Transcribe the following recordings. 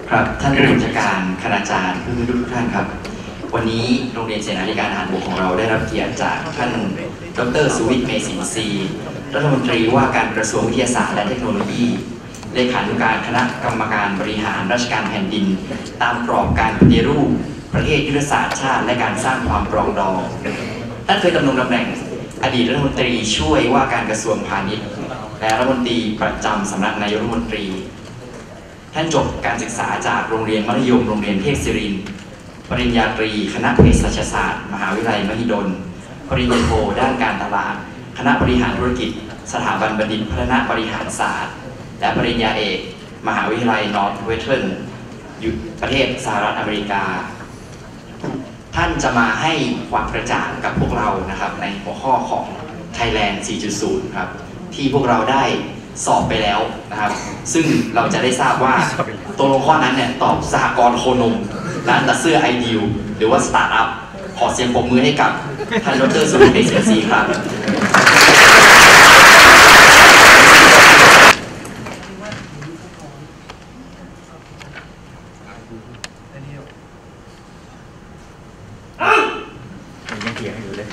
ครับท่านผู้บัญชาการคณาจารย์ทุกท่านครับวันนี้โรงเรียนเสนาธิการทหารบกของเราได้รับเกียรติจากท่านดร.สุวิทย์ เมษินทรีย์รัฐมนตรีว่าการกระทรวงวิทยาศาสตร์และเทคโนโลยีเลขานุการคณะกรรมการบริหารราชการแผ่นดินตามกรอบการปฏิรูปประเทศยุทธศาสตร์ชาติและการสร้างความปรองดองท่านเคยดำรงตำแหน่งอดีตรัฐมนตรีช่วยว่าการกระทรวงพาณิชย์และรัฐมนตรีประจำสำนักนายกรัฐมนตรีท่านจบการศึกษาจากโรงเรียนมัธยมโรงเรียนเทพศิรินทร์ปริญญาตรีคณะเภสัชศาสตร์มหาวิทยาลัยมหิดลปริญญาโทด้านการตลาดคณะบริหารธุรกิจสถาบันบัณฑิตพัฒนาบริหารศาสตร์และปริญญาเอกมหาวิทยาลัยนอร์ทเวสเทิร์นอยู่ประเทศสหรัฐอเมริกาท่านจะมาให้ความกระจ่างกับพวกเรานะครับในหัวข้อของ Thailand 4.0 ครับที่พวกเราได้สอบไปแล้วนะครับซึ่งเราจะได้ทราบว่าตัวลงข้อนั้นเนี่ยตอบสหกรณ์โคนมร้านตัดเสื้อไอเดียหรือว่าสตาร์ทอัพขอเสียงปรบมือให้กับท่านดร.สุวิทย์ เมษินทรีย์ครับยังเถียงอยู่เลย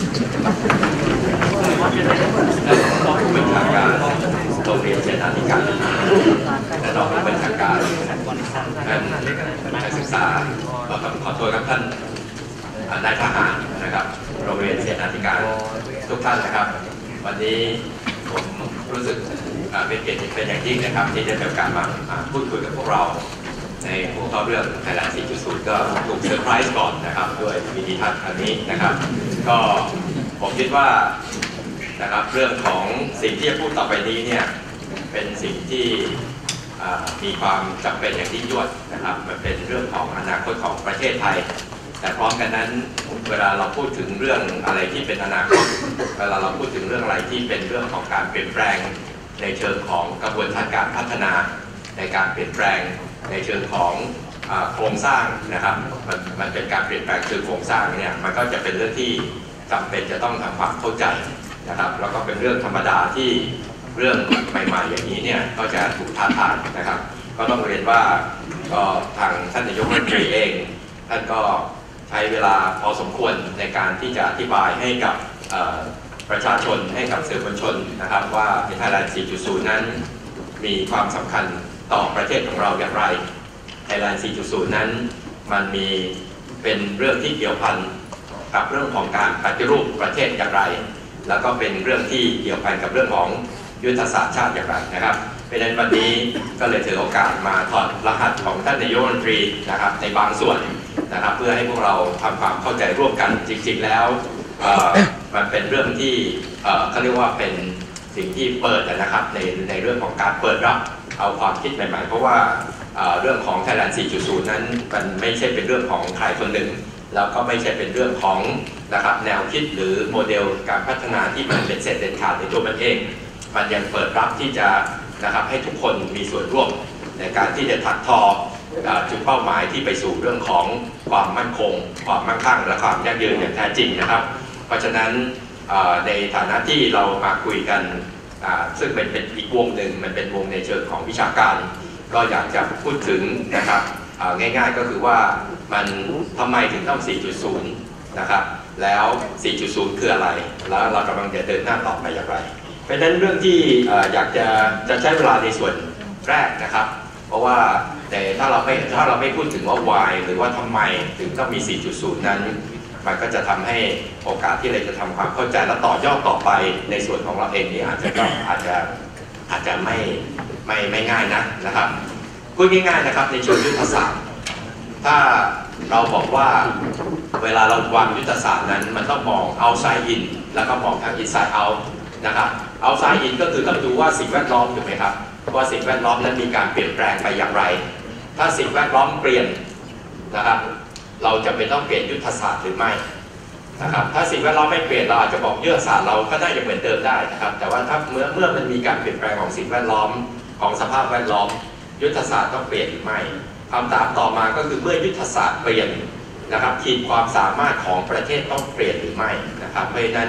ผู้บัญชาการโรงเรียนเสนาธิการและรองผู้บัญชาการท่านนักศึกษาขอโทษครับท่านนายทหารนะครับโรงเรียนเสนาธิการทุกท่านนะครับวันนี้ผมรู้สึกเป็นเกียรติเป็นอย่างยิ่งนะครับที่ได้มีโอกาสมาพูดคุยกับพวกเราในหัวข้อเรื่อง Thailand 4.0 ก็ถูกเซอร์ไพรส์ก่อนนะครับด้วยวิธีทัศน์อันนี้นะครับก็ผมคิดว่านะครับเรื่องของสิ่งที่จะพูดต่อไปนี้เนี่ยเป็นสิ่งที่มีความจำเป็นอย่างยิ่งยวดนะครับมันเป็นเรื่องของอนาคตของประเทศไทยแต่พร้อมกันนั้นเวลาเราพูดถึงเรื่องอะไรที่เป็นอนาคตเวลาเราพูดถึงเรื่องอะไรที่เป็นเรื่องของการเปลี่ยนแปลงในเชิงของกระบวนการพัฒนาในการเปลี่ยนแปลงในเชิงของโครงสร้างนะครับมันเป็นการเปลี่ยนแปลงเชิงโครงสร้างเนี่ยมันก็จะเป็นเรื่องที่จำเป็นจะต้องทำความเข้าใจนะครับแล้วก็เป็นเรื่องธรรมดาที่เรื่องใหม่ๆอย่างนี้เนี่ยก็จะถูกท้าทายนะครับก็ต้องเรียนว่าก็ทางท่านนายกรัฐมนตรีเองท่านก็ใช้เวลาพอสมควรในการที่จะอธิบายให้กับประชาชนให้กับสื่อมวลชนนะครับว่า Thailand 4.0 นั้นมีความสำคัญต่อประเทศของเราอย่างไร Thailand 4.0 นั้นมันมีเป็นเรื่องที่เกี่ยวพันกับเรื่องของการปฏิรูปประเทศอย่างไรแล้วก็เป็นเรื่องที่เกี่ยวพันกับเรื่องของยุทธศาสตร์ชาติอย่างไรนะครับเพราะฉะนั้นวันนี้ก็เลยถือโอกาสมาถอดรหัสของท่านนายกรัฐมนตรีนะครับในบางส่วนนะครับเพื่อให้พวกเราทำความเข้าใจร่วมกันจริงๆแล้วมันเป็นเรื่องที่เขาเรียกว่าเป็นสิ่งที่เปิดนะครับในเรื่องของการเปิดรับเอาความคิดใหม่ๆเพราะว่าเรื่องของ Thailand 4.0 นั้นมันไม่ใช่เป็นเรื่องของใครคนหนึ่งแล้วก็ไม่ใช่เป็นเรื่องของนะครับแนวคิดหรือโมเดลการพัฒนาที่มันเป็นเสร็จเด็ดขาดในตัวมันเองมันยังเปิดรับที่จะนะครับให้ทุกคนมีส่วนร่วมในการที่จะถักทอจุดเป้าหมายที่ไปสู่เรื่องของความมั่นคงความมั่งคั่งและความยั่งยืนอย่างแท้จริงนะครับเพราะฉะนั้นในฐานะที่เรามาคุยกันซึ่งเป็นอีกวงหนึ่งมันเป็นวงในเชิงของวิชาการก็อยากจะพูดถึงนะครับง่ายๆก็คือว่ามันทำไมถึงต้อง 4.0 นะครับแล้ว 4.0 คืออะไรแล้วเรากำลังจะเดินหน้าต่อไปอย่างไรเพราะฉะนั้นเรื่องที่อยากจะใช้เวลาในส่วนแรกนะครับเพราะว่าแต่ถ้าเราไม่พูดถึงว่า why หรือว่าทำไมถึงต้องมี 4.0 นั้นมันก็จะทำให้โอกาสที่เราจะทำความเข้าใจและต่อยอดต่อไปในส่วนของเราเองนี่อาจจะไม่ง่ายนะครับพูดง่ายๆนะครับในเชิงยุทธศาสตร์ถ้าเราบอกว่าเวลาเราวางยุทธศาสตร์นั้นมันต้องมอง outside in แล้วก็มองทาง inside out นะครับ outside in ก็คือต้องดูว่าสิ่งแวดล้อมถูกไหมครับว่าสิ่งแวดล้อมนั้นมีการเปลี่ยนแปลงไปอย่างไรถ้าสิ่งแวดล้อมเปลี่ยนนะครับเราจะเป็นต้องเปลี่ยนยุทธศาสตร์หรือไม่นะครับถ้าสิ่งแวดล้อมไม่เปลี่ยนเราอาจจะบอกยุทธศาสตร์เราก็น่าจะเหมือนเดิมได้นะครับแต่ว่าถ้าเมื่อมันมีการเปลี่ยนแปลงของสิ่งแวดล้อมของสภาพแวดล้อมยุทธศาสตร์ต้องเปลี่ยนหรือไม่คำถามต่อมาก็คือเมื่อยุทธศาสตร์เปลี่ยนนะครับขีดความสามารถของประเทศต้องเปลี่ยนหรือไม่นะครับเพราะฉะนั้น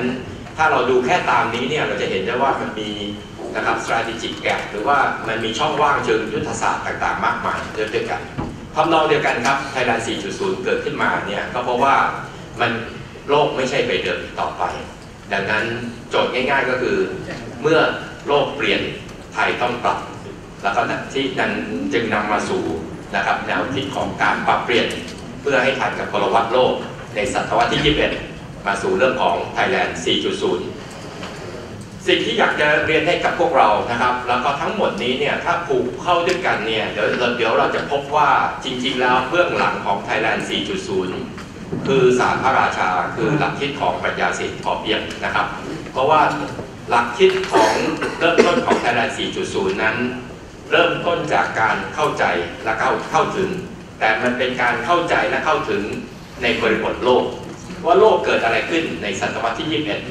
ถ้าเราดูแค่ตามนี้เนี่ยเราจะเห็นได้ว่ามันมีนะครับ strategic gap หรือว่ามันมีช่องว่างเชิงยุทธศาสตร์ต่างๆมากมายด้วยกันทำนองเดียวกันครับ Thailand 4.0 เกิดขึ้นมาเนี่ยก็เพราะว่ามันโลกไม่ใช่ไปเดิมต่อไปดังนั้นโจทย์ง่ายๆก็คือเมื่อโลกเปลี่ยนไทยต้องปรับแล้วก็ที่นั้นจึงนำมาสู่นะครับแนวคิดของการปรับเปลี่ยนเพื่อให้ทันกับพลวัตโลกในศตวรรษที่ 21 มาสู่เรื่องของ Thailand 4.0 สิ่งที่อยากจะเรียนให้กับพวกเรานะครับแล้วก็ทั้งหมดนี้เนี่ยถ้าผูกเข้าด้วยกันเนี่ยเดี๋ยวเราจะพบว่าจริงๆแล้วเบื้องหลังของ Thailand 4.0 คือศาสตร์พระราชาคือหลักคิดของปรัชญาเศรษฐกิจพอเพียงนะครับเพราะว่าหลักคิดของเริ่มต้นของ Thailand 4.0 นั้นเริ่มต้นจากการเข้าใจและเข้าถึงแต่มันเป็นการเข้าใจและเข้าถึงในบริบทโลกว่าโลกเกิดอะไรขึ้นในศตวรรษที่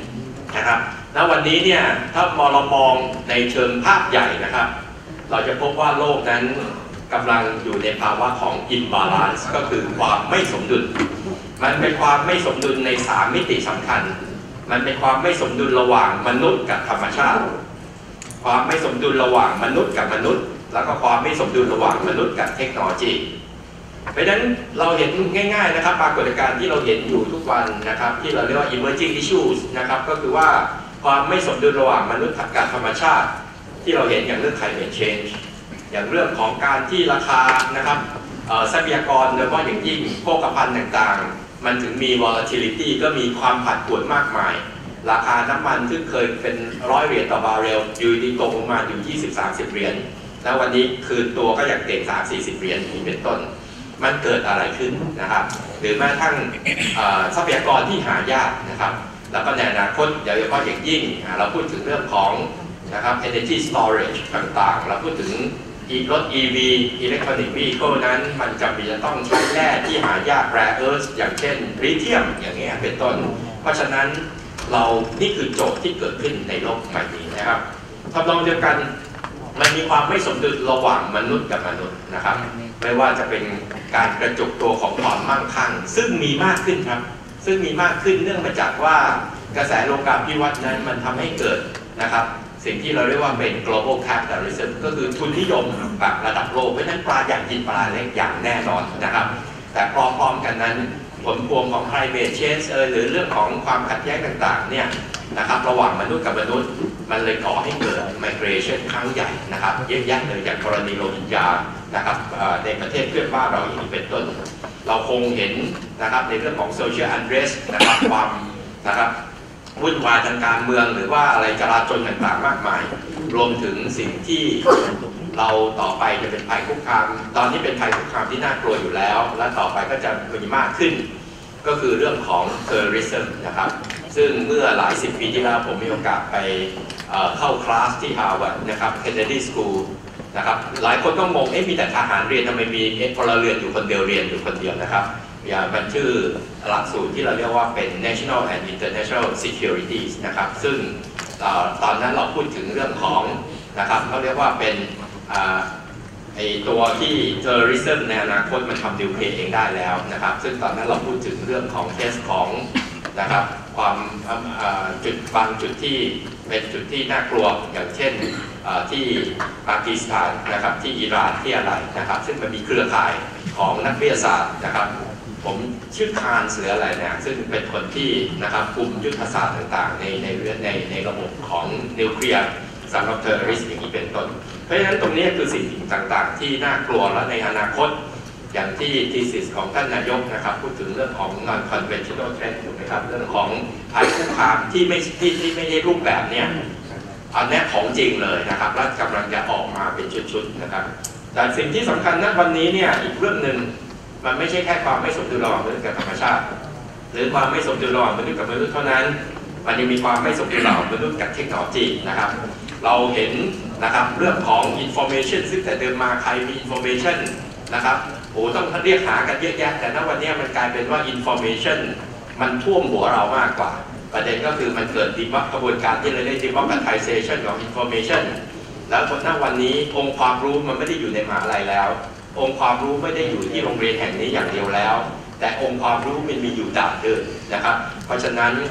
21 นะครับณวันนี้เนี่ยถ้าเรามองในเชิงภาพใหญ่นะครับเราจะพบว่าโลกนั้นกำลังอยู่ในภาวะของ imbalance ก็คือความไม่สมดุลมันเป็นความไม่สมดุลใน3มิติสำคัญมันเป็นความไม่สมดุลระหว่างมนุษย์กับธรรมชาติความไม่สมดุลระหว่างมนุษย์กับมนุษย์แล้วก็ความไม่สมดุลระหว่างมนุษย์กับเทคโนโลยีเพราะฉะนั้นเราเห็นง่ายๆนะครับปรากฏการณ์ที่เราเห็นอยู่ทุกวันนะครับที่เราเรียกว่า emerging issues นะครับก็คือว่าความไม่สมดุลระหว่างมนุษย์กับธรรมชาติที่เราเห็นอย่างเรื่อง climate change อย่างเรื่องของการที่ราคานะครับทรัพยากรโดยเฉพาะอย่างยิ่งโภคภัณฑ์ต่างๆมันถึงมี volatility ก็มีความผันผวนมากมายราคาน้ำมันที่เคยเป็น100 เหรียญต่อบาร์เรลอยู่ดีตกลงมาอยู่ 20-30 เหรียญแล้ววันนี้คืนตัวก็ยังเต็ม 30-40 เหรียญนี้เป็นต้นมันเกิดอะไรขึ้นนะครับหรือแม้กระทั่งทรัพยากรที่หายากนะครับแล้วก็ในอนาคตโดยเฉพาะอย่างยิ่งเราพูดถึงเรื่องของนะครับ energy storage ต่างๆเราพูดถึงรถ EV electronic vehicle นั้นมันจำเป็นจะต้องใช้แร่ที่หายาก rare earth อย่างเช่นลิเธียมอย่างนี้เป็นต้นเพราะฉะนั้นนี่คือโจทย์ที่เกิดขึ้นในโลกใหม่นี้นะครับทำนองเดียวกันมันมีความไม่สมดุลระหว่างมนุษย์กับมนุษย์นะครับไม่ว่าจะเป็นการกระจุกตัวของความมั่งคั่งซึ่งมีมากขึ้นครับซึ่งมีมากขึ้นเนื่องมาจากว่ากระแสโลกาภิวัตน์นั้นมันทำให้เกิดนะครับสิ่งที่เราเรียกว่าเป็น global capitalism ก็คือทุนนิยมแบบระดับโลกเพราะฉะนั้นปลาอยากกินปลาเล็กอย่างแน่นอนนะครับแต่พร้อมๆกันนั้นผลพวงของ climate change หรือเรื่องของความขัดแย้งต่างๆเนี่ยนะครับระหว่างมนุษย์กับมนุษย์มันเลยก่อให้เกิด migration ครั้งใหญ่นะครับเยอะแยะเลยอย่างกรณีโรฮิงญานะครับในประเทศเพื่อนบ้านเราอย่างนี้เป็นต้นเราคงเห็นนะครับในเรื่องของ social unrest นะครับความนะครับวุ่นวายทางการเมืองหรือว่าอะไรจราจรต่างๆมากมายรวมถึงสิ่งที่เราต่อไปจะเป็นภัยคุกคามตอนนี้เป็นภัยคุกคามที่น่ากลัวอยู่แล้วและต่อไปก็จะมีมากขึ้นก็คือเรื่องของ terrorism นะครับซึ่งเมื่อหลาย10 ปีที่แล้วผมมีโอกาสไปเข้าคลาสที่ Harvard นะครับ Kennedy School นะครับหลายคนก็งงมีแต่ทหารเรียนทำไมมีพลเรือนอยู่คนเดียวเรียนอยู่คนเดียวนะครับมันชื่อหลักสูตรที่เราเรียกว่าเป็น National and International Securities นะครับซึ่งตอนนั้นเราพูดถึงเรื่องของนะครับเขาเรียกว่าเป็นตัวที่ terrorism ในอนาคตมันทำนิวเคลียร์เองได้แล้วนะครับซึ่งตอนนั้นเราพูดถึงเรื่องของเคสของนะครับความจุดบางจุดที่เป็นจุดที่น่ากลัวอย่างเช่นที่ปากีสถานนะครับที่อิหร่านที่อะไรนะครับซึ่งมันมีเครือข่ายของนักวิทยาศาสตร์นะครับผมชื่อคานเสืออะไรเนี่ยซึ่งเป็นคนที่นะครับกลุ่มยุทธศาสตร์ต่างๆในระบบของนิวเคลียร์สำหรับเทอร์ริสต์อย่างนี้เป็นต้นเพราะฉะนั้นตรงนี้คือสิ่งต่างๆที่น่ากลัวและในอนาคตอย่างที่ทีสิสของท่านนายกนะครับพูดถึงเรื่องของ non-conventional threat ถูกไหมครับเรื่องของภัยคุกคามที่ไม่ได้รูปแบบเนี่ยอันนี้ของจริงเลยนะครับและกำลังจะออกมาเป็นชุดๆนะครับแต่สิ่งที่สำคัญณวันนี้เนี่ยอีกเรื่องหนึ่งมันไม่ใช่แค่ความไม่สมดุลระหว่างมนุษย์กับธรรมชาติหรือความไม่สมดุลระหว่างมนุษย์กับมนุษย์เท่านั้นมันยังมีความไม่สมดุลระหว่างมนุษย์กับเทคโนโลยีนะครับเราเห็นนะครับเรื่องของ information ซึ่งแต่เดิมมาใครมี information นะครับต้องเรียกหากันเยอะแยะแต่ณวันนี้มันกลายเป็นว่า information มันท่วมหัวเรามากกว่าประเด็นก็คือมันเกิดกระบวนการที่เราเรียก democratization ของ information แล้วณวันนี้องค์ความรู้มันไม่ได้อยู่ในมหาลัยแล้วองค์ความรู้ไม่ได้อยู่ที่โรงเรียนแห่งนี้อย่างเดียวแล้วแต่องค์ความรู้มันมีอยู่ด่านเดินนะครับเพราะฉะนั้น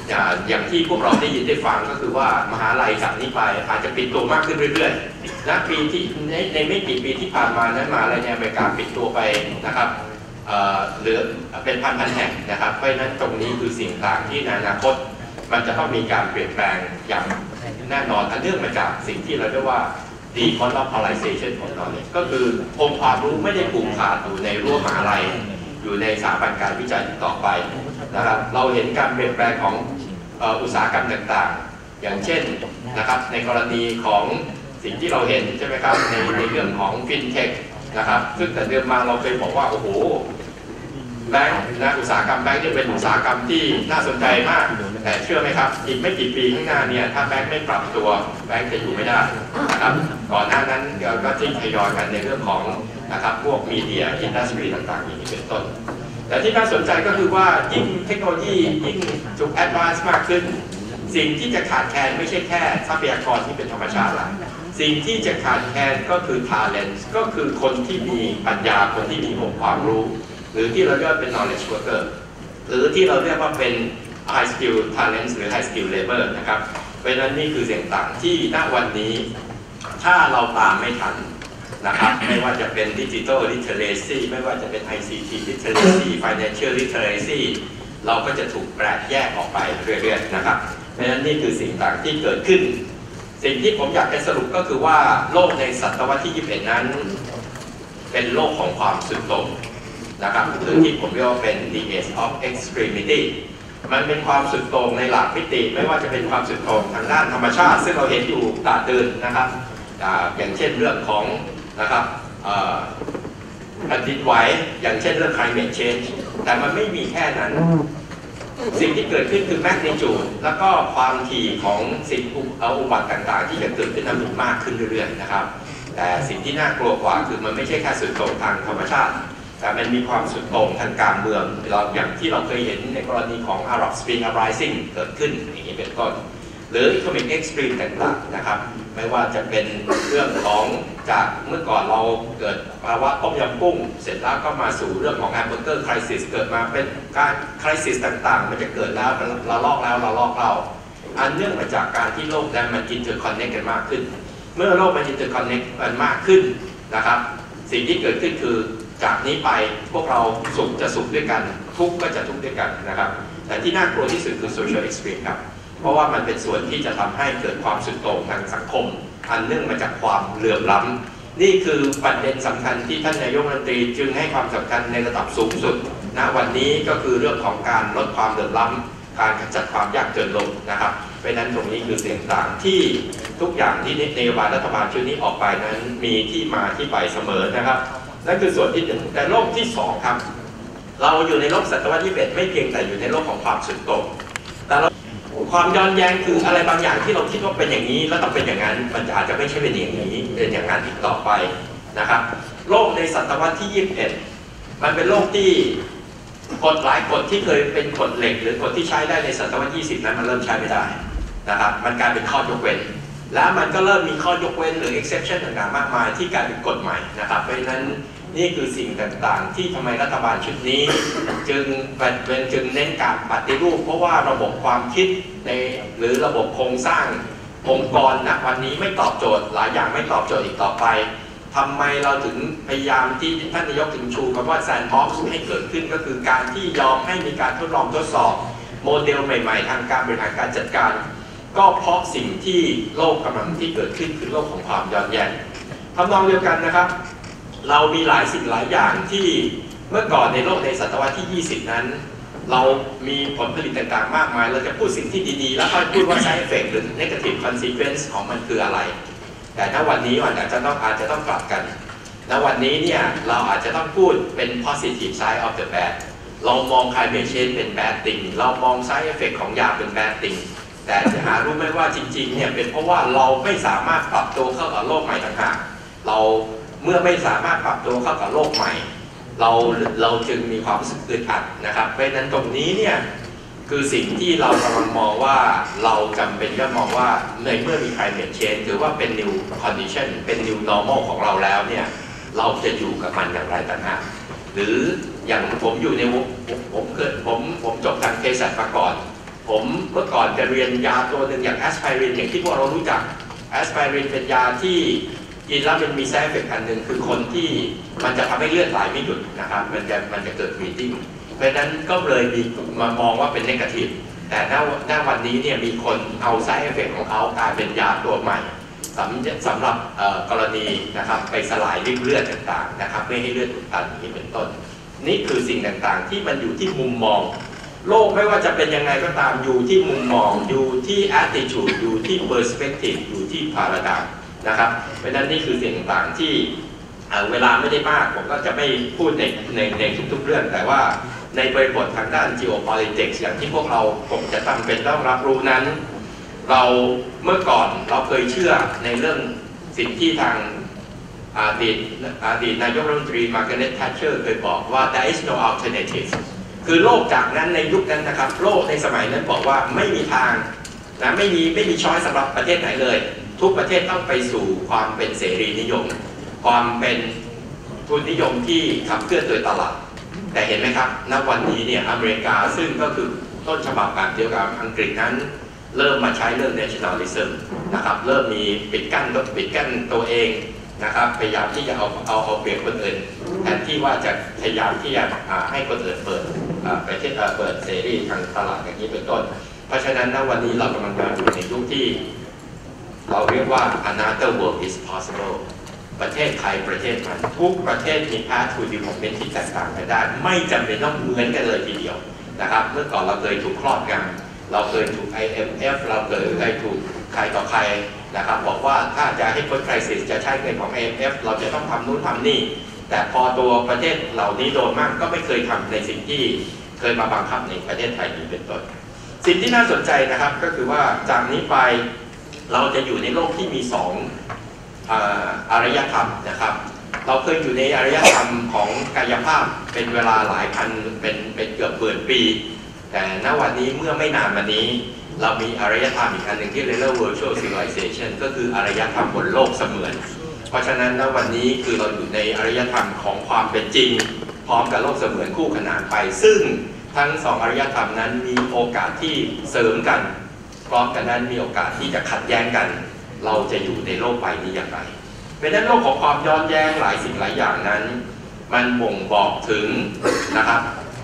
อย่างที่พวกเราได้ยินได้ฟังก็คือว่ามหาลัยจากนี้ไปอาจจะปิดตัวมากขึ้นเรื่อยๆนะปีที่ในไม่กี่ปีที่ผ่านมานั้นมหาลัยในอเมริกาปิดตัวไปนะครับเหลือเป็นพันแห่งนะครับเพราะฉะนั้นตรงนี้คือสิ่งต่างที่ในอนาคตมันจะต้องมีการเปลี่ยนแปลงอย่างแน่นอนอันเนื่องมาจากสิ่งที่เราเรียกว่า demonopolization of knowledge ก็คือองค์ความรู้ไม่ได้ผูกขาดอยู่ในรั้วมหาลัยอยู่ในสถาบันการวิจัยต่อไปนะครับเราเห็นการเปลี่ยนแปลงของอุตสาหกรรมต่างๆอย่างเช่นนะครับในกรณีของสิ่งที่เราเห็นใช่ไหมครับในเรื่องของฟินเทคนะครับซึ่งแต่เดิมมาเราเคยบอกว่าโอ้โหแบงค์นะอุตสาหกรรมแบงค์จะเป็นอุตสาหกรรมที่น่าสนใจมากแต่เชื่อไหมครับอีกไม่กี่ปีข้างหน้าเนี่ยถ้าแบงค์ไม่ปรับตัวแบงค์จะอยู่ไม่ได้นะครับก่อนหน้านั้นเราก็ที่ทยอยกันในเรื่องของนะครับพวกมีเดียอินดัสทรีต่างๆอย่างนี้เป็นต้นแต่ที่น่าสนใจก็คือว่ายิ่งเทคโนโลยียิ่งถูกแอดวานซ์มากขึ้นสิ่งที่จะขาดแคลนไม่ใช่แค่ทรัพยากรที่เป็นธรรมชาติละสิ่งที่จะขาดแคลนก็คือ talent ก็คือคนที่มีปัญญาคนที่มีองค์ความรู้หรือที่เราเรียกเป็น knowledge worker หรือที่เราเรียกว่าเป็น high skill talent หรือ high skill labor นะครับเพราะฉะนั้นนี่คือสิ่งต่างที่ณวันนี้ถ้าเราตามไม่ทันนะครับไม่ว่าจะเป็น digital literacy ไม่ว่าจะเป็น ICT literacy financial literacy เราก็จะถูกแปลกแยกออกไปเรื่อยๆนะครับเพราะฉะนั้นนี่คือสิ่งต่างที่เกิดขึ้นสิ่งที่ผมอยากจะสรุปก็คือว่าโลกในศตวรรษที่ 21 นั้นเป็นโลกของความสุดโต่งนะครับหรือที่ผมเรียกว่าเป็น the age of extremity มันเป็นความสุดโต่งในหลากมิติไม่ว่าจะเป็นความสุดโต่งทางด้านธรรมชาติซึ่งเราเห็นอยู่ตาตื่นนะครับอย่างเช่นเรื่องของนะครับแผ่นดินไหวอย่างเช่นเรื่อง climate change แต่มันไม่มีแค่นั้นสิ่งที่เกิดขึ้นคือ magnitude แล้วก็ความถี่ของสิ่งอุบัติต่างๆที่จะเกิดขึ้นนั้นมีมากขึ้นเรื่อยๆนะครับแต่สิ่งที่น่ากลัวกว่าคือมันไม่ใช่แค่สุดโต่งทางธรรมชาติแต่มันมีความสุดโต่งทางการเมืองอย่างที่เราเคยเห็นในกรณีของ Arab Spring Uprising เกิดขึ้นอย่างนี้เป็นต้นหรือ Economic Extreme ต่างๆนะครับไม่ว่าจะเป็นเรื่องของจากเมื่อก่อนเราเกิดภาวะต้มยำกุ้งเสร็จแล้วก็มาสู่เรื่องของ Hamburger Crisis เกิดมาเป็นการ Crisis ต่างๆมันจะเกิดแล้วเราลอกเราอันเนื่องมาจากการที่โลกนั้นมัน interconnect กันมากขึ้นเมื่อโลกมัน interconnect กันมากขึ้นนะครับสิ่งที่เกิดขึ้นคือจากนี้ไปพวกเราสุขจะสุขด้วยกันทุกข์ก็จะทุกข์ด้วยกันนะครับแต่ที่น่ากลัวที่สุดคือ social extreme ครับเพราะว่ามันเป็นส่วนที่จะทำให้เกิดความสุดโต่งทางสังคมอันเนื่องมาจากความเหลื่อมล้ำนี่คือประเด็นสำคัญที่ท่านนายกรัฐมนตรีจึงให้ความสำคัญในระดับสูงสุดณวันนี้ก็คือเรื่องของการลดความเหลื่อมล้ำการขจัดความยากจนลงนะครับเพราะนั้นตรงนี้คือสิ่งต่างที่ทุกอย่างที่นโยบายรัฐบาลชุดนี้ออกไปนั้นมีที่มาที่ไปเสมอนะครับนั่นคือส่วนที่หนึ่งแต่โลกที่สองครับเราอยู่ในโลกศตวรรษที่21ไม่เพียงแต่อยู่ในโลกของความสุดโต่งแต่ความย้อนแย้งคืออะไรบางอย่างที่เราคิดว่าเป็นอย่างนี้แล้วต้องเป็นอย่างนั้นมันอาจจะไม่ใช่เป็นอย่างนี้เป็นอย่างนั้นอีกต่อไปนะครับโลกในศตวรรษที่21มันเป็นโลกที่กฎหลายกฎที่เคยเป็นกฎเหล็กหรือกฎที่ใช้ได้ในศตวรรษ20นั้นมันเริ่มใช้ไม่ได้นะครับมันกลายเป็นข้อยกเว้นแล้วมันก็เริ่มมีข้อยกเว้นหรือ exception ต่างๆมากมายที่กลายเป็นกฎใหม่นะครับเพราะฉะนั้นนี่คือสิ่งต่างๆที่ทำไมรัฐบาลชุดนี้จึงเน้นการปฏิรูปเพราะว่าระบบความคิดในหรือระบบโครงสร้างองค์กรณวันนี้ไม่ตอบโจทย์หลายอย่างไม่ตอบโจทย์อีกต่อไปทำไมเราถึงพยายามที่ท่านนายกถึงชูคำว่า Sandbox ให้เกิดขึ้นก็คือการที่ยอมให้มีการทดลองทดสอบโมเดลใหม่ๆทางการบริหารการจัดการก็เพราะสิ่งที่โลกกำลังที่เกิดขึ้นคือโลกของความย้อนแย้งทำนองเดียวกันนะครับเรามีหลายสิ่งหลายอย่างที่เมื่อก่อนในโลกในศตวรรษที่ 20 นั้นเรามีผลผลิตต่างๆมากมายเราจะพูดสิ่งที่ดีๆแล้วค่อยพูดว่า side effect หรือ negative consequence ของมันคืออะไรแต่ณวันนี้อาจจะต้องปรับกันณวันนี้เนี่ยเราอาจจะต้องพูดเป็น positive side of the bad เรามอง climate change เป็น bad thing เรามอง side effect ของยาเป็น bad thing แต่จะหารู้ไหมว่าจริงๆเนี่ยเป็นเพราะว่าเราไม่สามารถปรับตัวเข้ากับโลกใหม่ต่างหากเราเมื่อไม่สามารถปรับตัวเข้ากับโลกใหม่เราจึงมีความรู้สึกอึดอัดนะครับเพราะฉะนั้นตรงนี้เนี่ยคือสิ่งที่เรากำลังมองว่าเราจำเป็นต้องมองว่าในเมื่อมี climate change ถือว่าเป็น new condition เป็น new normal ของเราแล้วเนี่ยเราจะอยู่กับมันอย่างไรต่างหากหรืออย่างผมอยู่ในผมจบทางเภสัชมาก่อนผผมเมื่อก่อนจะเรียนยาตัวหนึ่งอย่างแอสไพรินอย่างที่พวกเรารู้จักแอสไพรินเป็นยาที่กินแล้วมันมี side effect อันหนึ่งคือคนที่มันจะทำให้เลือดไหลไม่หยุดนะครับมันจะเกิด bleeding เพราะฉะนั้นก็เลยมีมามองว่าเป็น negative แต่ณวันนี้เนี่ยมีคนเอา side effect ของเขากลายเป็นยาตัวใหม่สำหรับกรณีนะครับไปสลายริ่มเลือดต่างๆนะครับไม่ให้เลือดอุดตันอย่างนี้เป็นต้นนี่คือสิ่งต่างๆที่มันอยู่ที่มุมมองโลกไม่ว่าจะเป็นยังไงก็ตามอยู่ที่มุมมองอยู่ที่ attitude อยู่ที่ perspective อยู่ที่ paradigm นะครับเพราะฉะนั้นนี่คือสิ่งต่างๆที่เวลาไม่ได้มากผมก็จะไม่พูดในทุกๆเรื่องแต่ว่าในบริบททางด้าน geopolitics อย่างที่พวกเราผมจะจำเป็นต้องรับรู้นั้นเราเมื่อก่อนเราเคยเชื่อในเรื่องสิ่งที่ทางอดีตนายกรัฐมนตรีมาร์กาเร็ต แทชเชอร์เคยบอกว่า there is no alternative คือโลกจากนั้นในยุคนั้นนะครับโลกในสมัยนั้นบอกว่าไม่มีทางนะไม่มีช้อยสำหรับประเทศไหนเลยทุกประเทศต้องไปสู่ความเป็นเสรีนิยมความเป็นทุนนิยมที่ขับเคลื่อนโดยตลาดแต่เห็นไหมครับณวันนี้เนี่ยอเมริกาซึ่งก็คือต้นฉบับแบบเดียวกับอังกฤษนั้นเริ่มมาใช้เรื่อง nationalism นะครับเริ่มมีปิดกั้นตัวเองนะครับพยายามที่จะเอาเปรียบคนอื่นแทนที่ว่าจะพยายามที่จะให้คนอื่นเปิดประเทศเปิดเสรีทางตลาดอย่างนี้เป็นต้นเพราะฉะนั้นณวันนี้เรากำลังอยู่ในยุคที่เราเรียกว่า another world is possible ประเทศใครประเทศมันทุกประเทศมี path to development ที่แตกต่างกันได้ไม่จำเป็นต้องเหมือนกันเลยทีเดียวนะครับเมื่อก่อนเราเคยถูกครอบงำเราเคยถูก IMF เราเคยถูกใครต่อใครนะครับบอกว่าถ้าจะให้พ้น crisis จะใช้เงินของ IMF เราจะต้องทำนู่นทำนี่แต่พอตัวประเทศเหล่านี้โดนมากก็ไม่เคยทำในสิ่งที่เคยมาบังคับในประเทศไทยนี้เป็นต้นสิ่งที่น่าสนใจนะครับก็คือว่าจากนี้ไปเราจะอยู่ในโลกที่มีอารยธรรมนะครับเราเคยอยู่ในอารยธรรมของกายภาพเป็นเวลาหลายพันเป็นเกือบหมื่นปีแต่ณวันนี้เมื่อไม่นานมานี้เรามีอารยธรรมอีกอันหนึ่งที่เรียกว่า virtual civilization ก็คืออารยธรรมบนโลกเสมือนเพราะฉะนั้นณวันนี้คือเราอยู่ในอารยธรรมของความเป็นจริงพร้อมกับโลกเสมือนคู่ขนานไปซึ่งทั้งสองอารยธรรมนั้นมีโอกาสที่เสริมกันพร้อมกันนั้นมีโอกาสที่จะขัดแย้งกันเราจะอยู่ในโลกใบนี้อย่างไรเพราะฉะนั้นโลกของความย้อนแย้งหลายสิ่งหลายอย่างนั้นมันบ่งบอกถึงนะครับ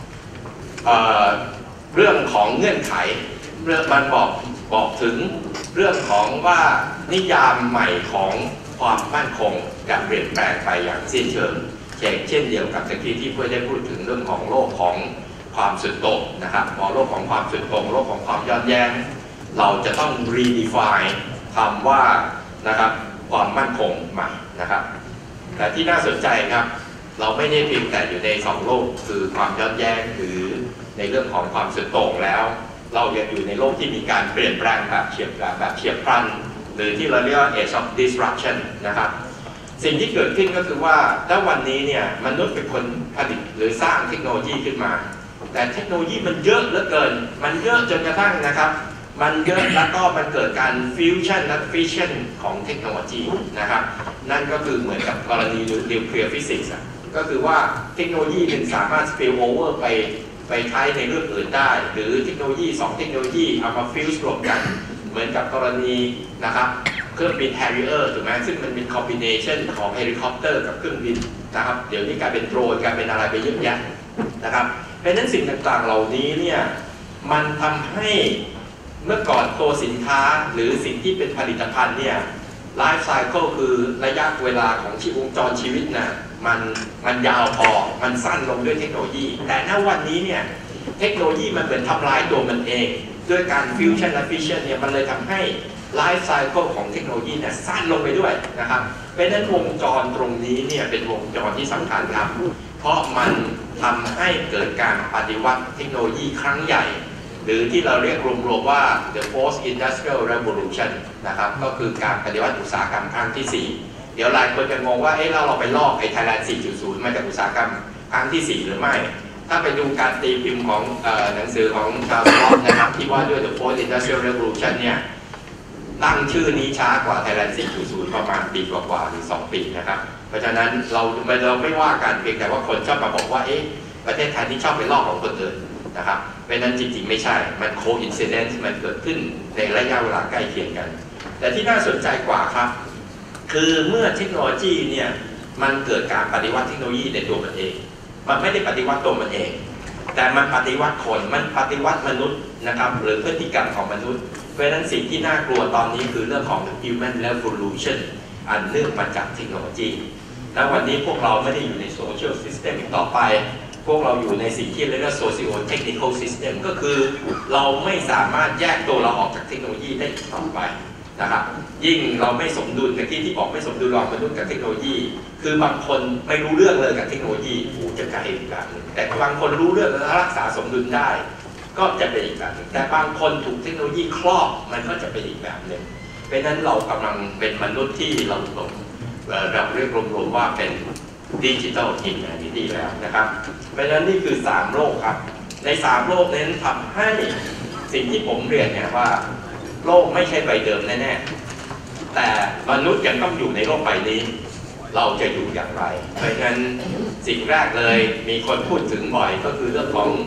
เรื่องของเงื่อนไขมันบอกถึงเรื่องของว่านิยามใหม่ของความมั่นคงจะเปลี่ยนแปลงไปอย่างสิ้นเชิงเช่นเดียวกับตะกี้ที่เพื่อนได้พูดถึงเรื่องของโลกของความสุดโต่งนะครับพอโลกของความสุดโต่งโลกของความย้อนแย้งเราจะต้อง redefine คำว่านะครับความมั่นคงใหม่นะครับแต่ที่น่าสนใจครับเราไม่ได้เพียงแต่อยู่ในสองโลกคือความย้อนแย้งหรือในเรื่องของความสุดโต่งแล้วเรายังอยู่ในโลกที่มีการเปลี่ยนแปลงแบบเฉียบพลันหรือที่เราเรียกว่า age of disruption นะครับสิ่งที่เกิดขึ้นก็คือว่าณวันนี้เนี่ยมนุษย์เป็นคนผลิตหรือสร้างเทคโนโลยีขึ้นมาแต่เทคโนโลยีมันเยอะเหลือเกินมันเยอะจนกระทั่งนะครับมันเยอะแล้วก็มันเกิดการฟิวชั่นและฟิชชั่นของเทคโนโลยีนะครับนั่นก็คือเหมือนกับกรณีนิวเคลียร์ฟิสิกส์ก็คือว่าเทคโนโลยีหนึ่งสามารถ spill over ไปใช้ในเรื่องอื่นได้หรือเทคโนโลยี2เทคโนโลยีเอามาฟิวส์รวมกันเหมือนกับกรณีนะครับเครื่องบิน Harrier ถูกไหมซึ่งมันเป็นคอมบิเนชันของเฮลิคอปเตอร์กับเครื่องบินนะครับเดี๋ยวนี้กลายเป็นโดรนกลายเป็นอะไรไปเยอะแยะนะครับเพราะฉะนั้นสิ่งต่างๆเหล่านี้เนี่ยมันทำให้เมื่อก่อนตัวสินค้าหรือสิ่งที่เป็นผลิตภัณฑ์เนี่ยไลฟ์ไซเคิลคือระยะเวลาของวงจรชีวิตนะมันยาวพอมันสั้นลงด้วยเทคโนโลยีแต่ณวันนี้เนี่ยเทคโนโลยีมันเหมือนทำลายตัวมันเองด้วยการฟิวชั่นและฟิชชั่นเนี่ยมันเลยทำให้ไลฟ์ไซเคิลของเทคโนโลยีเนี่ยสั้นลงไปด้วยนะครับเพราะฉะนั้นวงจรตรงนี้เนี่ยเป็นวงจรที่สำคัญครับเพราะมันทำให้เกิดการปฏิวัติเทคโนโลยีครั้งใหญ่หรือที่เราเรียกรวมๆว่า the fourth industrial revolution นะครับก็คือการปฏิวัติอุตสาหกรรมครั้งที่4เดี๋ยวหลายคนจะงงว่าเราไปลอกไอ้ Thailand 4.0 มาจากอุตสาหกรรมครั้งที่4หรือไม่ถ้าไปดูการตีพิมพ์ของหนังสือของชาร์ลส์ ล็อกนะครับที่ว่าด้วย the fourth industrial revolution เนี่ยตั้งชื่อนี้ช้ากว่า Thailand 4.0 ประมาณปีกว่าๆหรือ2ปีนะครับเพราะฉะนั้นเราไม่ว่ากันเพียงแต่ว่าคนชอบมาบอกว่าประเทศไทยนี่ชอบไปลอกของคนอื่นนะครับเพราะนั้นจริงๆไม่ใช่มัน coincidence มันเกิดขึ้นในระยะเวลาใกล้เคียงกันแต่ที่น่าสนใจกว่าครับคือเมื่อเทคโนโลยีเนี่ยมันเกิดการปฏิวัติเทคโนโลยีในตัวมันเองมันไม่ได้ปฏิวัติตัวมันเองแต่มันปฏิวัติคนมันปฏิวัติมนุษย์นะครับหรือพฤติกรรมของมนุษย์เพราะฉะนั้นสิ่งที่น่ากลัวตอนนี้คือเรื่องของ human revolution อันเนื่องมาจากเทคโนโลยีและวันนี้พวกเราไม่ได้อยู่ใน social system อีกต่อไปพวกเราอยู่ในสิ่งที่เรียกว่า socio technical system ก็คือเราไม่สามารถแยกตัวเราออกจากเทคโนโลยีได้ต่อไปนะครับยิ่งเราไม่สมดุลในที่บอกไม่สมดุลระหว่างมนุษย์กับเทคโนโลยีคือบางคนไม่รู้เรื่องเลยกับเทคโนโลยีจะกลายเป็นอีกแบบนึงแต่บางคนรู้เรื่องและรักษาสมดุลได้ก็จะเป็นอีกแบบนึงแต่บางคนถูกเทคโนโลยีครอบมันก็จะเป็นอีกแบบนึงเพราะนั้นเรากำลังเป็นมนุษย์ที่เราเรียกรวมๆว่าเป็นดิจิทัลอินแมนิตี้แล้วนะครับเพราะฉะนั้นนี่คือ3โลกครับใน3โลกนั้นทำให้สิ่งที่ผมเรียนเนี่ยว่าโลกไม่ใช่ใบเดิมแน่ๆแต่มนุษย์ยังต้องอยู่ในโลกใบนี้เราจะอยู่อย่างไรเพราะฉะนั้นสิ่งแรกเลยมีคนพูดถึงบ่อยก็คือเรื่องของ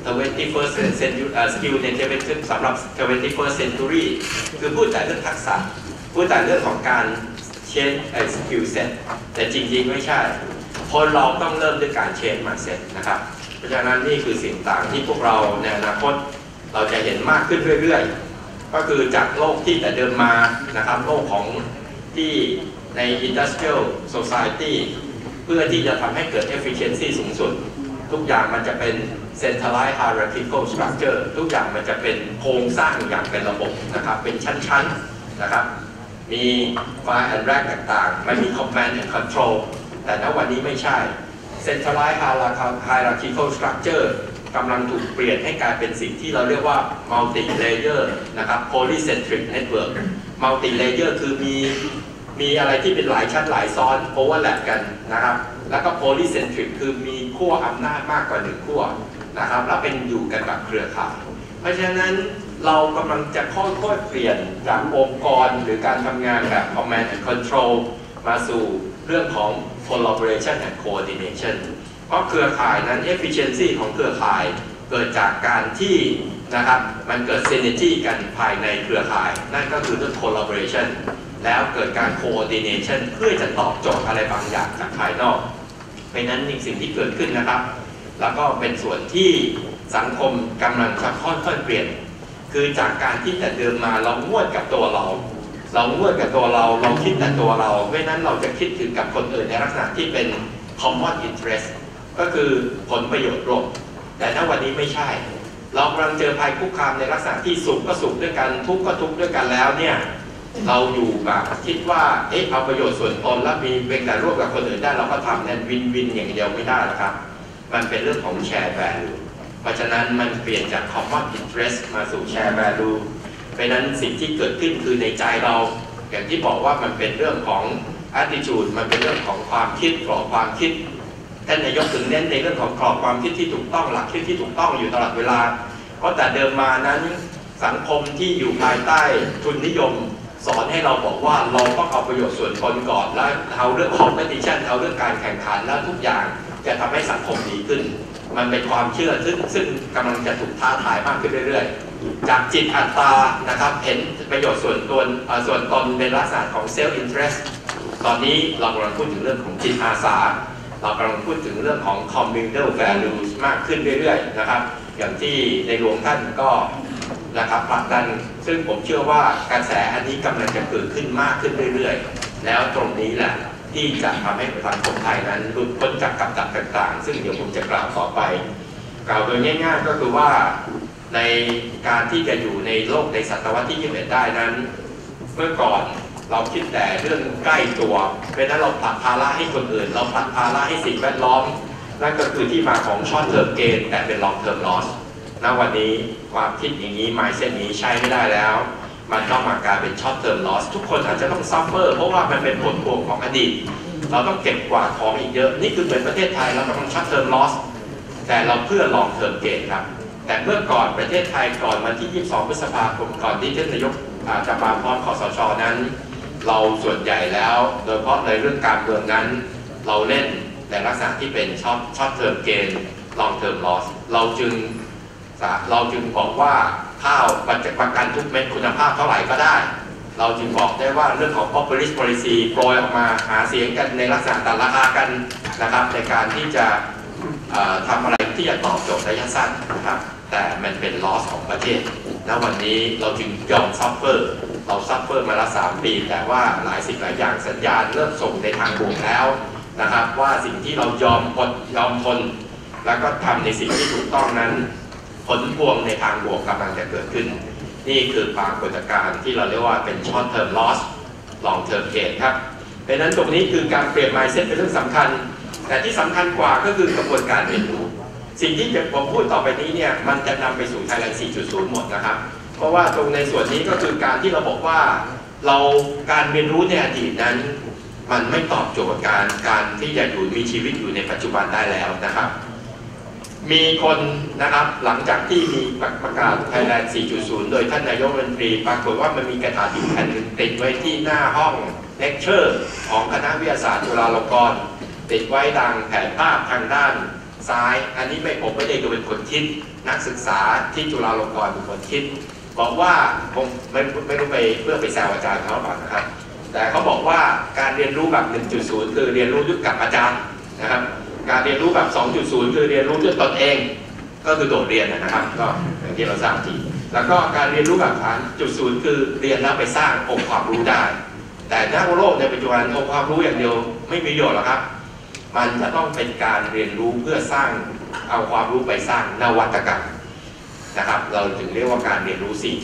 21st century skill development สำหรับ 21st century คือพูดแต่เรื่องทักษะพูดแต่เรื่องของการchange skill set แต่จริงๆไม่ใช่คนเราต้องเริ่มด้วยการ change mindset นะครับเพราะฉะนั้นนี่คือสิ่งต่างที่พวกเราในอนาคตเราจะเห็นมากขึ้นเรื่อยๆก็คือจากโลกที่แต่เดิมมานะครับโลกของที่ใน industrial society เพื่อที่จะทำให้เกิด efficiency สูงสุดทุกอย่างมันจะเป็น centralized hierarchical structure ทุกอย่างมันจะเป็นโครงสร้างอย่างเป็นระบบนะครับเป็นชั้นๆนะครับมีไฟล์อันแรกต่างๆไม่มี command and control แต่ณวันนี้ไม่ใช่ centralized hierarchical structure กำลังถูกเปลี่ยนให้กลายเป็นสิ่งที่เราเรียกว่า multi layer นะครับ polycentric network multi layer คือมีอะไรที่เป็นหลายชั้นหลายซ้อน overlap กันนะครับแล้วก็ polycentric คือมีขั้วอำนาจมากกว่า1ขั้วนะครับแล้วเป็นอยู่กันแบบเครือข่ายเพราะฉะนั้นเรากำลังจะค่อยๆเปลี่ยนจากองค์กรหรือการทำงานแบบ command and control มาสู่เรื่องของ collaboration and coordination เพราะเครือข่ายนั้น efficiency ของเครือข่ายเกิดจากการที่นะครับมันเกิด synergy กันภายในเครือข่ายนั่นก็คือเรื่อง collaboration แล้วเกิดการ coordination เพื่อจะตอบโจทย์อะไรบางอย่างจากภายนอกเพราะนั้นสิ่งที่เกิดขึ้นนะครับแล้วก็เป็นส่วนที่สังคมกำลังจะค่อยๆเปลี่ยนคือจากการที่แต่เดิมมาเราง่วนกับตัวเราง่วนกับตัวเราคิดแต่ตัวเราเพราะนั้นเราจะคิดถึงกับคนอื่นในลักษณะที่เป็น common interest ก็คือผลประโยชน์ร่วมแต่ถ้าวันนี้ไม่ใช่เรากำลังเจอภัยคุกคามในลักษณะที่สุขก็สุขด้วยกันทุกข์ก็ทุกข์ด้วยกันแล้วเนี่ยเราอยู่แบบคิดว่าเอาประโยชน์ส่วนตนแล้วมีเป็นแต่ร่วมกับคนอื่นได้เราก็ทำนั่นวินอย่างเดียวไม่ได้หรอกครับมันเป็นเรื่องของ share value เพราะฉะนั้นมันเปลี่ยนจาก common interest มาสู่ share value เพราะนั้นสิ่งที่เกิดขึ้นคือในใจเราอย่างที่บอกว่ามันเป็นเรื่องของ attitude มันเป็นเรื่องของความคิดกรอบความคิดท่านนายกถึงเน้นในเรื่องของกรอบความคิดที่ถูกต้องหลักคิดที่ถูกต้องอยู่ตลอดเวลาเพราะแต่เดิมมานั้นสังคมที่อยู่ภายใต้ทุนนิยมสอนให้เราบอกว่าเราต้องเอาประโยชน์ส่วนตนก่อนแล้วเอาเรื่อง competition เอาเรื่องการแข่งขันแล้วทุกอย่างจะทำให้สังคมดีขึ้นมันเป็นความเชื่อซึ่งกำลังจะถูกท้าทายมากขึ้นเรื่อยๆจากจิตอัตตานะครับเห็นประโยชน์ส่วนตนเป็นลักษณะของ self interest ตอนนี้เรากำลังพูดถึงเรื่องของจิตอาสาเรากำลังพูดถึงเรื่องของ communal values มากขึ้นเรื่อยๆนะครับอย่างที่ในหลวงท่านก็นะครับผลักดันซึ่งผมเชื่อว่ากระแสอันนี้กำลังจะเกิดขึ้นมากขึ้นเรื่อยๆแล้วตรงนี้แหละที่จะทำให้สังคมไทยนั้นหลุดพ้นจากกับดักต่างๆซึ่งเดี๋ยวผมจะกล่าวต่อไปกล่าวโดยง่ายๆก็คือว่าในการที่จะอยู่ในโลกในศตวรรษที่21ได้นั้นเมื่อก่อนเราคิดแต่เรื่องใกล้ตัวเพราะนั้นเราผลักภาระให้คนอื่นเราผลักภาระให้สิ่งแวดล้อมนั่นก็คือที่มาของ short term gain แต่เป็น long term loss ณวันนี้ความคิดอย่างนี้ mindset นี้ใช้ไม่ได้แล้วมันต้องมากลายเป็น short term loss ทุกคนอาจจะต้อง suffer เพราะว่ามันเป็นผลพวงของอดีตเราต้องเก็บกวาดของอีกเยอะนี่คือเหมือนประเทศไทยเรากำลัง short term loss แต่เราเพื่อ long term gain ครับแต่เมื่อก่อนประเทศไทยก่อนวันที่22พฤษภาคมก่อนที่ท่านนายกจะมาพร้อมคสช.นั้นเราส่วนใหญ่แล้วโดยเฉพาะในเรื่องการเมืองนั้นเราเล่นในลักษณะที่เป็นช็อตเทอมเกน long term loss เราจึงเราจึงบอกว่าข้าวประกันทุกเม็ดคุณภาพเท่าไหร่ก็ได้เราจึงบอกได้ว่าเรื่องของ populist policy โปรยออกมาหาเสียงกันในลักษณะตัดราคากันนะครับในการที่จะทำอะไรที่จะตอบโจทย์ระยะสั้นนะครับแต่มันเป็น loss ของประเทศแล้ววันนี้เราจึงยอมซัฟเฟอร์เราซัฟเฟอร์มาละ3 ปีแต่ว่าหลายสิ่งหลายอย่างสัญญาณเริ่มส่งในทางบวกแล้วนะครับว่าสิ่งที่เรายอมทนแล้วก็ทำในสิ่งที่ถูกต้องนั้นผลพวงในทางบวกกำลังจะเกิดขึ้นนี่คือปรากฏการณ์ที่เราเรียกว่าเป็น short term loss long term gain ครับเพราะฉะนั้นตรงนี้คือการเปลี่ยน mindset เป็นเรื่องสำคัญแต่ที่สำคัญกว่าก็คือกระบวนการเรียนรู้สิ่งที่ผมพูดต่อไปนี้เนี่ยมันจะนำไปสู่ Thailand 4.0 หมดนะครับเพราะว่าตรงในส่วนนี้ก็คือการที่เราบอกว่าการเรียนรู้ในอดีตนั้นมันไม่ตอบโจทย์การที่จะมีชีวิตอยู่ในปัจจุบันได้แล้วนะครับมีคนนะครับหลังจากที่มีประกาศ Thailand 4.0 โดยท่านนายกรัฐมนตรีปรากฏว่ามันมีกระดาษแผ่นหนึ่งติดไว้ที่หน้าห้องเลคเชอร์ของคณะวิทยาศาสตร์จุฬาลงกรณ์ติดไว้ดังแผนภาพทางด้านซ้ายอันนี้ผมไม่ได้เป็นคนคิดนักศึกษาที่จุฬาลงกรณ์เป็นคนคิดบอกว่าผมไม่รู้ไปเพื่อไปแซวอาจารย์เขาบ้างนะครับแต่เขาบอกว่าการเรียนรู้แบบ 1.0 คือเรียนรู้ด้วยกับอาจารย์นะครับการเรียนรู้แบบ 2.0 คือเรียนรู้ด้วยตนเองก็คือโดดเรียนนะครับก็อย่างที่เราทราบทีแล้วก็การเรียนรู้แบบ 3.0 คือเรียนแล้วไปสร้างองค์ความรู้ได้แต่ณโลกในปัจจุบันองค์ความรู้อย่างเดียวไม่มีประโยชน์หรอกครับมันจะต้องเป็นการเรียนรู้เพื่อสร้างเอาความรู้ไปสร้างนวัตกรรมนะครับเราถึงเรียกว่าการเรียนรู้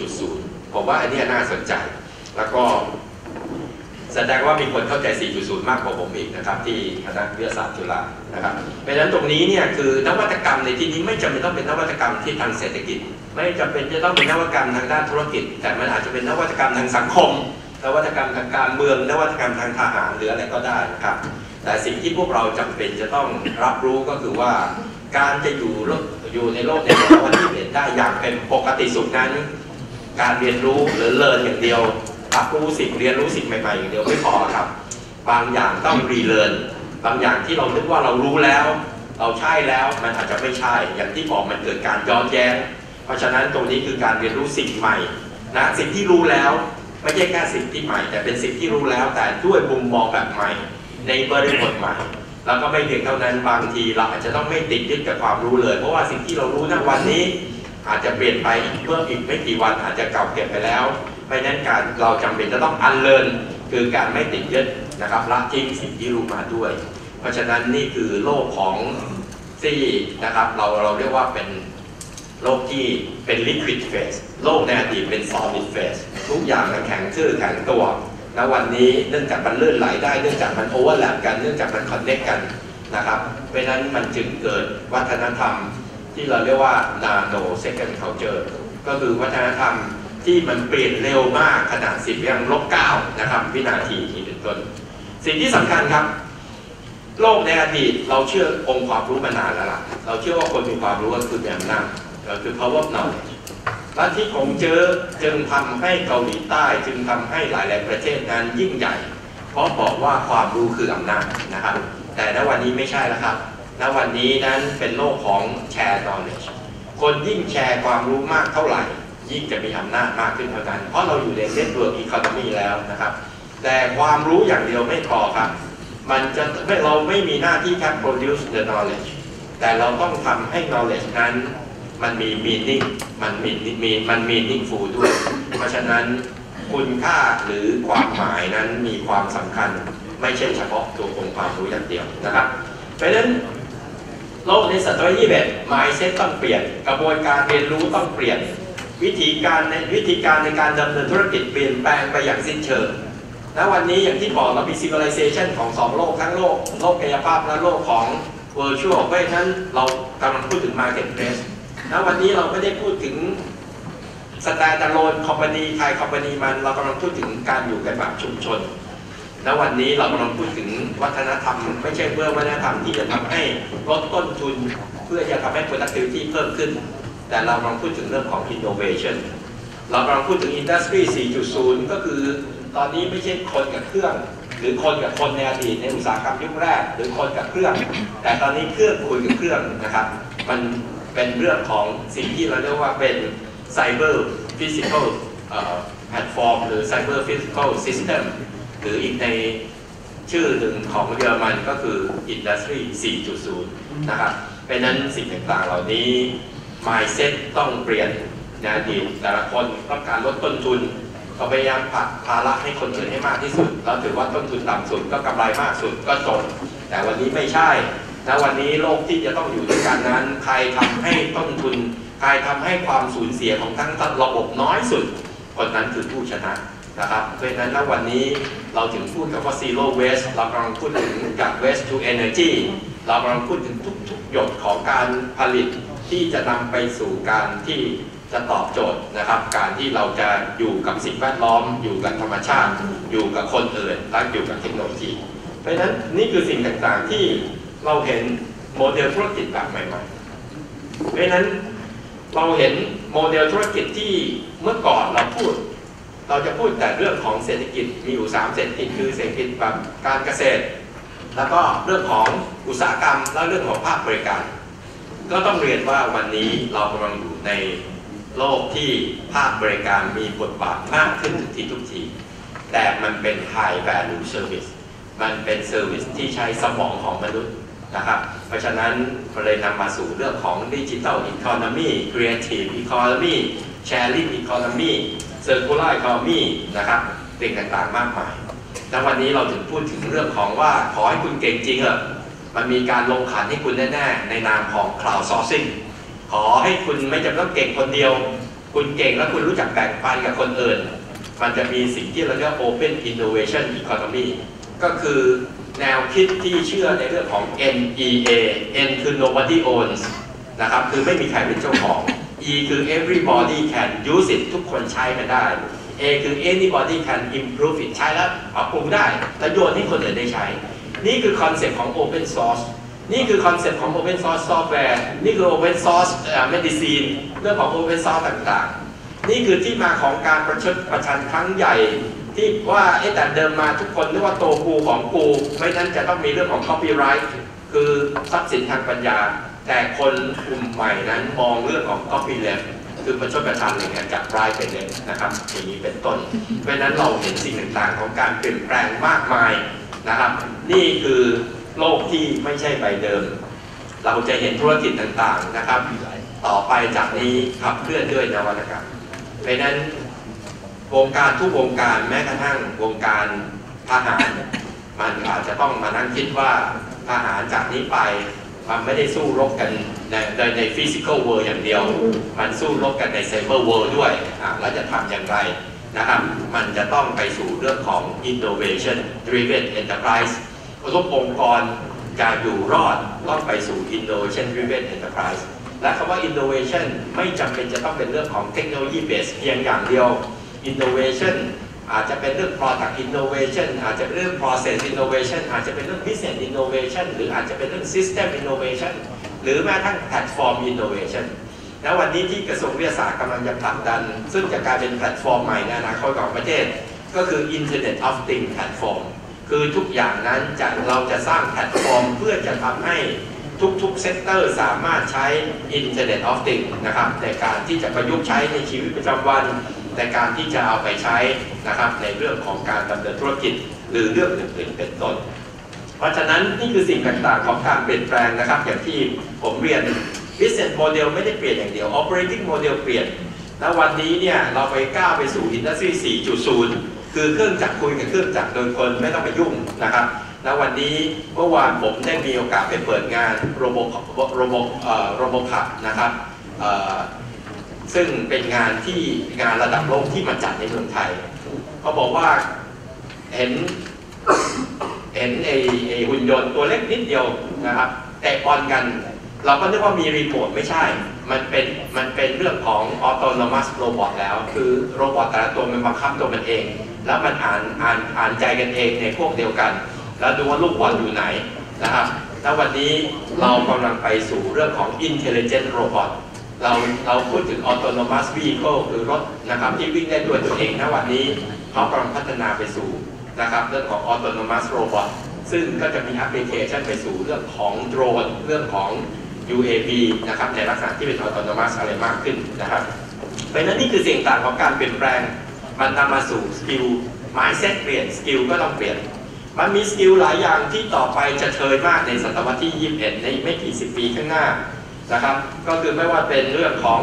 4.0 ผมว่าอันนี้น่าสนใจแล้วก็แสดงว่ามีคนเข้าใจ 4.0 มากกว่าผมอีกนะครับที่คณะวิทยาศาสตร์จุฬานะครับเพราะฉะนั้นตรงนี้เนี่ยคือนวัตกรรมในที่นี้ไม่จำเป็นต้องเป็นนวัตกรรมที่ทางเศรษฐกิจไม่จำเป็นจะต้องเป็นนวัตกรรมทางด้านธุรกิจแต่มันอาจจะเป็นนวัตกรรมทางสังคมนวัตกรรมทางการเมืองนวัตกรรมทางทหารหรืออะไรก็ได้นะครับแต่สิ่งที่พวกเราจำเป็นจะต้องรับรู้ก็คือว่าการจะอยู่ในโลกในศตวรรษที่21ได้อย่างเป็นปกติสุขนั้นการเรียนรู้หรือเรียนอย่างเดียวรับรู้สิ่งเรียนรู้สิ่งใหม่ๆอย่างเดียวไม่พอครับบางอย่างต้องรีเลิร์นบางอย่างที่เราคิดว่าเรารู้แล้วเราใช่แล้วมันอาจจะไม่ใช่อย่างที่บอกมันเกิดการย้อนแย้งเพราะฉะนั้นตรงนี้คือการเรียนรู้สิ่งใหม่นะสิ่งที่รู้แล้วไม่ใช่แค่สิ่งที่ใหม่แต่เป็นสิ่งที่รู้แล้วแต่ด้วยมุมมองแบบใหม่ในบริบทใหม่แล้วก็ไม่เพียงเท่านั้นบางทีเราอาจจะต้องไม่ติดยึดกับความรู้เลยเพราะว่าสิ่งที่เรารู้ณวันนี้อาจจะเปลี่ยนไปเมื่ออีกไม่กี่วันอาจจะเก่าเก็บไปแล้วเพราะฉะนั้นการเราจำเป็นจะต้องอันเลิร์นคือการไม่ติดยึดนะครับละทิ้งสิ่งที่รู้มาด้วยเพราะฉะนั้นนี่คือโลกของที่นะครับเราเรียกว่าเป็นโลกที่เป็น liquid phase โลกในอดีตเป็น solid phase ทุกอย่างมันแข็งทื่อแข็งตัวณวันนี้เนื่องจากมันลื่นไหลได้เนื่องจากมัน overlap กันเนื่องจากมัน connect กันนะครับเพราะฉะนั้นมันจึงเกิดวัฒนธรรมที่เราเรียกว่า nano second culture ก็คือวัฒนธรรมที่มันเปลี่ยนเร็วมากขนาด10⁻⁹นะครับวินาทีนี้เป็นต้นสิ่งที่สำคัญครับโลกในอดีตเราเชื่อองค์ความรู้มานานแล้วล่ะเราเชื่อว่าคนมีความรู้ก็คือมีอำนาจคือ power of knowledge และที่ผมจึงทำให้เกาหลีใต้จึงทำให้หลายๆประเทศนั้นยิ่งใหญ่เพราะบอกว่าความรู้คืออำนาจนะครับแต่ณวันนี้ไม่ใช่แล้วครับณวันนี้นั้นเป็นโลกของแชร์ knowledge คนยิ่งแชร์ความรู้มากเท่าไหร่ยิ่งจะมีอำนาจมากขึ้นเท่านั้นเพราะเราอยู่ในเน็ตเวิร์กอีโคโนมีแล้วนะครับแต่ความรู้อย่างเดียวไม่พอครับเราไม่มีหน้าที่แค่ produce the knowledge แต่เราต้องทำให้ knowledge นั้นมันมี meaning มัน meaningful ด้วยเพราะฉะนั้นคุณค่าหรือความหมายนั้นมีความสำคัญไม่ใช่เฉพาะตัวองค์ความรู้อย่างเดียวนะครับเพราะฉะนั้นโลกในศตวรรษที่21 mindset ต้องเปลี่ยนกระบวนการเรียนรู้ต้องเปลี่ยนวิธีการในการดำเนินธุรกิจเปลี่ยนแปลงไปอย่างสิ้นเชิงณวันนี้อย่างที่บอกเรามี civilization ของ2โลกทั้งโลกกายภาพและโลกของ virtual เพราะฉะนั้นเรากำลังพูดถึง marketplace ณวันนี้เราไม่ได้พูดถึง standalone company ใคร company มันเรากำลังพูดถึงการอยู่กันแบบชุมชนณวันนี้เรากำลังพูดถึงวัฒนธรรมไม่ใช่เพื่อวัฒนธรรมที่จะทำให้ลดต้นทุนเพื่อจะทำให้ productivity เพิ่มขึ้นแต่เรากำลังพูดถึงเรื่องของ innovation เรากำลังพูดถึง industry 4.0 ก็คือตอนนี้ไม่ใช่คนกับเครื่องหรือคนกับคนในอดีตในอุตสาหกรรมยุคแรกหรือคนกับเครื่องแต่ตอนนี้เครื่องคุยกับเครื่องนะครับมันเป็นเรื่องของสิ่งที่เราเรียกว่าเป็น Cyber Physical Platform หรือ Cyber Physical System หรืออีกในชื่อหนึ่งของเยอรมันก็คือ Industry 4.0 นะครับเพราะนั้นสิ่งต่างๆเหล่านี้ mindset ต้องเปลี่ยนในอดีตแต่ละคนต้องการลดต้นทุนก็พยายามผลักภาระให้คนอื่นให้มากที่สุดเราถือว่าต้นทุนต่ำสุดก็กำไรมากสุดก็จนแต่วันนี้ไม่ใช่นะวันนี้โลกที่จะต้องอยู่ด้วยกันนั้นใครทำให้ต้นทุนใครทำให้ความสูญเสียของทั้งระบบน้อยสุดคนนั้นคือผู้ชนะนะครับเพราะฉะนั้นวันนี้เราถึงพูดกับว่า zero waste เรากำลังพูดถึงจาก waste to energy เรากำลังพูดถึงทุกหยดของการผลิตที่จะนำไปสู่การที่จะตอบโจทย์นะครับการที่เราจะอยู่กับสิ่งแวดล้อมอยู่กับธรรมชาติอยู่กับคนอื่นและอยู่กับเทคโนโลยีเพราะฉะนั้นนี่คือสิ่งต่างๆที่เราเห็นโมเดลธุรกิจแบบใหม่ๆเพราะฉะนั้นเราเห็นโมเดลธุรกิจที่เมื่อก่อนเราจะพูดแต่เรื่องของเศรษฐกิจมีอยู่3เศรษฐกิจคือเศรษฐกิจแบบการเกษตรแล้วก็เรื่องของอุตสาหกรรมและเรื่องของภาคบริการก็ต้องเรียนว่าวันนี้เรากำลังอยู่ในโลกที่ภาคบริการมีบทบาทมากขึ้นทุกทีแต่มันเป็น high value service มันเป็น service ที่ใช้สมองของมนุษย์นะครับเพราะฉะนั้นมันเลยนำมาสู่เรื่องของ digital economy creative economy sharing economy circular economy นะครับสิ่งต่างๆมากมายแต่วันนี้เราถึงพูดถึงเรื่องของว่าขอให้คุณเก่งจริงเหรอมันมีการลงขันให้คุณแน่ๆในนามของ cloud sourcing ขอให้คุณไม่จำเป็นต้องเก่งคนเดียวคุณเก่งแล้วคุณรู้จักแบ่งปันกับคนอื่นมันจะมีสิ่งที่เราเรียก open innovation economy ก็คือแนวคิดที่เชื่อในเรื่องของ NEA N คือ nobody owns นะครับคือไม่มีใครเป็นเจ้าของ E คือ everybody can use it ทุกคนใช้มันได้ A คือ anybody can improve it ใช้แล้วปรับปรุงได้และโยนให้คนอื่นได้ใช้นี่คือคอนเซ็ปต์ของ open source นี่คือคอนเซ็ปต์ของ open source software นี่คือ open source medicine เรื่องของ open source ต่างๆนี่คือที่มาของการประชันครั้งใหญ่ที่ว่าแต่เดิมมาทุกคนเรียกว่าโตกูของกูไม่นั้นจะต้องมีเรื่องของ copyright คือทรัพย์สินทางปัญญาแต่คนกลุ่มใหม่นั้นมองเรื่องของ copyleft คือประชันอย่างเงี้ยจากรายเป็นเลยนะครับอย่างนี้เป็นต้นเพราะนั้นเราเห็นสิ่งต่างๆของการเปลี่ยนแปลงมากมายนะครับนี่คือโลกที่ไม่ใช่ใบเดิมเราจะเห็นธุรกิจต่างๆนะครับต่อไปจากนี้ขับเคลื่อนด้วยนวัตกรรมเพราะนั้นวงการทุกวงการแม้กระทั่งวงการทหารมันอาจจะต้องมานั่งคิดว่าทหารจากนี้ไปมันไม่ได้สู้รบกันในฟิสิกอลเวิลด์อย่างเดียวมันสู้รบกันในไซเบอร์เวิลด์ด้วยแล้วจะทำอย่างไรนะครับมันจะต้องไปสู่เรื่องของ innovation driven enterprise ทุกองค์กรจะอยู่รอดต้องไปสู่ innovation driven enterprise และคำว่า innovation ไม่จำเป็นจะต้องเป็นเรื่องของเทคโนโลยี base เพียงอย่างเดียว innovation อาจจะเป็นเรื่อง product innovation อาจจะเป็นเรื่อง process innovation อาจจะเป็นเรื่อง business innovation หรืออาจจะเป็นเรื่อง system innovation หรือแม้กระทั่ง platform innovation แล้ววันนี้ที่กระทรวงวิทยาศาสตร์กำลังจะผลักดันซึ่งจะกลายเป็นแพลตฟอร์มใหม่ในอนาคตของประเทศก็คือ Internet of Things Platform คือทุกอย่างนั้นเราจะสร้างแพลตฟอร์มเพื่อจะทำให้ทุกเซกเตอร์สามารถใช้ Internet of Things นะครับในการที่จะประยุกต์ใช้ในชีวิตประจำวันในการที่จะเอาไปใช้นะครับในเรื่องของการดำเนินธุรกิจหรือเรื่องอื่นๆเป็นต้นเพราะฉะนั้นนี่คือสิ่งต่างๆของการเปลี่ยนแปลงนะครับอย่างที่ผมเรียน business model ไม่ได้เปลี่ยนอย่างเดียว operating model เปลี่ยนแล้ววันนี้เนี่ยเราไปก้าวไปสู่ industry 4.0 คือเครื่องจักรคุยกับเครื่องจักรโดยคนไม่ต้องไปยุ่งนะครับแล้ววันนี้เมื่อวานผมได้มีโอกาสไปเปิดงานโรบคัพนะครับซึ่งเป็นงานระดับโลกที่มาจัดในเมืองไทยเขาบอกว่าเห็นไอ้หุ่นยนต์ตัวเล็กนิดเดียวนะครับแตะบอลกันเราก็นึกว่ามีรีโมทไม่ใช่มันเป็นเรื่องของ autonomous robot แล้วคือโรบอทแต่ละตัวมันบังคับตัวมันเองแล้วมันอ่านใจกันเองในพวกเดียวกันแล้วดูว่าลูกบอลอยู่ไหนนะครับแล้ววันนี้เรากำลังไปสู่เรื่องของ intelligent robot เราพูดถึง autonomous vehicle คือรถนะครับที่วิ่งได้ด้วยตัวเองนะวันนี้เขากำลังพัฒนาไปสู่นะครับเรื่องของ autonomous robot ซึ่งก็จะมีแอปพลิเคชันไปสู่เรื่องของโดรนเรื่องของ UAV นะครับในลักษณะที่เป็น autonomous อะไรมากขึ้นนะครับเพราะฉะนั้นนี่คือสิ่งต่างของการเปลี่ยนแปลงมันนำมาสู่สกิล mindset เปลี่ยนสกิลก็ต้องเปลี่ยนมันมีสกิลหลายอย่างที่ต่อไปจะเชยมากในศตวรรษที่ 21 ในไม่กี่10 ปีข้างหน้านะครับก็คือไม่ว่าเป็นเรื่องของ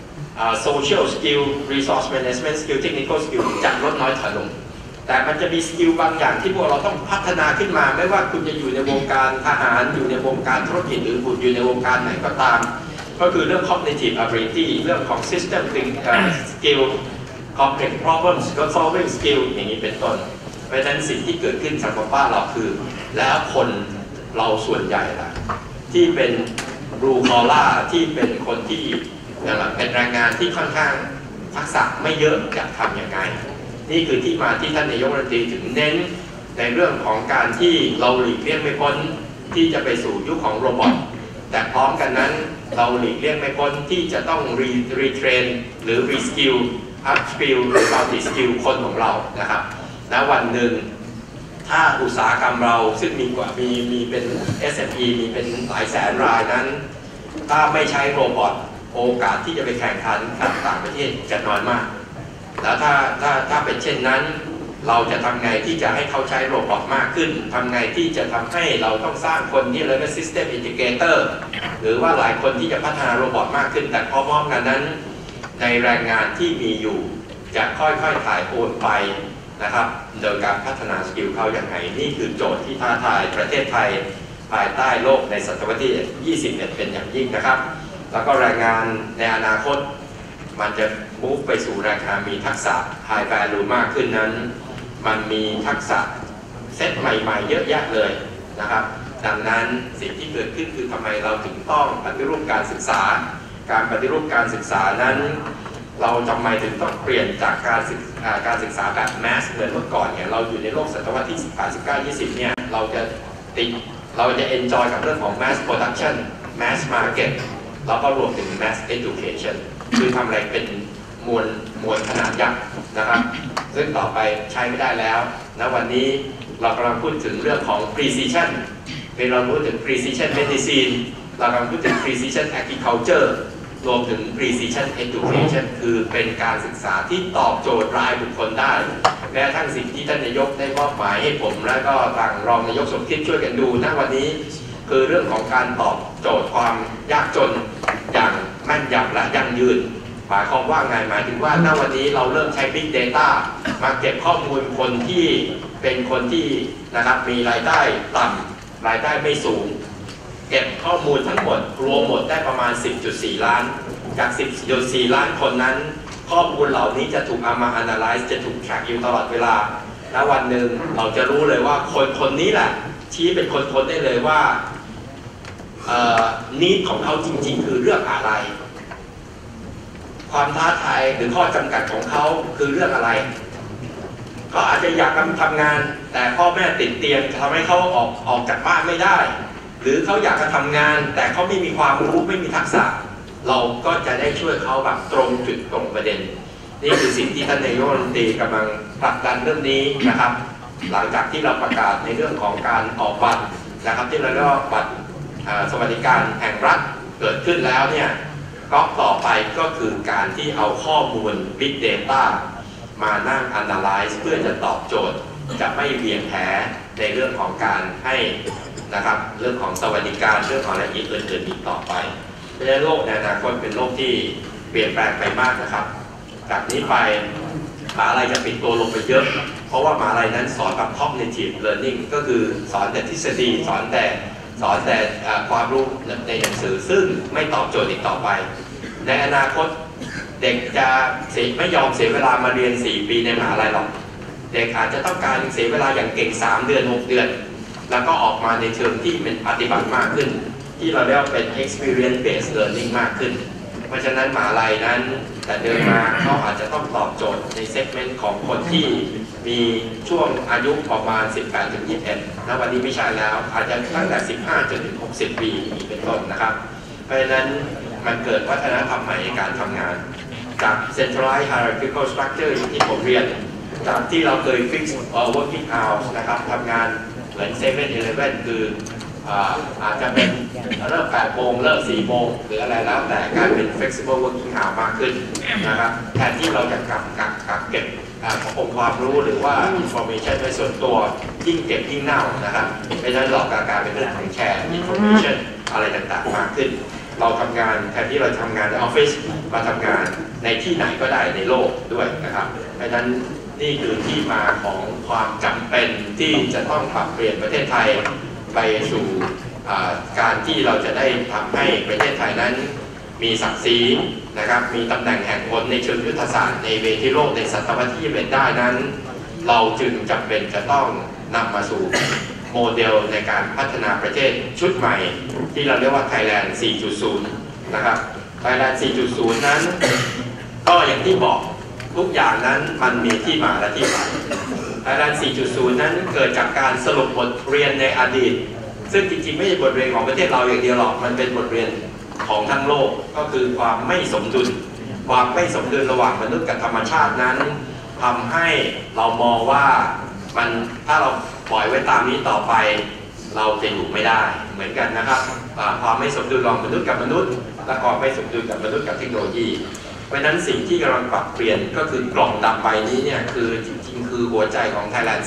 social skill resource management skill technical skill จะลดน้อยถอยลงแต่มันจะมีสกิลบางอย่างที่พวกเราต้องพัฒนาขึ้นมาไม่ว่าคุณจะอยู่ในวงการทหารอยู่ในวงการธุรกิจหรือคุณอยู่ในวงการไหนก็ตามก็คือเรื่อง cognitive ability เรื่องของ system skill complex problems solving skill อย่างนี้เป็นต้นเพราะฉะนั้นสิ่งที่เกิดขึ้นสำหรับบ้านเราคือแล้วคนเราส่วนใหญ่ล่ะที่เป็นรูคอล่าที่เป็นคนที่เป็นแรงงานที่ค่อนข้างทักษะไม่เยอะจะทำยังไงนี่คือที่มาที่ท่านนายกรัฐมนตรีถึงเน้นในเรื่องของการที่เราหลีกเลี่ยงไม่พ้นที่จะไปสู่ยุคของโรบอทแต่พร้อมกันนั้นเราหลีกเลี่ยงไม่พ้นที่จะต้องรีเทรนหรือรีสกิลอัพสกิลหรือมัลติสกิลคนของเรานะครับณวันหนึ่งถ้าอุตสาหกรรมเราซึ่งมีเป็น SME มีเป็นหลายแสนรายนั้นถ้าไม่ใช้โรบอทโอกาสที่จะไปแข่งขันกับต่างประเทศจะน้อยมากแล้วถ้าเป็นเช่นนั้นเราจะทำไงที่จะให้เขาใช้โรบอทมากขึ้นทำไงที่จะทำให้เราต้องสร้างคนที่เรียกว่า System Integrator หรือว่าหลายคนที่จะพัฒนาโรบอทมากขึ้นแต่พร้อมๆกันนั้นในแรงงานที่มีอยู่จะค่อยๆถ่ายโอนไปนะครับโดยการพัฒนาสกิลเขาอย่างไรนี่คือโจทย์ที่ท้าทายประเทศไทยภายใต้โลกในศตวรรษที่ 21 เป็นอย่างยิ่งนะครับแล้วก็แรงงานในอนาคตมันจะมุ่งไปสู่แรงงานมีทักษะ high value มากขึ้นนั้นมันมีทักษะเซตใหม่ๆเยอะแยะเลยนะครับดังนั้นสิ่งที่เกิดขึ้นคือทำไมเราถึงต้องปฏิรูปการศึกษาการปฏิรูปการศึกษานั้นเราทำไมถึงต้องเปลี่ยนจากการศึกษาแบบแมสเหมือนเมื่อก่อนเนี่ยเราอยู่ในโลกศตวรรษที่ 18 19 20 เนี่ยเราจะenjoy กับเรื่องของ mass production mass market แล้วก็รวมถึง mass education คือทำอะไรเป็นมวลขนาดยักษ์นะครับซึ่งต่อไปใช้ไม่ได้แล้วณวันนี้เรากำลังพูดถึงเรื่องของ precision เราพูดถึง precision medicine เรากำลังพูดถึง precision agriculture รวมถึง precision education คือเป็นการศึกษาที่ตอบโจทย์รายบุคคลได้แม้ทั้งสิ่งที่ท่านนายกได้มอบหมายให้ผมและก็ทางรองนายกสมคิดช่วยกันดูณวันนี้คือเรื่องของการตอบโจทย์ความยากจนอย่างแม่นยำและยั่งยืนหมายความว่าไงหมายถึงว่าณวันนี้เราเริ่มใช้ Big Data มาเก็บข้อมูลคนที่เป็นคนที่นะครับมีรายได้ต่ำรายได้ไม่สูงเก็บข้อมูลทั้งหมดรวมหมดได้ประมาณ 10.4 ล้านจาก 10.4 ล้านคนนั้นข้อมูลเหล่านี้จะถูกเอามา analyze จะถูกแทร็กอยู่ตลอดเวลาแล้ววันหนึ่งเราจะรู้เลยว่าคนนี้แหละชี้เป็นคนได้เลยว่าneed ของเขาจริงๆคือเรื่องอะไรความท้าทายหรือข้อจำกัดของเขาคือเรื่องอะไรเขาอาจจะอยากทำงานแต่พ่อแม่ติดเตียงทำให้เขาออกจากบ้านไม่ได้หรือเขาอยากจะทำงานแต่เขาไม่มีความรู้ไม่มีทักษะเราก็จะได้ช่วยเขาแบบตรงจุดตรงประเด็นนี่คือสิ่งที่ท่านนายกรัฐมนตรีกำลังผลักดันเรื่องนี้นะครับหลังจากที่เราประกาศในเรื่องของการออกบัตรนะครับที่เราเรียกว่าบัตรสวัสดิการแห่งรัฐเกิดขึ้นแล้วเนี่ยก็ต่อไปก็คือการที่เอาข้อมูล Big Data มานั่ง Analyze เพื่อจะตอบโจทย์จะไม่เบี่ยงแผในเรื่องของการให้นะครับเรื่องของสวัสดิการเรื่องของอะไรอีกอื่นๆอีกต่อไปเพราะฉะนั้นโลกในอนาคตเป็นโลกที่เปลี่ยนแปลงไปมากนะครับจากนี้ไปมหาลัยจะปิดตัวลงไปเยอะเพราะว่ามหาลัยนั้นสอนแบบ cognitive learning ก็คือสอนแต่ทฤษฎีสอนแต่ความรู้ในหนังสือซึ่งไม่ตอบโจทย์อีกต่อไปในอนาคตเด็กจะไม่ยอมเสียเวลามาเรียน4 ปีในมหาลัยหรอกเด็กอาจจะต้องการเสียเวลาอย่างเก่ง3 เดือน 6 เดือนแล้วก็ออกมาในเชิงที่เป็นปฏิบัติมากขึ้นที่เราเรียกว่าเป็น experience based learning มากขึ้นเพราะฉะนั้นมหาลัยนั้นแต่เดินมาเขาอาจจะต้องตอบโจทย์ในเซกเมนต์ของคนที่มีช่วงอายุประมาณ 18-21 ณ วันนี้ไม่ใช่แล้วอาจจะตั้งแต่ 15 จนถึง 60 ปีเป็นต้นนะครับเพราะฉะนั้นมันเกิดวัฒนธรรมใหม่ในการทำงานจาก centralized hierarchical structure อย่างที่ผมเรียนจากที่เราเคย fix working hours นะครับทำงานเหมือน7-11คืออาจจะเป็นเริ่ม8 โมงเลิก4 โมงหรืออะไรแล้วแต่กลายเป็น flexible working hour มากขึ้นนะครับแทนที่เราจะกักเก็บองค์ความรู้หรือว่า information ไว้ส่วนตัวยิ่งเก็บยิ่งเน่านะครับไม่ใช่หลอกกลายเป็นเรื่องของแชร์ information อะไรต่างๆมากขึ้นเราทำงานแทนที่เราทำงานในออฟฟิศมาทำงานในที่ไหนก็ได้ในโลกด้วยนะครับเพราะฉะนั้นนี่คือที่มาของความจำเป็นที่จะต้องปรับเปลี่ยนประเทศไทยไปสู่การที่เราจะได้ทำให้ประเทศไทยนั้นมีศักดิ์ศรีนะครับมีตำแหน่งแห่งหนในเชิงยุทธศาสตร์ในเวทีโลกในศตวรรษที่21ได้นั้นเราจึงจำเป็นจะต้องนำมาสู่โมเดลในการพัฒนาประเทศชุดใหม่ที่เราเรียกว่า Thailand 4.0 นะครับ Thailand 4.0 นั้นก็อย่างที่บอกทุกอย่างนั้นมันมีที่มาและที่ไป Thailand 4.0 นั้นเกิดจากการสรุปบทเรียนในอดีตซึ่งจริงๆไม่ใช่บทเรียนของประเทศเราอย่างเดียวหรอกมันเป็นบทเรียนของทั้งโลกก็คือความไม่สมดุลระหว่างมนุษย์กับธรรมชาตินั้นทำให้เรามองว่ามันถ้าเราปล่อยไว้ตามนี้ต่อไปเราจะอยู่ไม่ได้เหมือนกันนะครับความไม่สมดุลระหว่างมนุษย์กับมนุษย์และความไม่สมดุลกับมนุษย์กับเทคโนโลยีเพราะฉะนั้นสิ่งที่กำลังปรับเปลี่ยนก็คือกล่องดำใบนี้เนี่ยคือจริงๆคือหัวใจของ Thailand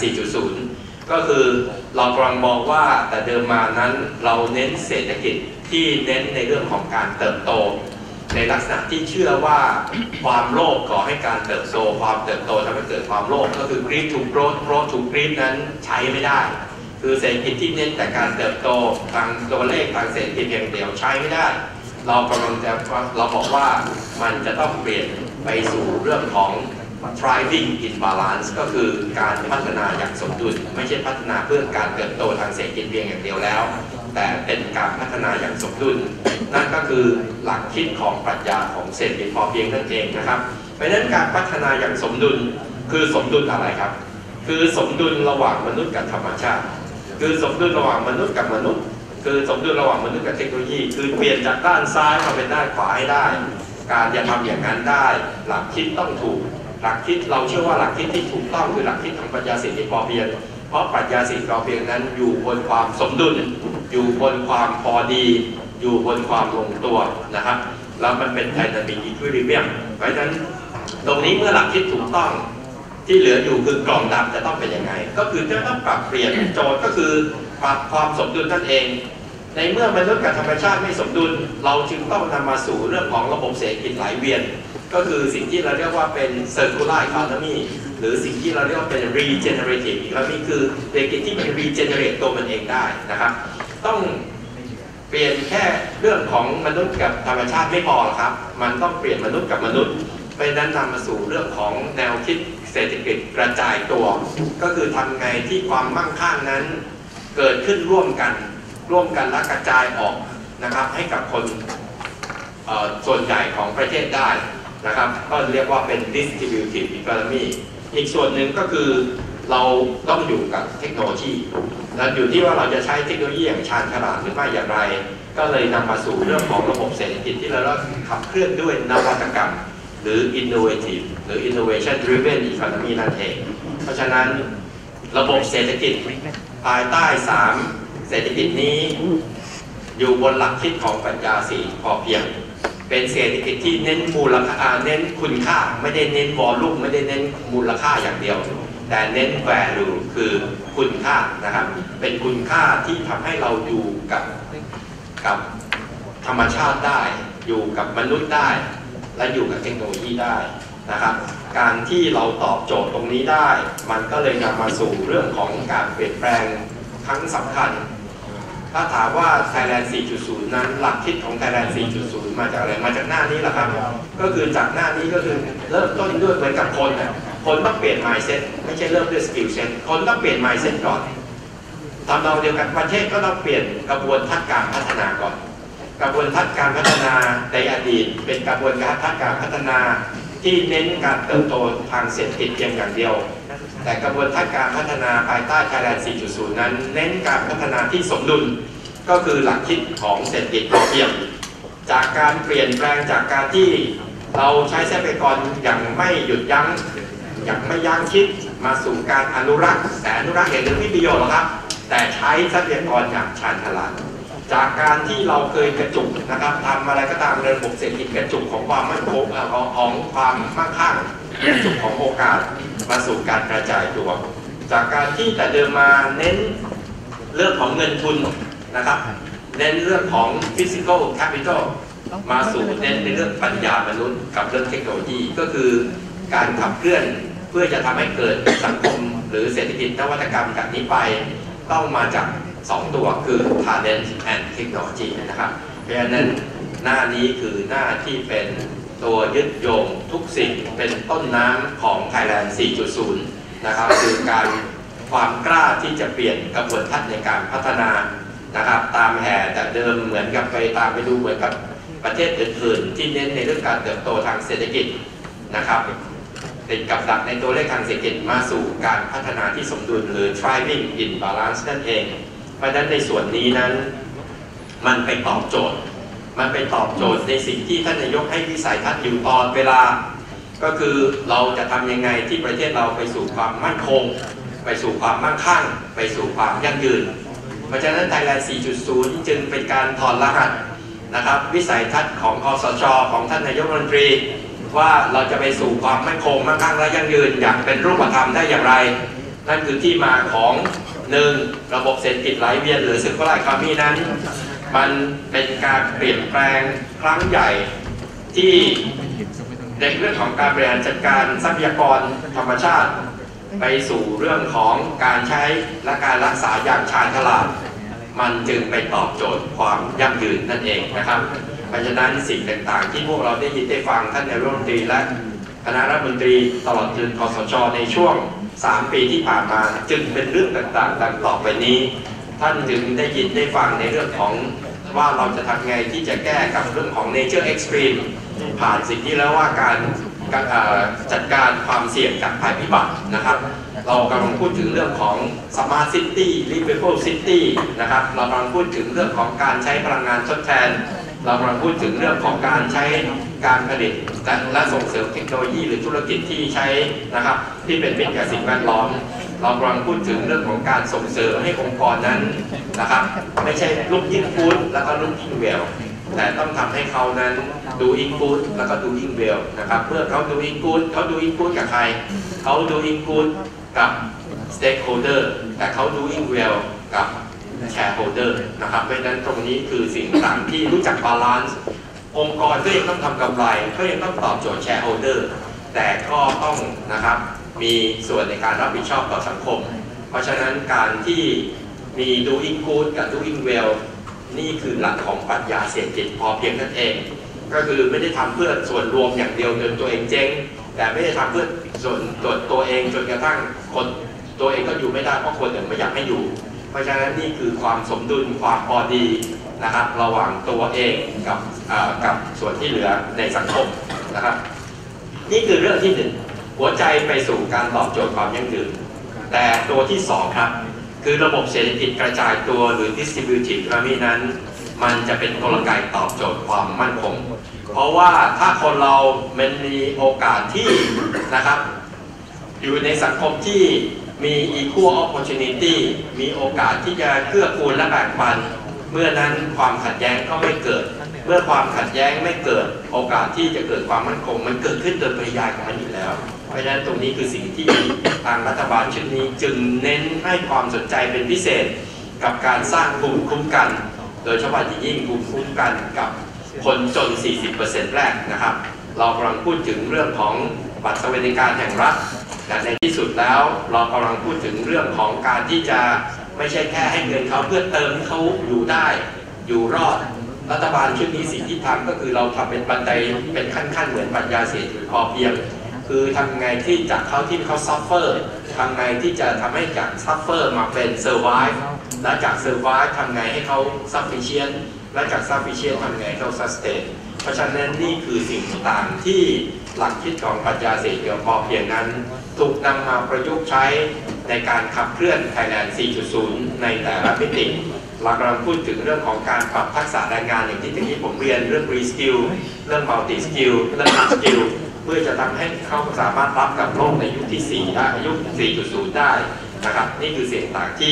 4.0 ก็คือเรากำลังมองว่าแต่เดิมมานั้นเราเน้นเศรษฐกิจที่เน้นในเรื่องของการเติบโตในลักษณะที่เชื่อว่าความโลภก่อให้การเติบโตความเติบโตทำให้เกิดความโลภก็คือ greed to growth growth to greed นั้นใช้ไม่ได้คือเศรษฐกิจที่เน้นแต่การเติบโตทางตัวเลขทางเศรษฐกิจเพียงเดียวใช้ไม่ได้เรากำลังจะเราบอกว่ามันจะต้องเปลี่ยนไปสู่เรื่องของ thriving in balance ก็คือการพัฒนาอย่างสมดุลไม่ใช่พัฒนาเพื่อการเติบโตทางเศรษฐกิจเพียงอย่างเดียวแล้วแต่เป็นการพัฒนาอย่างสมดุลนั่นก็คือหลักคิดของปรัชญาของเศรษฐกิจพอเพียงนั่นเองนะครับเพราะฉะนั้นการพัฒนาอย่างสมดุลคือสมดุลอะไรครับคือสมดุลระหว่างมนุษย์กับธรรมชาติคือสมดุลระหว่างมนุษย์กับมนุษย์คือสมดุลระหว่างมนุษย์กับเทคโนโลยีคือเปลี่ยนจากด้านซ้ายมาเป็นด้านขวาให้ได้การจะทำอย่างนั้นได้หลักคิดต้องถูกหลักคิดเราเชื่อว่าหลักคิดที่ถูกต้องคือหลักคิดของปรัชญาเศรษฐกิจพอเพียงเพราะปรัชญาเศรษฐกิจพอเพียงนั้นอยู่บนความสมดุลอยู่บนความพอดีอยู่บนความลงตัวนะครับแล้วมันเป็น dynamic equilibrium เพราะฉะนั้นตรงนี้เมื่อหลักคิดถูกต้องที่เหลืออยู่คือกล่องดำจะต้องเป็นยังไงก็คือจะต้องปรับเปลี่ยนโจทย์ก็คือปรับความสมดุลนั่นเองในเมื่อมนุษย์กับธรรมชาติไม่สมดุลเราจึงต้องนำมาสู่เรื่องของระบบเศรษฐกิจไหลเวียนก็คือสิ่งที่เราเรียกว่าเป็น circular economy หรือสิ่งที่เราเรียกว่าเป็น regenerative economy คือเศรษฐกิจที่มัน regenerate ตัวมันเองได้นะครับต้องเปลี่ยนแค่เรื่องของมนุษย์กับธรรมชาติไม่พอหรอกครับมันต้องเปลี่ยนมนุษย์กับมนุษย์ไปนั้นนำมาสู่เรื่องของแนวคิดเศรษฐกิจกระจายตัวก็คือทำไงที่ความมั่งคั่งนั้นเกิดขึ้นร่วมกันและกระจายออกนะครับให้กับคนส่วนใหญ่ของประเทศได้นะครับก็เรียกว่าเป็น distributive economy อีกส่วนหนึ่งก็คือเราต้องอยู่กับเทคโนโลยีและอยู่ที่ว่าเราจะใช้เทคโนโลยีอย่างชาญฉลาดหรือไม่อย่างไรก็เลยนำมาสู่เรื่องของระบบเศรษฐกิจที่เราขับเคลื่อนด้วยนวัตกรรมหรือ innovative หรือ innovation driven economy นั่นเองเพราะฉะนั้นระบบเศรษฐกิจภายใต้3เศรษฐกิจนี้อยู่บนหลักคิดของปรัชญา4พอเพียงเป็นเศรษฐกิจที่เน้นมูลค่าเน้นคุณค่าไม่ได้เน้นวอลลุ่มไม่ได้เน้นมูลค่าอย่างเดียวแต่เน้น value คือคุณค่านะครับเป็นคุณค่าที่ทำให้เราอยู่กับธรรมชาติได้อยู่กับมนุษย์ได้และอยู่กับเทคโนโลยีได้นะครับการที่เราตอบโจทย์ตรงนี้ได้มันก็เลยนำมาสู่เรื่องของการเปลี่ยนแปลงครั้งสำคัญถ้าถามว่า Thailand 4.0 นั้นหลักคิดของ Thailand 4.0 มาจากอะไรมาจากหน้านี้แหละครับก็คือจากหน้านี้ก็คือเริ่มต้นด้วยเหมือนกับคนต้องเปลี่ยน mindset ไม่ใช่เริ่มด้วย skill set คนต้องเปลี่ยน mindset ก่อนทำนองเดียวกันประเทศก็ต้องเปลี่ยนกระบวนทัศน์การพัฒนาก่อนกระบวนทัศน์การพัฒนาในอดีตเป็นกระบวนการทัศน์การพัฒนาที่เน้นการเติบโตทางเศรษฐกิจเพียงอย่างเดียวแต่กระบวนการพัฒนาภายใต้ Thailand 4.0 นั้นเน้นการพัฒนาที่สมดุลก็คือหลักคิดของเศรษฐกิจพอเพียงจากการเปลี่ยนแปลงจากการที่เราใช้ทรัพยากรอย่างไม่หยุดยั้งอย่างไม่ยั้งคิดมาสู่การอนุรักษ์แต่อนุรักษ์อย่างเดียวไม่มีประโยชน์หรอกครับแแต่ใช้ทรัพยากรอย่างชาญฉลาดจากการที่เราเคยกระจุกนะครับทำอะไรก็ตามในระบบเศรษฐกิจกระจุกของความมั่นคงของความมั่งคั่งกระจุกของโอกาสมาสู่การกระจายตัวจากการที่แต่เดิมมาเน้นเรื่องของเงินทุนนะครับเน้นเรื่องของ physical capital มาสู่เน้นในเรื่องปัญญามนุษย์กับเรื่องเทคโนโลยีก็คือการขับเคลื่อนเพื่อจะทำให้เกิดสังคมหรือเศรษฐกิจนวัตกรรมจากนี้ไปต้องมาจาก2 ตัวคือ talent and technology นะครับเพราะฉะนั้นหน้านี้คือหน้าที่เป็นตัวยึดโยงทุกสิ่งเป็นต้นน้ำของ Thailand 4.0 นะครับคือการความกล้าที่จะเปลี่ยนกระบวนทัศน์ในการพัฒนานะครับตามแห่แต่เดิมเหมือนกับไปดูเหมือนกับประเทศอื่นๆที่เน้นในเรื่องการเติบโตทางเศรษฐกิจนะครับติดกับดักในตัวเลขทางเศรษฐกิจมาสู่การพัฒนาที่สมดุลหรือ thriving in balance นั่นเองเพราะฉะนั้นในส่วนนี้นั้นมันไปตอบโจทย์ในสิ่งที่ท่านนายกให้วิสัยทัศน์อยู่ตลอดเวลาก็คือเราจะทำยังไงที่ประเทศเราไปสู่ความมั่นคงไปสู่ความมั่งคั่งไปสู่ความยั่งยืนเพราะฉะนั้น Thailand 4.0 จึงเป็นการถอดรหัสนะครับวิสัยทัศน์ของคสช.ของท่านนายกรัฐมนตรีว่าเราจะไปสู่ความมั่นคงมั่งคั่งและยั่งยืนอย่างเป็นรูปธรรมได้อย่างไรนั่นคือที่มาของ 1. ระบบเศรษฐกิจไหลเวียนหรือ Circular Economy นั้นมันเป็นการเปลี่ยนแปลงครั้งใหญ่ที่ในเรื่องของการบริหารจัดการทรัพยากรธรรมชาติไปสู่เรื่องของการใช้และการรักษาอย่างชาญฉลาดมันจึงไปตอบโจทย์ความยั่งยืนนั่นเองนะครับเพราะฉะนั้นสิ่งต่างๆที่พวกเราได้ยินได้ฟังท่านนายกรัฐมนตรีและคณะรัฐมนตรีตลอดจนคสช.ในช่วง3 ปีที่ผ่านมาจึงเป็นเรื่องต่างๆดังต่อไปนี้ท่านจึงได้ยินได้ฟังในเรื่องของว่าเราจะทำไงที่จะแก้กับเรื่องของ Nature Extreme ผ่านสิ่งที่เรียกว่าการจัดการความเสี่ยงจากภัยพิบัตินะครับเรากำลังพูดถึงเรื่องของ Smart City Livable City นะครับเรากำลังพูดถึงเรื่องของการใช้พลังงานทดแทนเรากำลังพูดถึงเรื่องของการใช้การผลิตและส่งเสริมเทคโนโลยีหรือธุรกิจที่ใช้นะครับที่เป็นมิตรกับสิ่งแวดล้อมเรากำลังพูดถึงเรื่องของการส่งเสริมให้องค์กรนั้นนะครับไม่ใช่ลุกยิ่งฟู้ดแล้วก็ลุกยิ่งเวลแต่ต้องทำให้เขานั้นดูอิงกู๊ดแล้วก็ดูอิงเวลนะครับเมื่อเขาดูอิงกู๊ดเขาดูอิงกู๊ดกับใครเขาดูอิงกู๊ดกับสเต็กโฮเดอร์แต่เขาดูอิงเวลกับแชร์โฮเดอร์นะครับเพราะฉะนั้นตรงนี้คือสิ่งต่างที่รู้จักบาลานซ์องค์กรก็ยังต้องทำกำไรก็ยังต้องตอบโจทย์แชร์โฮเดอร์แต่ก็ต้องนะครับมีส่วนในการรับผิดชอบต่อสังคมเพราะฉะนั้นการที่มี doing good กับ doing well นี่คือหลักของปรัชญาเศรษฐกิจพอเพียงนั่นเองก็คือไม่ได้ทำเพื่อส่วนรวมอย่างเดียวจนตัวเองเจ๊งแต่ไม่ได้ทำเพื่อส่วนตัวเองจนกระทั่งคนตัวเองก็อยู่ไม่ได้เพราะคนอื่นไม่อยากให้อยู่เพราะฉะนั้นนี่คือความสมดุลความพอดีนะครับระหว่างตัวเองกับส่วนที่เหลือในสังคมนะครับนี่คือเรื่องที่ 1หัวใจไปสู่การตอบโจทย์ความยั่งยืนแต่ตัวที่2ครับคือระบบเศรษฐกิจกระจายตัวหรือ distributive economy นั้นมันจะเป็นกลไกตอบโจทย์ความมั่นคงเพราะว่าถ้าคนเรามันมีโอกาสที่นะครับอยู่ในสังคมที่มี equal opportunity มีโอกาสที่จะเกื้อกูลและแบ่งปันเมื่อนั้นความขัดแย้งก็ไม่เกิดเมื่อความขัดแย้งไม่เกิดโอกาสที่จะเกิดความมั่นคงมันเกิดขึ้นโดยปริยายของมันอยู่แล้วเพราะฉะนั้นตรงนี้คือสิ่งที่ทางรัฐบาลชุดนี้จึงเน้นให้ความสนใจเป็นพิเศษกับการสร้างภูมิคุ้มกันโดยเฉพาะยิ่งภูมิคุ้มกันกับคนจน 40% แรกนะครับเรากำลังพูดถึงเรื่องของบัตรสวัสดิการแห่งรัฐแต่ในที่สุดแล้วเรากำลังพูดถึงเรื่องของการที่จะไม่ใช่แค่ให้เงินเขาเพื่อเติมให้เขาอยู่ได้อยู่รอดรัฐบาลชุดนี้สิ่งที่ทำก็คือเราทำเป็นบันไดเป็นขั้นๆเหมือนปรัชญาเศรษฐกิจพอเพียงคือทำไงที่จากเขาที่เขาซัฟเฟอร์ทำไงที่จะทำให้จากซัฟเฟอร์มาเป็นเซอร์ไวฟ์และจากเซอร์ไวฟ์ทำไงให้เขาซัฟฟิเชียนและจากซัฟฟิเชียนทำไงให้เขาซัสเตนเพราะฉะนั้นนี่คือสิ่งต่างที่หลักคิดของปรัชญาเศรษฐกิจพอเพียงนั้นถูกนำมาประยุกต์ใช้ในการขับเคลื่อน Thailand 4.0 ในแต่ละมิติเรากำลังพูดถึงเรื่องของการปรับทักษะแรงงานอย่างที่เมื่อกี้ผมเรียนเรื่อง Reskill เรื่อง Multi Skill เรื่อง Upskill เพื่อจะทำให้เขาสามารถรับกับโลกในยุคที่ 4 ได้ยุค 4.0 ได้นะครับนี่คือสิ่งต่างที่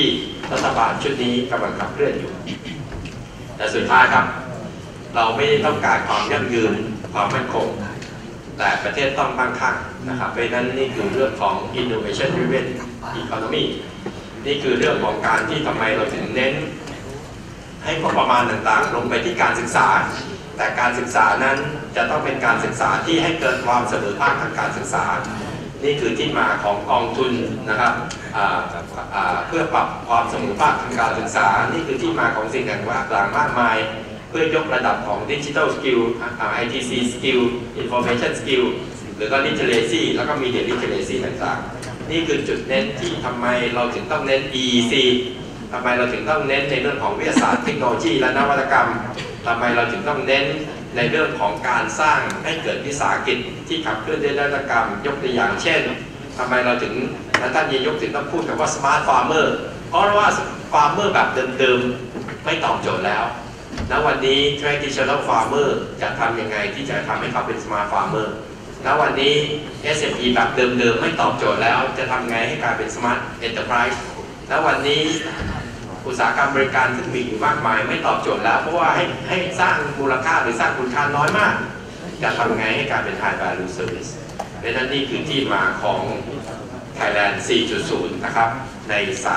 รัฐบาลชุดนี้กำลังขับเคลื่อนอยู่แต่สุดท้ายครับเราไม่ได้ต้องการความยั่งยืนความมั่นคงแต่ประเทศต้องมั่งคั่งนะครับเพราะนั้นนี่คือเรื่องของ innovation driven economy นี่คือเรื่องของการที่ทำไมเราถึงเน้นให้งบประมาณต่างๆลงไปที่การศึกษาแต่การศึกษานั้นจะต้องเป็นการศึกษาที่ให้เกิดความเสมอภาคทางการศึกษานี่คือที่มาของกองทุนนะครับเพื่อปรับความเสมอภาคทางการศึกษานี่คือที่มาของสิ่งต่างๆมากมายเพื่อยกระดับของ Digital Skill ITC Skill Information Skill หรือก็ Literacy แล้วก็ Media Literacy ต่างๆนี่คือจุดเน้นที่ทำไมเราถึงต้องเน้น EEC ทำไมเราถึงต้องเน้นในเรื่องของวิทยาศาสตร์เทคโนโลยีและนวัตกรรมทำไมเราถึงต้องเน้นในเรื่องของการสร้างให้เกิดวิสาหกิจที่ขับเคลื่อนด้วยนวัตกรรมยกตัวอย่างเช่นทำไมเราถึงท่านนายกถึงต้องพูดกับว่า Smart Farmer เพราะว่า Farmer แบบเดิมๆไม่ตอบโจทย์แล้วณวันนี้ Traditional Farmer จะทำยังไงที่จะทำให้เขาเป็น Smart Farmer ณวันนี้ SME แบบเดิมๆไม่ตอบโจทย์แล้วจะทำไงให้กลายเป็น Smart Enterprise ณวันนี้อุตสาหกรรมบริการซึ่งมีอยู่มากมายไม่ตอบโจทย์แล้วเพราะว่าให้สร้างมูลค่าหรือสร้างคุณค่าน้อยมากจะทำไงให้กลายเป็น High Value Service เพราะฉะนั้นนี่คือที่มาของ Thailand 4.0 นะครับใน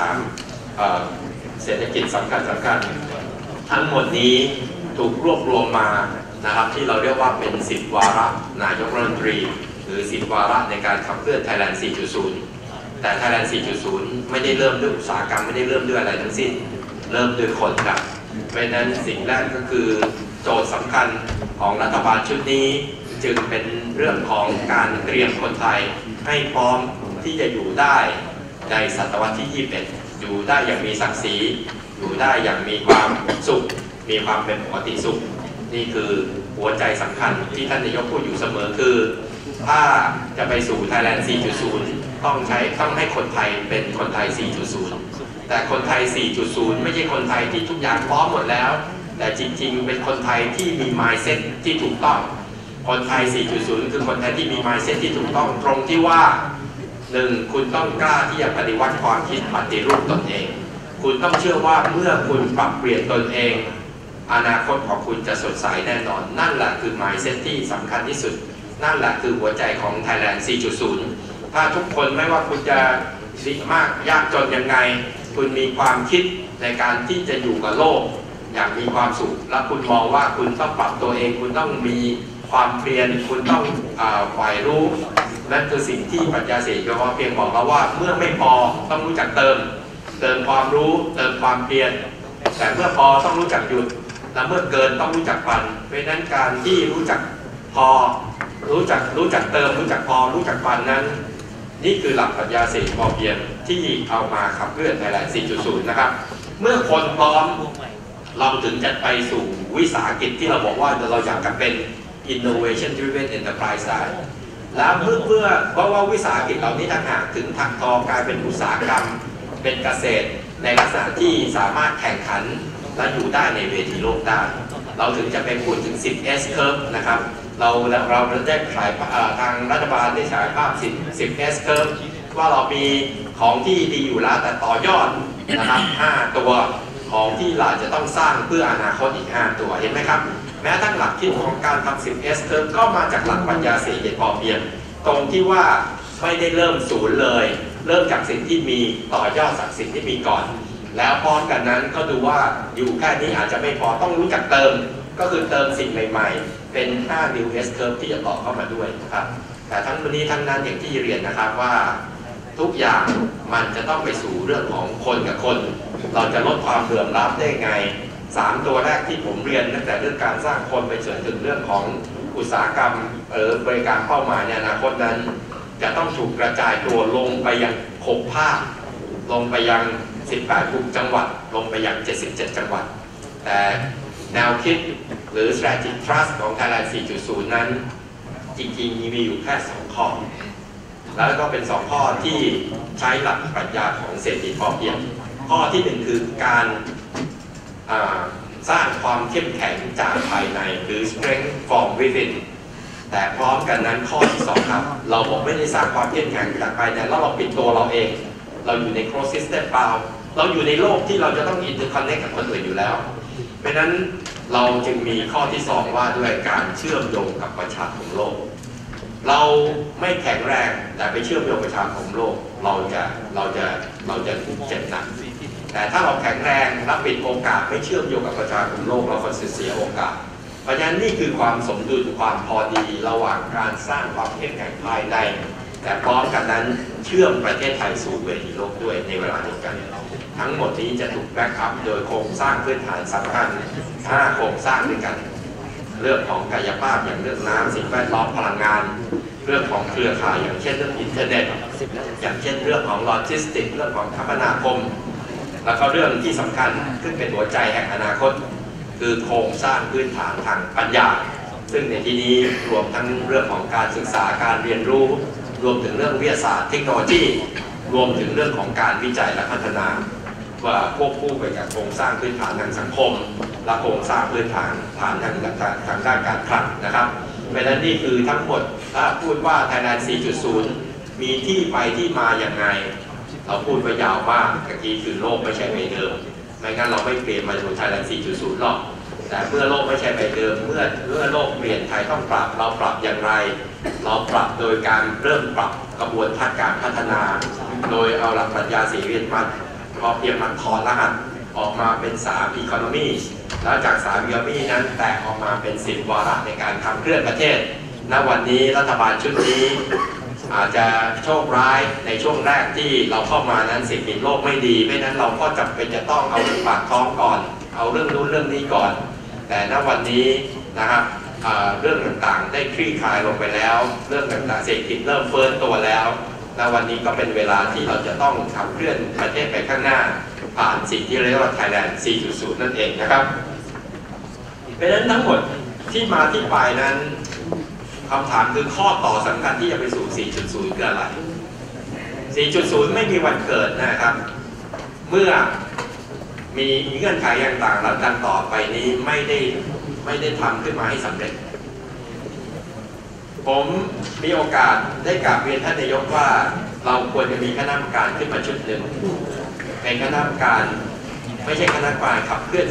3เศรษฐกิจสำคัญทั้งหมดนี้ถูกรวบรวมมานะครับที่เราเรียกว่าเป็น10 วาระนายกรัฐมนตรีหรือ10 วาระในการขับเคลื่อน Thailand 4.0 แต่ Thailand 4.0 ไม่ได้เริ่มด้วยอุตสาหกรรมไม่ได้เริ่มด้วยอะไรทั้งสิ้นเริ่มด้วยคนครับเพราะฉะนั้นสิ่งแรกก็คือโจทย์สำคัญของรัฐบาลชุดนี้จึงเป็นเรื่องของการเตรียมคนไทยให้พร้อมที่จะอยู่ได้ในศตวรรษที่ 21 อยู่ได้อย่างมีศักดิ์ศรีอยู่ได้อย่างมีความสุขมีความเป็นปกติสุขนี่คือหัวใจสำคัญที่ท่านนายกพูดอยู่เสมอคือถ้าจะไปสู่ Thailand 4.0 ต้องให้คนไทยเป็นคนไทย 4.0 แต่คนไทย 4.0 ไม่ใช่คนไทยที่ทุกอย่างพร้อมหมดแล้วแต่จริงๆเป็นคนไทยที่มี mindset ที่ถูกต้องคนไทย 4.0 คือคนไทยที่มี mindset ที่ถูกต้องตรงที่ว่า 1. คุณต้องกล้าที่จะปฏิวัติความคิดปฏิรูปตนเองคุณต้องเชื่อว่าเมื่อคุณปรับเปลี่ยนตนเองอนาคตของคุณจะสดใสแน่นอนนั่นแหละคือ mindset ที่สำคัญที่สุดนั่นแหละคือหัวใจของ Thailand 4.0 ถ้าทุกคนไม่ว่าคุณจะดีมากยากจนยังไงคุณมีความคิดในการที่จะอยู่กับโลกอย่างมีความสุขและคุณมองว่าคุณต้องปรับตัวเองคุณต้องมีความเพียรคุณต้องฝ่ายรู้นั่นคือสิ่งที่ปรัชญาเศรษฐกิจพอเพียงบอกเราว่าเมื่อไม่พอต้องรู้จักเติมความรู้เติมความเพียรแต่เมื่อพอต้องรู้จักหยุดและเมื่อเกินต้องรู้จักปั่นเพราะนั้นการที่รู้จักพอรู้จักเติมรู้จักพอรู้จักปั่นนั้นนี่คือหลักปรัชญาเศรษฐกิจพอเพียงที่เอามาขับเคลื่อน Thailand 4.0 นะครับเมื่อคนพร้อมเราถึงจะไปสู่วิสาหกิจที่เราบอกว่าเราอยากจะเป็น innovation driven enterprise ได้แล้วเพื่อเพราะว่าวิสาหกิจเหล่านี้ต่างหากถึงถักทอกลายเป็นอุตสาหกรรมเป็นเกษตรในลักษณะที่สามารถแข่งขันและอยู่ได้ในเวทีโลกได้เราถึงจะไปพูดถึง 10S curve นะครับเราได้ฉายทางรัฐบาลได้ฉายภาพ 10S curve ว่าเรามีของที่ดีอยู่แล้วแต่ต่อยอดนะครับ5 ตัวของที่เราจะต้องสร้างเพื่ออนาคตอีก5 ตัวเห็นไหมครับแม้ทั้งหลักคิดของการทำ 10S curve ก็มาจากหลักปรัชญาเศรษฐกิจพอเพียงตรงที่ว่าไม่ได้เริ่มศูนย์เลยเริ่มจากสิ่งที่มีต่อยอดจากสิ่งที่มีก่อนแล้วพร้อมกันนั้นก็ดูว่าอยู่แค่นี้อาจจะไม่พอต้องรู้จักเติมก็คือเติมสิ่งใหม่ๆเป็น5 New S Curve ที่จะต่อเข้ามาด้วยนะครับแต่ทั้งนี้ทั้งนั้นอย่างที่เรียนนะครับว่าทุกอย่างมันจะต้องไปสู่เรื่องของคนกับคนเราจะลดความเหลื่อมล้ำได้ไง3 ตัวแรกที่ผมเรียนตั้งแต่เรื่องการสร้างคนไปจนถึงเรื่องของอุตสาหกรรมบริการเป้าหมายในอนาคตนั้นจะต้องถูกกระจายตัวลงไปยัง6 ภาคลงไปยัง18 ภูมิจังหวัดลงไปยัง77 จังหวัดแต่แนวคิดหรือ Strategic Trust ของ Thailand 4.0 นั้นจริงๆมีอยู่แค่2 ข้อแล้วก็เป็น2 ข้อที่ใช้หลักปรัชญาของเศรษฐกิจพอเพียงข้อที่1คือการสร้างความเข้มแข็งจากภายในหรือ Strength from within แต่พร้อมกันนั้นข้อที่2ครับเราบอกไม่ได้สร้างความเข้มแข็งจากภายในแล้วเราปิดตัวเราเองเราอยู่ใน closed system เปล่าเราอยู่ในโลกที่เราจะต้องอินเตอร์คอนเนคกับคนอื่นอยู่แล้วเพราะฉะนั้นเราจึงมีข้อที่ 2ว่าด้วยการเชื่อมโยงกับประชาคมโลกเราไม่แข็งแรงแต่ไปเชื่อมโยงประชาคมโลกเราจะเจ็บหนักแต่ถ้าเราแข็งแรงรับปิดโอกาสไม่เชื่อมโยงกับประชาคมโลกเราก็เสียโอกาสเพราะฉะนั้นนี่คือความสมดุลความพอดีระหว่างการสร้างความเข้มแข็งภายในแต่พร้อมกันนั้นเชื่อมประเทศไทยสู่เวทีโลกด้วยในเวลาเดียวกันทั้งหมดนี้จะถูกแบ็กอัพโดยโครงสร้างพื้นฐานสำคัญ5โครงสร้างด้วยกันเรื่องของกายภาพอย่างเรื่องน้ำสิ่งแวดล้อมพลังงานเรื่องของเครือข่ายอย่างเช่นเรื่องอินเทอร์เน็ตอย่างเช่นเรื่องของโลจิสติกส์เรื่องของคมนาคมแล้วก็เรื่องที่สำคัญซึ่งเป็นหัวใจแห่งอนาคตคือโครงสร้างพื้นฐานทางปัญญาซึ่งในที่นี้รวมทั้งเรื่องของการศึกษาการเรียนรู้รวมถึงเรื่องวิทยาศาสตร์เทคโนโลยีรวมถึงเรื่องของการวิจัยและพัฒนาว่าควบคู่ไปกับโครงสร้างพื้นฐานทางสังคมและโครงสร้างพื้นฐานทางด้านการคลังนะครับเพราะฉะนั้นนี่คือทั้งหมดถ้าพูดว่า Thailand 4.0 มีที่ไปที่มาอย่างไงเราพูดไปยาวมากเมื่อกี้คือโลกไม่ใช่ใบเดิมไม่งั้นเราไม่เปลี่ยนมาสู่ Thailand 4.0 หรอกแต่เมื่อโลกไม่ใช่ใบเดิมเมื่อโลกเปลี่ยนไทยต้องปรับเราปรับอย่างไรเราปรับโดยการเริ่มปรับกระบวนการพัฒนาโดยเอาหลักปรัชญา4 วิมัตพอเพียงมันถอนรหัสออกมาเป็น3 Economy แล้วจาก3 Economy นั้นแตกออกมาเป็น10 วาระในการขับเคลื่อนประเทศณวันนี้รัฐบาลชุดนี้อาจจะโชคร้ายในช่วงแรกที่เราเข้ามานั้นสิ่งปิดโลกไม่ดีไม่นั้นเราก็จำเป็นจะต้องเอาเรื่องปากท้องก่อนเอาเรื่องนู้นเรื่องนี้ก่อนแต่ณวันนี้นะครับเรื่องต่างๆได้คลี่คลายลงไปแล้วเรื่องต่างๆเศรษฐกิจเริ่มเฟื้นตัวแล้วณวันนี้ก็เป็นเวลาที่เราจะต้องขับเคลื่อนประเทศไปข้างหน้าผ่านสิ่งที่เรียกว่า Thailand 4.0 นั่นเองนะครับเพราะฉะนั้นทั้งหมดที่มาที่ไปนั้นคำถามคือข้อต่อสำคัญที่จะไปสู่ 4.0 คืออะไร 4.0 ไม่มีวันเกิดนะครับเมื่อมีเงื่อนไขต่างๆแล้วกันต่อไปนี้ไม่ได้ทำขึ้นมาให้สำเร็จผมมีโอกาสได้กราบเรียนท่านนายกว่าเราควรจะมีคณะกรรมการขึ้นมาชุดหนึ่งเป็นคณะกรรมการไม่ใช่คณะกรรมการขับเคลื่อน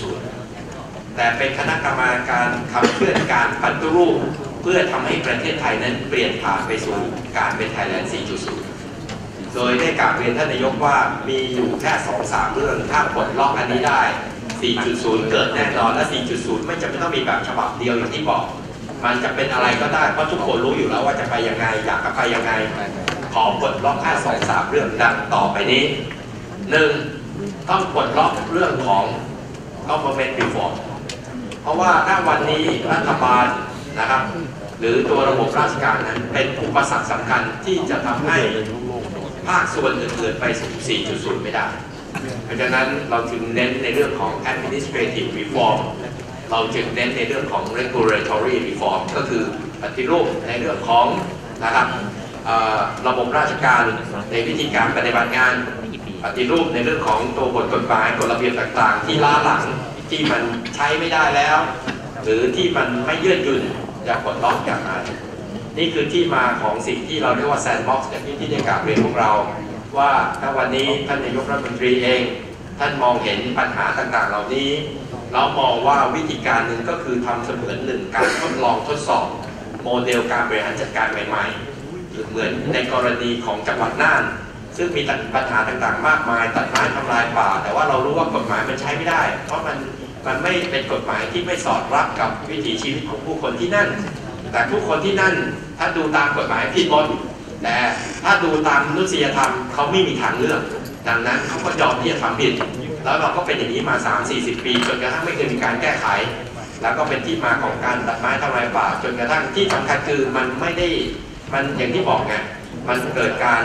4.0 แต่เป็นคณะกรรมการขับเคลื่อนการปฏิรูปเพื่อทำให้ประเทศไทยนั้นเปลี่ยนผ่านไปสู่การเป็น Thailand 4.0 โดยได้กราบเรียนท่านนายกว่ามีอยู่แค่ 2-3 เรื่องถ้าปลดล็อกอันนี้ได้ 4.0 เกิดแน่นอนและ 4.0 ไม่จำเป็นต้องมีแบบฉบับเดียวอย่างที่บอกมันจะเป็นอะไรก็ได้เพราะทุกคนรู้อยู่แล้วว่าจะไปยังไงอยากจะไปยังไงขอปลดล็อกแค่ 2-3 เรื่องดังต่อไปนี้ 1. ต้องปลดล็อกเรื่องของ government reform เพราะว่าถ้าวันนี้รัฐบาลนะครับหรือตัวระบบราชการนั้นเป็นอุปสรรคสำคัญที่จะทำให้ภาคส่วนอื่นๆไปสู่ 4.0 ไม่ได้เพราะฉะนั้นเราจึงเน้นในเรื่องของ administrative reform เราจึงเน้นในเรื่องของ regulatory reform ก็คือปฏิรูปในเรื่องของนะครับระบบราชการในวิธีการปฏิบัติงานปฏิรูปในเรื่องของตัวบทกฎหมายกฎระเบียบต่างๆที่ล้าหลังที่มันใช้ไม่ได้แล้วหรือที่มันไม่ยืดหยุ่นจะปลดล็อกอย่างไรนี่คือที่มาของสิ่งที่เราเรียกว่า sandbox อย่างที่ได้กล่าวเรียนพวกเราว่าถ้าวันนี้ท่านนายกรัฐมนตรีเองท่านมองเห็นปัญหาต่างๆเหล่านี้เรามองว่าวิธีการหนึ่งก็คือทำเสมือนหนึ่งการทดลองทดสอบโมเดลการบริหารจัดการใหม่ๆเหมือนในกรณีของจังหวัดน่านซึ่งมีปัญหาต่างๆมากมายตัดไม้ทำลายป่าแต่ว่าเรารู้ว่ากฎหมายมันใช้ไม่ได้เพราะมันไม่เป็นกฎหมายที่ไม่สอดรับกับวิถีชีวิตของผู้คนที่นั่นแต่ผู้คนที่นั่นถ้าดูตามกฎหมายผิดหมดแต่ถ้าดูตามมนุษยธรรมเขาไม่มีทางเลือกดังนั้นเขาก็ยอมที่จะทำผิดแล้วเราก็เป็นอย่างนี้มา 3-40 ปีจนกระทั่งไม่เคยมีการแก้ไขแล้วก็เป็นที่มาของการตัดไม้ทำลายป่าจนกระทั่งที่สำคัญคือมันไม่ได้มันอย่างที่บอกไงมันเกิดการ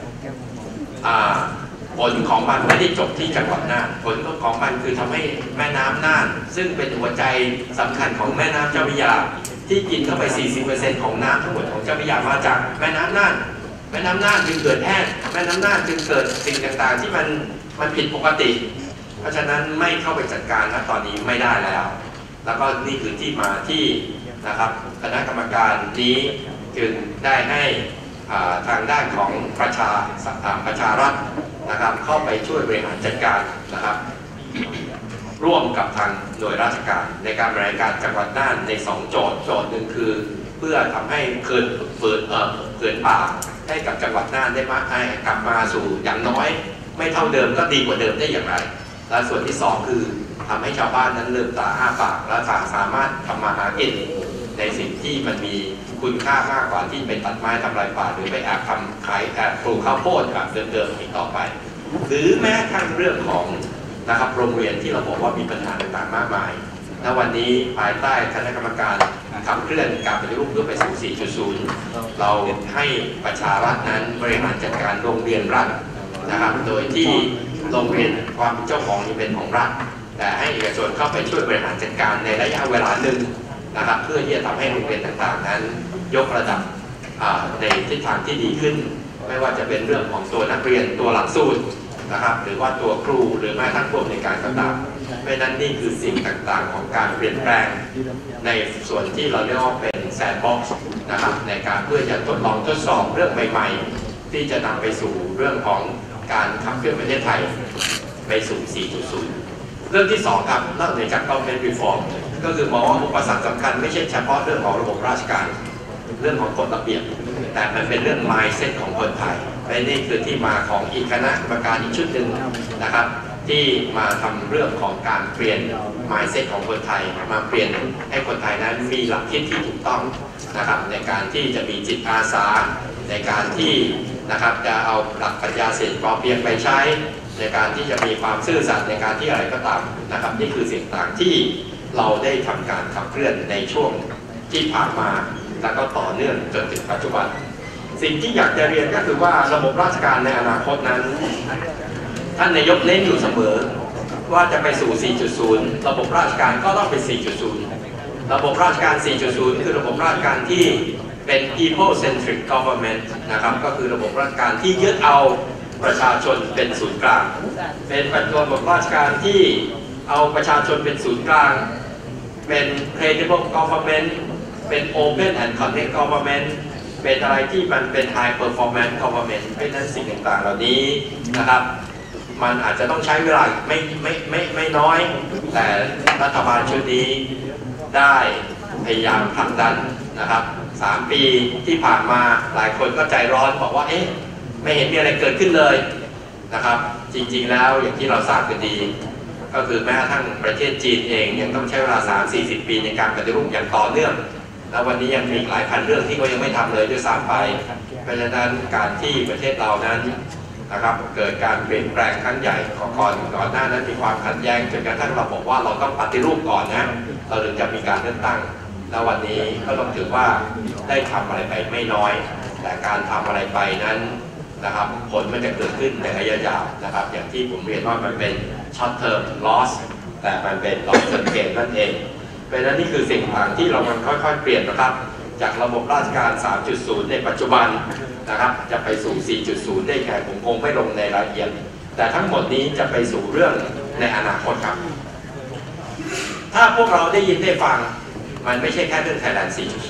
ผลของมันไม่ได้จบที่จังหวัดน่านผลของมันคือทำให้แม่น้ำน่านซึ่งเป็นหัวใจสำคัญของแม่น้ำเจ้าพระยาที่กินเข้าไป 40% ของน้ำทั้งหมดของเจ้าพระยามาจากแม่น้ำน่านแม่น้ำน่านจึงเกิดแห้งแม่น้ำน่านจึงเกิดสิ่งต่างๆที่มันผิดปกติเพราะฉะนั้นไม่เข้าไปจัดการณตอนนี้ไม่ได้แล้วก็นี่คือที่มาที่นะครับคณะกรรมการนี้จึงได้ให้ทางด้านของประชารัฐนะครับเข้าไปช่วยบริหารจัดการนะครับร่วมกับทางหน่วยราชการในการบริหารการจังหวัดน่านใน2โจทย์หนึ่งคือเพื่อทำให้คืนป่าให้กับจังหวัดน่านได้มากให้กลับมาสู่อย่างน้อยไม่เท่าเดิมก็ดีกว่าเดิมได้อย่างไรและส่วนที่2คือทำให้ชาวบ้านนั้นลืมตาอ้าปากและสามารถทำมาหากินในสิ่งที่มันมีคุณค่ามากกว่าที่ไปตัดไม้ทำลายป่าหรือไปแอบทำขายแอบปลูกข้าวโพดแบบเดิมๆอีกต่อไปหรือแม้กระทั่งเรื่องของนะครับโรงเรียนที่เราบอกว่ามีปัญหาต่างๆมากมายณวันนี้ภายใต้คณะกรรมการขับเคลื่อนการปฏิรูปเพื่อไปสู่ 4.0 เราให้ประชารัฐนั้นบริหารจัดการโรงเรียนรัฐนะครับโดยที่โรงเรียนความเป็นเจ้าของนี่เป็นของรัฐแต่ให้เอกชนเข้าไปช่วยบริหารจัดการในระยะเวลาหนึ่งนะครับเพื่อที่จะทำให้โรงเรียนต่างๆนั้นยกระดับในทิศทางที่ดีขึ้นไม่ว่าจะเป็นเรื่องของตัวนักเรียนตัวหลักสูตรนะครับหรือว่าตัวครูหรือแม้ทั้งพวกในการต่างๆเพราะนั้นนี่คือสิ่งต่างๆของการเปลี่ยนแปลงในส่วนที่เราเรียกว่าเป็นแซนด์บ็อกซ์นะครับในการเพื่อจะทดลองทดสอบเรื่องใหม่ๆที่จะนำไปสู่เรื่องของการขับเคลื่อนประเทศไทยไปสู่ 4.0 เรื่องที่2ครับนอกเหนือจาก government reform ก็คือมองว่าอุปสรรคสำคัญไม่ใช่เฉพาะเรื่องของระบบราชการเรื่องของกฎระเบียบแต่มันเป็นเรื่อง mindset ของคนไทยและนี่คือที่มาของอีกคณะกรรมการอีกชุดหนึ่งนะครับที่มาทำเรื่องของการเปลี่ยน mindset ของคนไทยมาเปลี่ยนให้คนไทยนั้นมีหลักคิดที่ถูกต้องนะครับในการที่จะมีจิตอาสาในการที่นะครับจะเอาหลักปรัชญาเศรษฐกิจพอเพียงไปใช้ในการที่จะมีความซื่อสัตย์ในการที่อะไรก็ตามนะครับนี่คือสิ่งต่างที่เราได้ทำการขับเคลื่อนในช่วงที่ผ่านมาแล้วก็ต่อเนื่องจนถึงปัจจุบันสิ่งที่อยากจะเรียนก็คือว่าระบบราชการในอนาคตนั้นท่านนายกเน้นอยู่เสมอว่าจะไปสู่ 4.0 ระบบราชการก็ต้องเป็น 4.0 ระบบราชการ 4.0 คือระบบราชการที่เป็น people centric government นะครับก็คือระบบราชการที่ยึดเอาประชาชนเป็นศูนย์กลางเป็นระบบราชการที่เอาประชาชนเป็นศูนย์กลางเป็น credible government เป็น open and connect government เป็นอะไรที่มันเป็น high performance government เพราะฉะนั้นสิ่งต่างๆเหล่านี้นะครับมันอาจจะต้องใช้เวลาไม่น้อยแต่รัฐบาลชุดนี้ได้พยายามผลักดันนะครับ3 ปีที่ผ่านมาหลายคนก็ใจร้อนบอกว่าเอ๊ะไม่เห็นมีอะไรเกิดขึ้นเลยนะครับจริงๆแล้วอย่างที่เราทราบกันดีก็คือแม้กระทั่งประเทศจีนเองยังต้องใช้เวลา 30-40 ปีในการปฏิรูปอย่างต่อเนื่องแล้ววันนี้ยังมีหลายพันเรื่องที่เขายังไม่ทำเลยด้วยซ้ำไปเพราะฉะนั้นการที่ประเทศเรานั้นนะครับเกิดการเปลี่ยนแปลงครั้งใหญ่ก่อนหน้านั้นมีความขัดแย้งจนกระทั่งเราบอกว่าเราต้องปฏิรูปก่อนนะเราถึงจะมีการเลือกตั้งแล้ววันนี้ก็ต้องถือว่าได้ทำอะไรไปไม่น้อยแต่การทำอะไรไปนั้นนะครับผลมันจะเกิดขึ้นในระยะยาวนะครับอย่างที่ผมเรียนว่ามันเป็น short term loss แต่มันเป็น long term gain นั่นเองเพราะฉะนั้นนี่คือสิ่งต่างที่เรามันค่อยๆเปลี่ยนนะครับจากระบบราชการ 3.0 ในปัจจุบันนะครับจะไปสู่ 4.0 ได้แค่ผมคงไม่ลงในรายละเอียดแต่ทั้งหมดนี้จะไปสู่เรื่องในอนาคตครับถ้าพวกเราได้ยินได้ฟังมันไม่ใช่แค่เรื่อง Thailand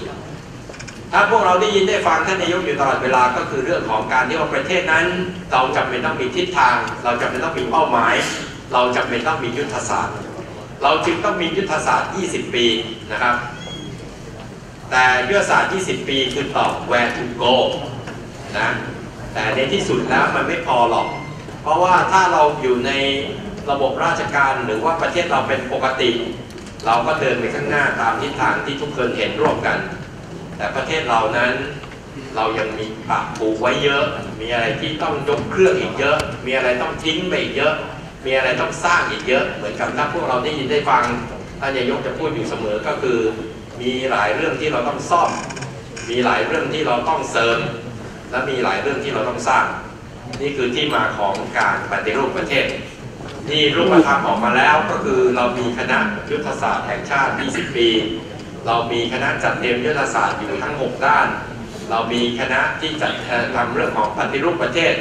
4.0 ถ้าพวกเราได้ยินได้ฟังท่านนายกอยู่ตลอดเวลาก็คือเรื่องของการที่ว่าประเทศนั้นเราจำเป็นต้องมีทิศทางเราจำเป็นต้องมีเป้าหมายเราจำเป็นต้องมียุทธศาสตร์เราจึงต้องมียุทธศาสตร์ 20 ปีนะครับแต่ยุทธศาสตร์ 20 ปีคือตอบ where to go นะแต่ในที่สุดแล้วมันไม่พอหรอกเพราะว่าถ้าเราอยู่ในระบบราชการหรือว่าประเทศเราเป็นปกติเราก็เดินไปข้างหน้าตามทิศทางที่ทุกคนเห็นร่วมกันแต่ประเทศเรานั้นเรายังมีปากปูไว้เยอะมีอะไรที่ต้องยกเครื่องอีกเยอะมีอะไรต้องทิ้งไปอีกเยอะมีอะไรต้องสร้างอีกเยอะเหมือนกับถ้าพวกเราได้ยินได้ฟังท่านนายกจะพูดอยู่เสมอก็คือมีหลายเรื่องที่เราต้องซ่อมมีหลายเรื่องที่เราต้องเสริมและมีหลายเรื่องที่เราต้องสร้างนี่คือที่มาของการปฏิรูปประเทศที่รูปธรรมออกมาแล้วก็คือเรามีคณะยุทธศาสตร์แห่งชาติ 20 ปีเรามีคณะจัดเตรียมยุทธศาสตร์อยู่ทั้ง 6 ด้านเรามีคณะที่จัดทำเรื่องของปฏิรูปประเทศ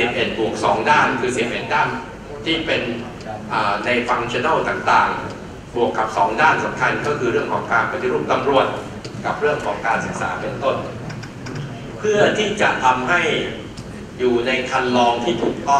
11+2 ด้านคือ 11 ด้านที่เป็นในฟังก์ชันแนลต่างๆบวกกับ 2 ด้านสำคัญก็คือเรื่องของการปฏิรูปตำรวจกับเรื่องของการศึกษาเป็นต้นเพื่อที่จะทำให้อยู่ในคันลองที่ถูกต้อง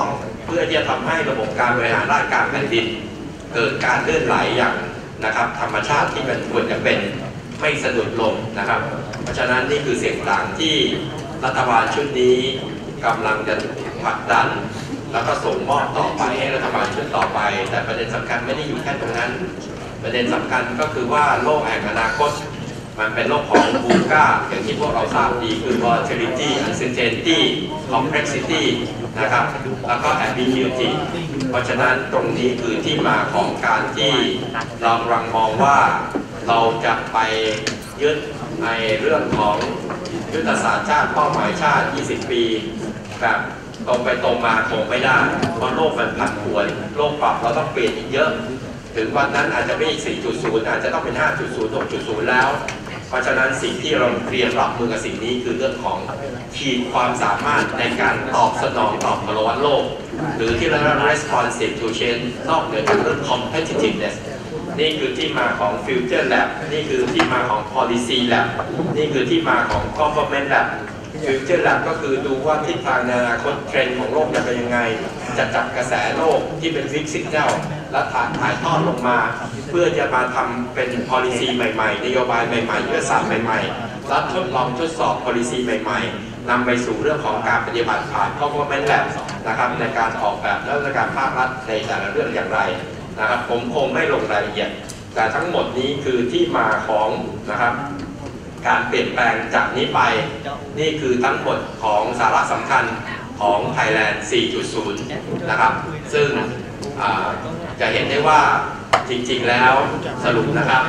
เพื่อที่จะทำให้ระบบการบริหารราชการแผ่นดินเกิดการลื่นไหลอย่างนะครับธรรมชาติที่มันควรจะเป็นไม่สะดุดลงนะครับเพราะฉะนั้นนี่คือเสียงต่างที่รัฐบาลชุดนี้กำลังจะผลักดันแล้วก็ส่งมอบต่อไปให้รัฐบาลชุดต่อไปแต่ประเด็นสำคัญไม่ได้อยู่แค่ตรงนั้นประเด็นสำคัญก็คือว่าโลกแห่งอนาคตมันเป็นโลกของบูก้าอย่างที่พวกเราทราบดีคือ volatility uncertainty complexity นะครับแล้วก็ ambiguity เพราะฉะนั้นตรงนี้คือที่มาของการที่เรากำลังมองว่าเราจะไปยึดในเรื่องของยุทธศาสตร์ชาติเป้าหมายชาติ 20 ปีแบบตรงไปตรงมาคงไม่ได้เพราะโลกมันผันผวนโลกปรับเราต้องเปลี่ยนอีกเยอะถึงวันนั้นอาจจะไม่ 4.0 อาจจะต้องเป็น 5.0 6.0 แล้วเพราะฉะนั้นสิ่งที่เราเตรียมรับมือกับสิ่งนี้คือเรื่องของขีดความสามารถในการตอบสนองต่อภาวะโลกหรือที่เรียกว่า responsive to change นอกเหนือจากเรื่อง competitiveness นี่คือที่มาของ Future Lab นี่คือที่มาของ Policy Lab นี่คือที่มาของ Government Lab Future Lab ก็คือดูว่าทิศทางในอนาคตเทรนด์ของโลกจะเป็นยังไงจะจับกระแสโลกที่เป็น Big Signal และถ่ายทอดลงมาเพื่อจะมาทำเป็น policy ใหม่ๆนโยบายใหม่ๆยุทธศาสตร์ใหม่ๆและทดลองทดสอบ policy ใหม่ๆนำไปสู่เรื่องของการปฏิบัติผ่าน government lab นะครับในการออกแบบและการภาครัฐในแต่ละเรื่องอย่างไรนะครับผมคงไม่ลงรายละเอียดแต่ทั้งหมดนี้คือที่มาของนะครับการเปลี่ยนแปลงจากนี้ไปนี่คือทั้งหมดของสาระสำคัญของ Thailand 4.0 นะครับซึ่งจะเห็นได้ว่าจริงๆแล้วสรุปนะครับ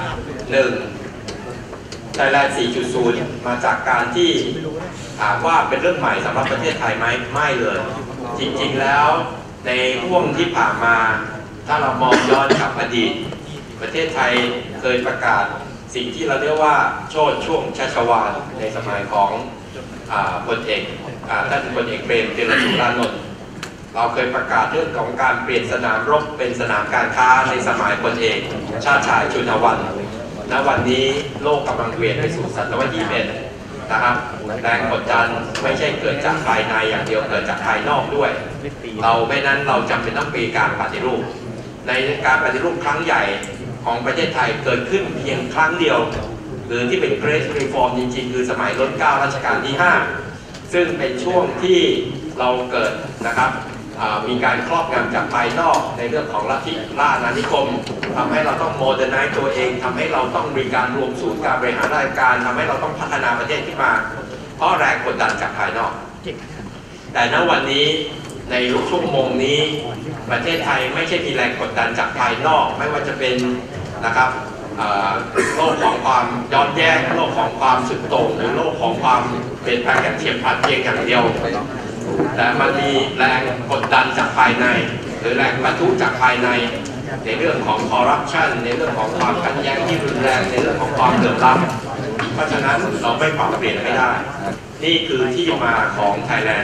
1. Thailand 4.0 มาจากการที่ถามว่าเป็นเรื่องใหม่สำหรับประเทศไทยไหมไม่เลยจริงๆแล้วในช่วงที่ผ่านมาถ้าเรามองย้อนกลับอดีตประเทศไทยเคยประกาศสิ่งที่เราเรียกว่าโชติช่วงชัชวาลในสมัยของพลเอกท่านพลเอกเปรมติรสุรานนท์เราเคยประกาศเรื่องของการเปลี่ยนสนามรบเป็นสนามการค้าในสมัยพลเอกชาติชายชุนวันณวันนี้โลกกำลังเปลี่ยนไปสู่ศตวรรษที่21นะครับแรงกดดันไม่ใช่เกิดจากภายในอย่างเดียวเกิดจากภายนอกด้วยเราไม่นั้นเราจำเป็นต้องมีการปฏิรูปในการปฏิรูปครั้งใหญ่ของประเทศไทยเกิดขึ้นเพียงครั้งเดียวหรือที่เป็น Great Reform จริงๆคือสมัยรัชกาลที่ 9 รัชกาลที่ 5ซึ่งเป็นช่วงที่เราเกิดนะครับมีการครอบงำจากภายนอกในเรื่องของลัทธิล่าอาณานิคมทำให้เราต้องโมเดิร์นไนซ์ตัวเองทำให้เราต้องมีการรวมศูนย์การบริหารราชการทำให้เราต้องพัฒนาประเทศขึ้นมาเพราะแรงกดดันจากภายนอกแต่ณวันนี้ในชั่วโมงนี้ประเทศไทยไม่ใช่มีแรงกดดันจากภายนอกไม่ว่าจะเป็นนะครับโลกของความย้อนแย้งโลกของความสุดโต่งหรือโลกของความเปลี่ยนแปลงอย่างเฉียบพลันเพียงอย่างเดียวแต่มันมีแรงกดดันจากภายในหรือแรงประทุจากภายในในเรื่องของคอร์รัปชันในเรื่องของความขัดแย้งที่รุนแรงในเรื่องของความเหลื่อมล้ำเพราะฉะนั้นเราไม่ปรับเปลี่ยนไม่ได้นี่คือที่มาของ Thailand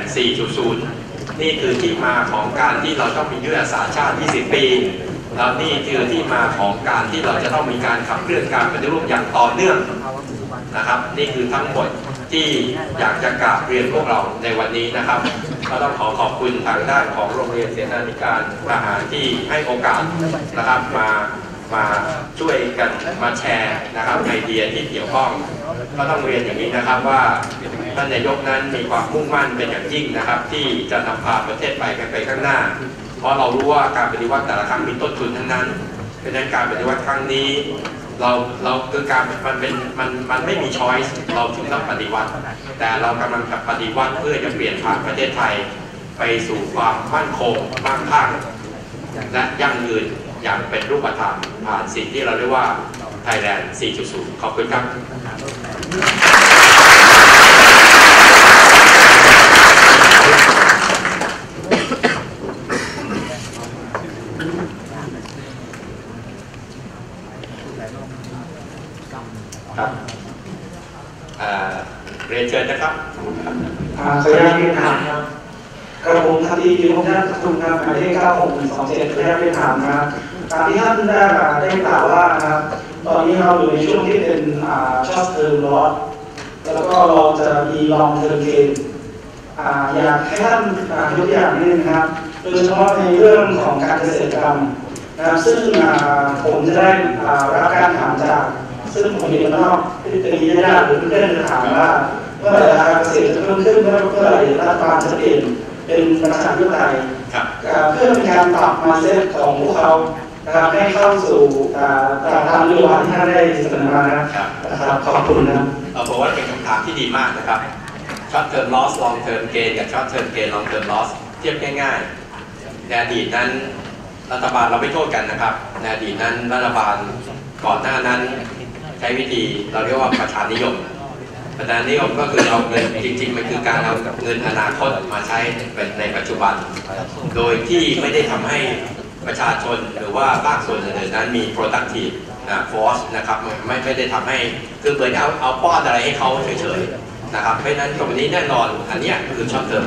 4.0 นี่คือที่มาของการที่เราต้องมียุทธศาสตร์ชาติ 20 ปีแล้วนี่คือที่มาของการที่เราจะต้องมีการขับเคลื่อนการปฏิรูปอย่างต่อเนื่องนะครับนี่คือทั้งหมดที่อยากจะกราบเรียนพวกเราในวันนี้นะครับก็ต้องขอบคุณทางด้านของโรงเรียนเสนาธิการทหารที่ให้โอกาสนะครับมาช่วยกันมาแชร์นะครับไอเดียที่เกี่ยวข้องก็ต้องเรียนอย่างนี้นะครับว่าท่านนายกนั้นมีความมุ่งมั่นเป็นอย่างยิ่งนะครับที่จะนำพาประเทศไปข้างหน้าเพราะเรารู้ว่าการปฏิวัติแต่ละครั้งมีต้นทุนทั้งนั้นเพราะฉะนั้นการปฏิวัติครั้งนี้เราคือการมันไม่มีช้อยส์เราถึงต้องปฏิวัติแต่เรากำลังปฏิวัติเพื่อจะเปลี่ยนผ่านประเทศไทยไปสู่ความมั่นคงมั่งคั่งและยั่งยืนอย่างเป็นรูปธรรมผ่านสิ่งที่เราเรียกว่า Thailand 4.0 ขอบคุณครับครับเรียนเชิญนะครับขออนุญาตเรียนถามครับกระผมทัพทีพิพงษ์นาฏทุนครับหมายเลข961227ขออนุญาตเรียนถามนะครับตามที่ท่านได้กล่าวว่านะครับตอนนี้เราอยู่ในช่วงที่เป็นช็อตเทอมลอสแล้วก็เราจะมีลองเทอมเกมอยากให้ท่านยกตัวอย่างนิดนึงครับโดยเฉพาะในเรื่องของการเกษตรกรรมนะครับซึ่งผมจะได้รับการถามจากซึ่งผมเป็นนอกที่เป็นญาติหรือเพื่อนจะถามว่าเมื่อไหร่ราคาเกษตรจะเพิ่มขึ้นเมื่อไหร่รัฐบาลจะเปลี่ยนเป็นประชาธิปไตยเพื่อเป็นการปรับมาเซตของพวกเขานะครับให้เข้าสู่ตามนโยบายที่ท่านได้เสนอมานะครับขอบคุณนะครับผมว่าเป็นคำถามที่ดีมากนะครับ short term loss long term gain กับ short term gain long term loss เทียบง่ายๆในอดีตนั้นรัฐบาลเราไม่โทษกันนะครับในอดีตนั้นรัฐบาลก่อนหน้านั้นใช้วิธีเราเรียกว่าประชานิยมประชานิยมก็คือเอาเงินจริงๆมันคือการเอาเงินอนาคตมาใช้ในปัจจุบันโดยที่ไม่ได้ทำให้ประชาชนหรือว่าภาคส่วนอื่นๆนั้นมี productive force นะครับไม่ได้ทำให้คือเหมือนเอาป้อนอะไรให้เขาเฉยๆนะครับเพราะฉะนั้นตรงนี้แน่นอนอันนี้คือ short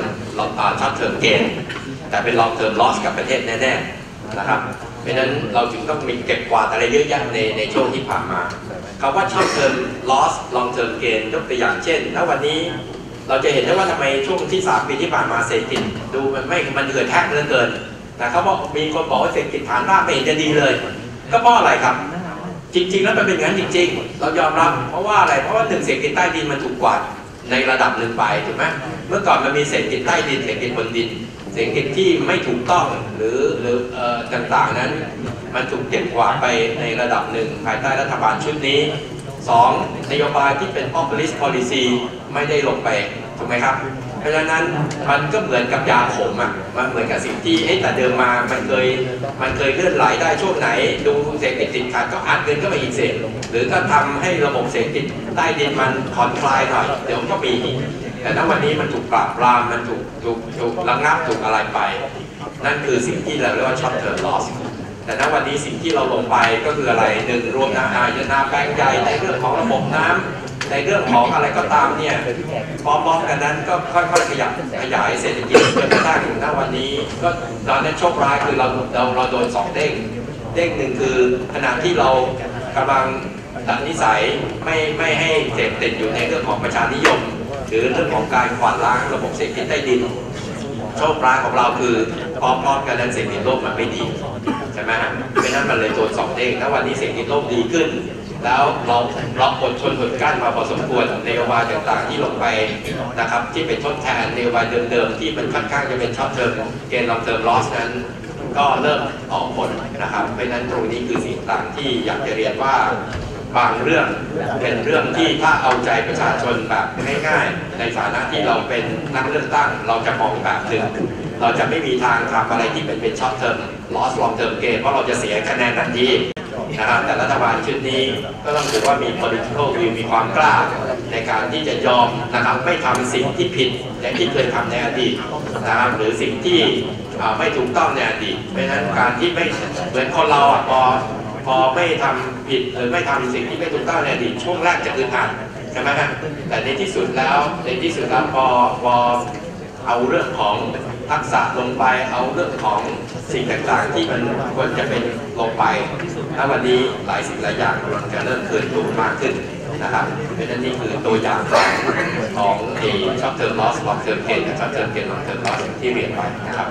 term gain แต่เป็น long term loss กับประเทศแน่ๆนะครับเพราะฉะนั้นเราจึงต้องมีเก็บกวาดอะไรเยอะแยะในช่วงที่ผ่านมาคำว่า short term loss long term gain ยกตัวอย่างเช่นถ้าวันนี้เราจะเห็นได้ว่าทำไมช่วงที่3 ปีที่ผ่านมาเศรษฐกิจดูมันเกิดแทกเหลือเกินนะครับว่ามีคนบอกว่าเศรษฐกิจฐานรากไม่เห็นจะดีเลยก็เพราะอะไรครับจริงๆแล้วมันเป็นอย่างนั้นจริงๆเรายอมรับเพราะว่าอะไรเพราะว่า1เศรษฐกิจใต้ดินมันถูกกว่าในระดับหนึ่งไปถูกไหมเมื่อก่อนมันมีเศรษฐกิจใต้ดินเศรษฐกิจบนดินเศรษฐกิจที่ไม่ถูกต้องหรือต่างๆนั้นมันถูกเก็บกวาดไปในระดับหนึ่งภายใต้รัฐบาลชุดนี้2นโยบายที่เป็น populist policy ไม่ได้ลงไปถูกไหมครับเพราะฉะนั้นมันก็เหมือนกับยาขมอ่ะมันเหมือนกับสิ่งที่แต่เดิมมามันเคยเลื่อนไหลได้ช่วงไหนดูเศรษฐกิจติดขัดก็อัดเงินก็มาอีกเศษหรือก็ทำให้ระบบเศรษฐกิจใต้ดินมันผ่อนคลายหน่อยเดี๋ยวก็มีอีกแต่ณวันนี้มันถูกปราบปรามมันถูกระงับถูกอะไรไปนั่นคือสิ่งที่เราเรียกว่า short term loss แต่ณวันนี้สิ่งที่เราลงไปก็คืออะไร1รวมนาแปลงใหญ่ในเรื่องของระบบน้ำในเรื่องของอะไรก็ตามเนี่ยพร้อมๆกันนั้นก็ค่อยๆขยายเศรษฐกิจจนกระทั่งถึงณวันนี้ก็ตอนนั้นโชคร้ายคือเราโดน2 เด้งหนึ่งคือขณะที่เรากำลังตัดนิสัยไม่ให้เสพติดอยู่ในเรื่องของประชานิยมหรือเรื่องของการกวาดล้างระบบเศรษฐกิจใต้ดินโชคร้ายของเราคือพร้อมๆกันนั้นเศรษฐกิจโลกมันไม่ดีใช่ไหมฮะเพราะนั้นมันเลยโดน2 เด้งณวันนี้เศรษฐกิจโลกดีขึ้นแล้วเราอดทนอดกั้นมาพอสมควรนโยบายต่างๆที่ลงไปนะครับที่เป็นทดแทนนโยบายเดิมๆที่มันค่อนข้างจะเป็นช็อตเทอมเกณฑ์ลองเทอมลอสนั้นก็เริ่มออกผลนะครับเพราะฉะนั้นตรงนี้คือสิ่งต่างที่อยากจะเรียนว่าบางเรื่องเป็นเรื่องที่ถ้าเอาใจประชาชนแบบง่ายๆในฐานะที่เราเป็นนักเลือกตั้งเราจะมองแบบหนึ่งเราจะไม่มีทางทำอะไรที่เป็นช็อตเทอมลอสลองเทอมเกณฑ์เพราะเราจะเสียคะแนนทันทีนะครับแต่รัฐบาลชุดนี้ก็ต้องถือว่ามี political will มีความกล้าในการที่จะยอมนะครับไม่ทำสิ่งที่ผิดอย่างที่เคยทำในอดีตนะครับหรือสิ่งที่ไม่ถูกต้องในอดีตเพราะฉะนั้นการที่ไม่เหมือนคนเราพอไม่ทำผิดหรือไม่ทำสิ่งที่ไม่ถูกต้องในอดีตช่วงแรกจะอึดอัดใช่ไหมฮะแต่ในที่สุดแล้วพอเอาเรื่องของทักษะลงไปเอาเรื่องของสิ่งต่างๆที่มันควรจะเป็นลงไปแล้ววันนี้หลายสิ่งหลายอย่างมันจะเริ่มเคลื่อนตัวมากขึ้นนะครับเพราะฉะนั้นนี่คือตัวอย่างของshort term loss long term gain กับ short term gain long term loss ที่เรียนไปนะครับ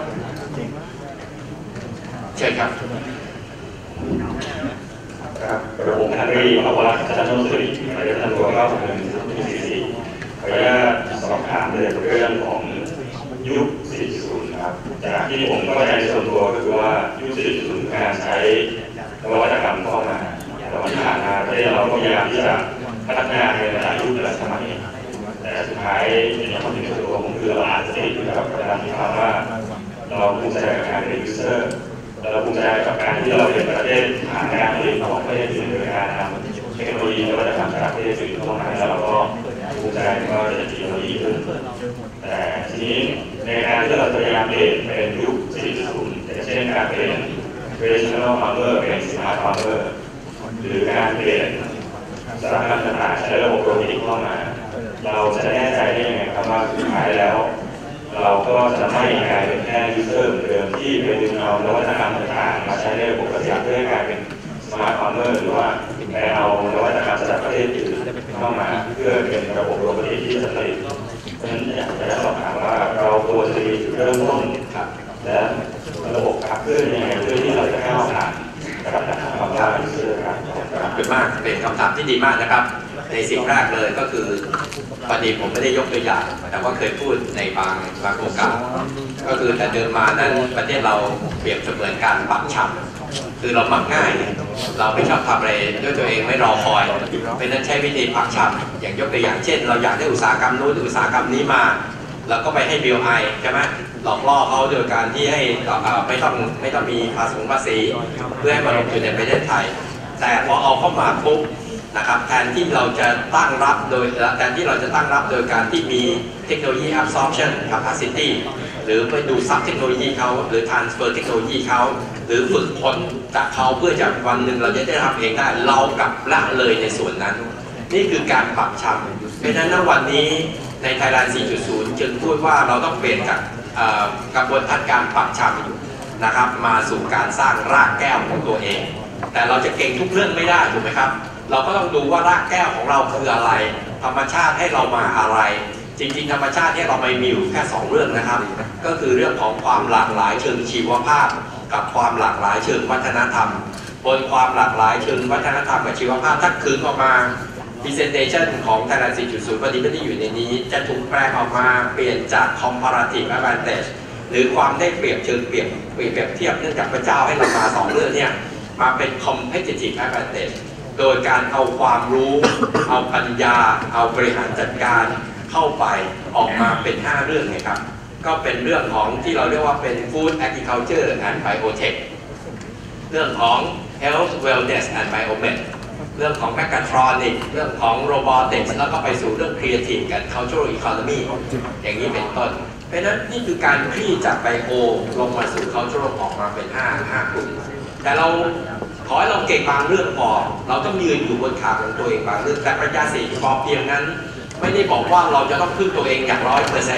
เชิญครับครับผมฮันรี่ภาวะอาจารย์นนท์สุรินายกทันตัวก็ผมเป็นCCCขออนุญาตสอบถามเรื่องของยุค 4.0 นะครับจากที่ผมเข้าใจในส่วนตัวก็คือว่ายุค 4.0 การใช้นวัตกรรมเข้ามาแต่วันที่ผ่านมาประเทศเราก็พยายามที่จะพัฒนาในหลายยุคหลายสมัยแต่สุดท้ายในความเป็นส่วนตัวผมคือเราอาจจะติดอยู่กับการที่ว่าเราภูมิใจกับการเป็นยูเซอร์เราภูมิใจกับการที่เราเป็นประเทศผ่านการผลิตของประเทศอื่นโดยการนำเทคโนโลยีนวัตกรรมจากประเทศอื่นเข้ามาแล้วเราก็ภูมิใจว่าจะเทคโนโลยีขึ้นแต่ทีนี้ในการที่เราพยายามเปลี่ยนเป็นยุค 4.0 อย่างเช่นการเปลี่ยน traditional farmer เป็น smart farmer หรือการเปลี่ยนสารพัดต่างๆใช้ระบบโรบอติกเข้ามาเราจะแน่ใจได้ยังไงครับว่าสุดท้ายแล้วเราก็จะไม่กลายเป็นแค่ยูเซอร์เหมือนเดิมที่ไปดึงเอานวัตกรรมต่างๆมาใช้ในระบบเกษตรเพื่อให้กลายเป็นสมาร์ทฟาร์มเมอร์หรือว่าไปเอานวัตกรรมจากประเทศอื่นเข้ามาเพื่อเป็นระบบโรบอติกที่จะผลิตเพราะฉะนั้นอยากจะสอบถามว่าเราควรจะมีจุดเริ่มต้นและมากเป็นคำถามที่ดีมากนะครับในสิ่งแรกเลยก็คือพอดีผมไม่ได้ยกตัวอย่างแต่ว่าเคยพูดในบางโอกาสก็คือแต่เดิมมานั้นประเทศเราเปรียบเสมือนการปักฉ่ำคือเรามักง่ายเราไม่ชอบทำอะไรด้วยตัวเองไม่รอคอยเป็นนั้นใช้วิธีปักฉ่ำอย่างยกตัวอย่างเช่นเราอยากได้อุตสาหกรรมนู้นอุตสาหกรรมนี้มาแล้วก็ไปให้ BOI ใช่ไหมหลอกล่อเขาโดยการที่ให้ไม่ต้องมีภาษีเพื่อให้มาลงทุนในประเทศไทยแต่พอเอาเข้ามาปุ๊บนะครับแทนที่เราจะตั้งรับโดยการที่มีเทคโนโลยี absorption capacity หรือไปดูซับเทคโนโลยีเขาหรือ transfer เทคโนโลยีเขาหรือฝึกฝนจากเขาเพื่อจากวันหนึ่งเราจะได้ทำเองได้เรากลับละเลยในส่วนนั้นนี่คือการปักฉ่ำเพราะฉะนั้นวันนี้ใน Thailand 4.0 จึงพูดว่าเราต้องเปลี่ยนจากกระบวนการปักฉ่ำนะครับมาสู่การสร้างรากแก้วของตัวเองแต่เราจะเก่งทุกเรื่องไม่ได้ถูกไหมครับเราก็ต้องดูว่ารากแก้วของเราคืออะไรธรรมชาติให้เรามาอะไรจริงๆธรรมชาติที่เราไม่มีอยู่แค่2เรื่องนะครับก็คือเรื่องของความหลากหลายเชิงชีวภาพกับความหลากหลายเชิงวัฒนธรรมบนความหลากหลายเชิงวัฒนธรรมกับชีวภาพถ้าคืนออกมา presentation ของ Thailand 4.0 พอดีไม่ได้อยู่ในนี้จะถูกแปลออกมาเปลี่ยนจาก comparative advantage หรือความได้เปรียบเชิงเปรียบเทียบเนื่องจากพระเจ้าให้เรามา2เรื่องเนี่ยมาเป็น competitive advantage โดยการเอาความรู้ เอาปัญญาเอาบริหารจัดการเข้าไปออกมาเป็น5เรื่องไงครับก็เป็นเรื่องของที่เราเรียกว่าเป็น food agriculture and biotech เรื่องของ health wellness and biomed เรื่องของ mechatronic เรื่องของ robotics แล้วก็ไปสู่เรื่อง creative and cultural economy อย่างนี้เป็นต้นเพราะฉะนั้นนี่คือการคลี่จากไบโอลงมาสู่ cultural ออกมาเป็น5กลุ่มแต่เราขอให้เราเก่งบางเรื่องพอเราต้องยืนอยู่บนขาของตัวเองบางเรื่องแต่ปรัชญา4พอเพียงนั้นไม่ได้บอกว่าเราจะต้องพึ่งตัวเองอย่าง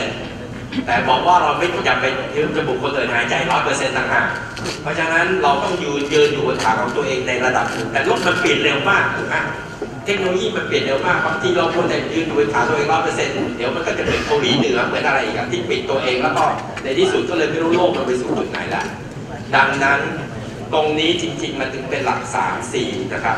100%แต่บอกว่าเราไม่จำเป็นที่จะบุกคนอื่นหายใจ 100% ต่างหากเพราะฉะนั้นเราต้องยืนอยู่บนขาของตัวเองในระดับหนึ่งแต่โลกมันเปลี่ยนเร็วมากถูกไหมเทคโนโลยีมันเปลี่ยนเร็วมากบางทีเราควรจะยืนอยู่บนขาตัวเอง 100% เดี๋ยวมันก็จะเป็นเกาหลีเหนือเหมือนอะไรอีกที่ปิดตัวเองแล้วก็ในที่สุดก็เลยไม่รู้โลกมันไปสู่จุดไหนแล้วดังนั้นตรงนี้จริงๆมันถึงเป็นหลัก3-4นะครับ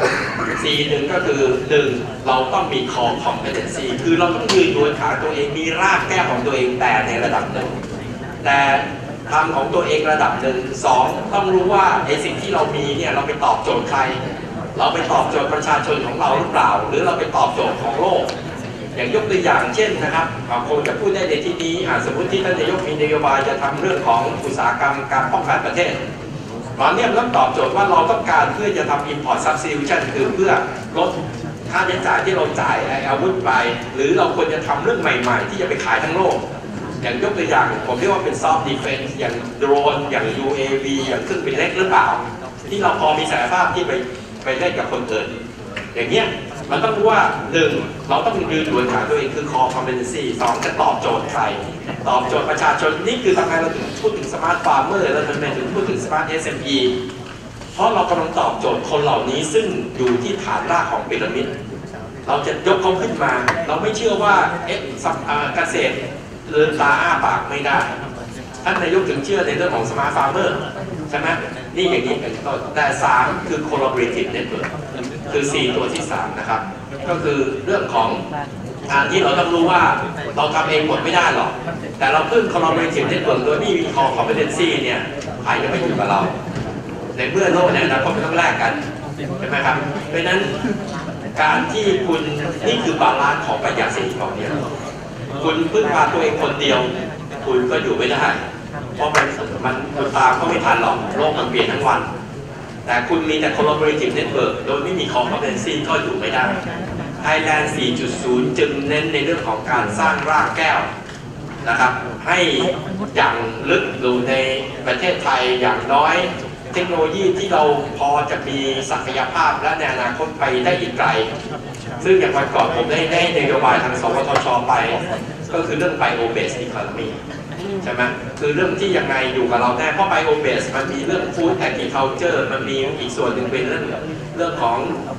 4หนึ่งก็คือ1เราต้องมี core competency คือเราต้องยืนบนขาตัวเองมีรากแก้วของตัวเองแต่ในระดับหนึ่งแต่ทำของตัวเองระดับหนึ่ง2ต้องรู้ว่าไอ้สิ่งที่เรามีเนี่ยเราไปตอบโจทย์ใครเราไปตอบโจทย์ประชาชนของเราหรือเปล่าหรือเราไปตอบโจทย์ของโลกอย่างยกตัวอย่างเช่นนะครับคงจะพูดได้ในที่นี้สมมติที่ท่านนายกมีนโยบายจะทำเรื่องของอุตสาหกรรมการป้องกันประเทศตอนนี้ต้องตอบโจทย์ว่าเราต้องการเพื่อจะทำ import substitution คือเพื่อลดค่าใช้จ่ายที่เราจ่ายอาวุธไปหรือเราควรจะทำเรื่องใหม่ๆที่จะไปขายทั้งโลกอย่างยกตัวอย่างผมเรียกว่าเป็น soft defense อย่างโดรนอย่าง UAV อย่างเครื่องบินเล็กหรือเปล่าที่เราพอมีศักยภาพที่ไปเล่นกับคนอื่นอย่างเงี้ยมันต้องรู้ว่า1เราต้องยืนบนขาตัวเองคือ core competency 2จะตอบโจทย์ใครตอบโจทย์ประชาชนนี่คือทำไมเราถึงพูดถึง smart farmer แล้วทำไมถึงพูดถึง smart SME เพราะเรากำลังตอบโจทย์คนเหล่านี้ซึ่งอยู่ที่ฐานรากของพีระมิดเราจะยกเขาขึ้นมาเราไม่เชื่อว่าเกษตรเลือนตาอ้าปากไม่ได้ท่านนายกถึงเชื่อในเรื่องของ smart farmer ใช่ไหมนี่อย่างนี้เป็นต้นแต่3คือ collaborative network คือ 4 ตัวที่ 3 นะครับก็คือเรื่องของการที่เราต้องรู้ว่าเราทำเองหมดไม่ได้หรอกแต่เราพึ่ง collaborative network โดยที่มี core competency เนี่ยใครจะไม่อยู่กับเราในเมื่อโลกเนี่ยเราก็ต้องแลกกันใช่ไหมครับเพราะฉะนั้นการที่คุณนี่คือบาลานซ์ของปรัชญาเศรษฐกิจของเนี่ยคุณพึ่งพาตัวเองคนเดียวคุณก็อยู่ไม่ได้เพราะมันคุณตามก็ไม่ทันหรอกโลกมันเปลี่ยนทั้งวันแต่คุณมีแต่ collaborative network โดยไม่มี core competency ก็อยู่ไม่ได้ Thailand 4.0 จึงเน้นในเรื่องของการสร้างรากแก้วนะครับให้อย่างลึกอยู่ในประเทศไทยอย่างน้อยเทคโนโลยีที่เราพอจะมีศักยภาพและในอนาคตไปได้อีกไกลซึ่งอย่างวันก่อนผมได้นโยบายทางสวทช.ไปก็คือเรื่อง bio based economy ใช่ไหมคือเรื่องที่ยังไงอยู่กับเราแน่เพราะ bio based มันมีเรื่อง food agriculture มันมีอีกส่วนหนึ่งเป็นเรื่องของ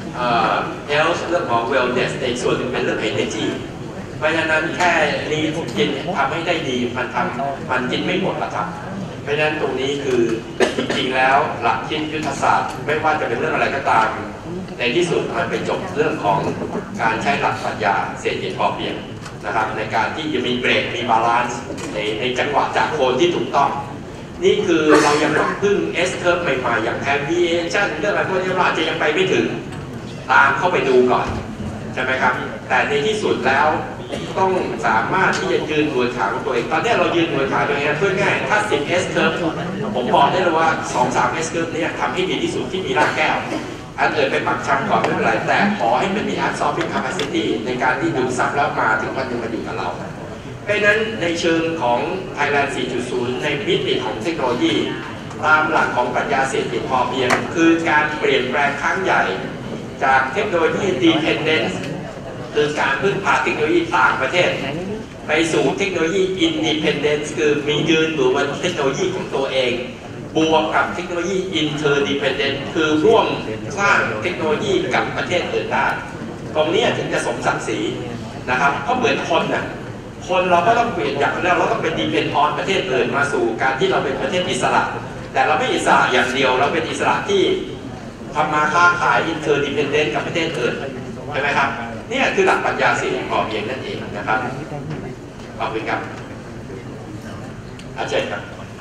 health เรื่องของ wellness อีกส่วนหนึ่งเป็นเรื่อง energy เพราะฉะนั้นแค่นี้กินทำให้ได้ดีมันกินไม่หมดหรอกครับเพราะฉะนั้นตรงนี้คือจริงๆแล้วหลักคิดยุทธศาสตร์ไม่ว่าจะเป็นเรื่องอะไรก็ตามในที่สุดมันไปจบเรื่องของการใช้หลักปรัชญาเศรษฐกิจพอเพียงนะครับในการที่จะมีเบรกมีบาลานซ์ในจังหวะจากโคนที่ถูกต้องนี่คือเรายังต้องพึ่ง S curve ใหม่ๆอย่าง aviation เรื่องอะไรพวกนี้เราอาจจะยังไปไม่ถึงตามเข้าไปดูก่อนใช่ไหมครับแต่ในที่สุดแล้วต้องสามารถที่จะยืนบนขาของตัวเองตอนนี้เรายืนบนขาตัวเองเพื่อง่ายถ้า 10 S curve ผมบอกได้เลยว่า 2-3 S curve เนี่ยทำให้ดีที่สุดที่มีรากแก้วอันอื่นไปปักชังก่อนไม่เป็นไรแต่ขอให้มันมี absorbing capacity ในการที่ดูดซับแล้วมาถึงวันนึงมาอยู่กับเราเพราะนั้นในเชิงของ Thailand 4.0 ในมิติของเทคโนโลยีตามหลักของปรัชญาเศรษฐกิจพอเพียงคือการเปลี่ยนแปลงครั้งใหญ่จากเทคโนโลยี dependence คือการพึ่งพาเทคโนโลยีต่างประเทศไปสู่เทคโนโลยี independence คือมียืนอยู่บนเทคโนโลยีของตัวเองบวกกับเทคโนโลยี interdependent คือร่วมสร้างเทคโนโลยีกับประเทศอื่นได้ตรงนี้ถึงจะสมศักดิ์ศรีนะครับเพราะเหมือนคนน่ะคนเราก็ต้องเปลี่ยนอย่างแรกเราต้องเป็น depend on ประเทศอื่นมาสู่การที่เราเป็นประเทศอิสระแต่เราไม่อิสระอย่างเดียวเราเป็นอิสระที่ทำมาค้าขาย interdependent กับประเทศอื่นใช่ไหมครับนี่คือหลักปรัชญาเศรษฐกิจพอเพียงนั่นเองนะครับขอบคุณครับอาจารย์ครับ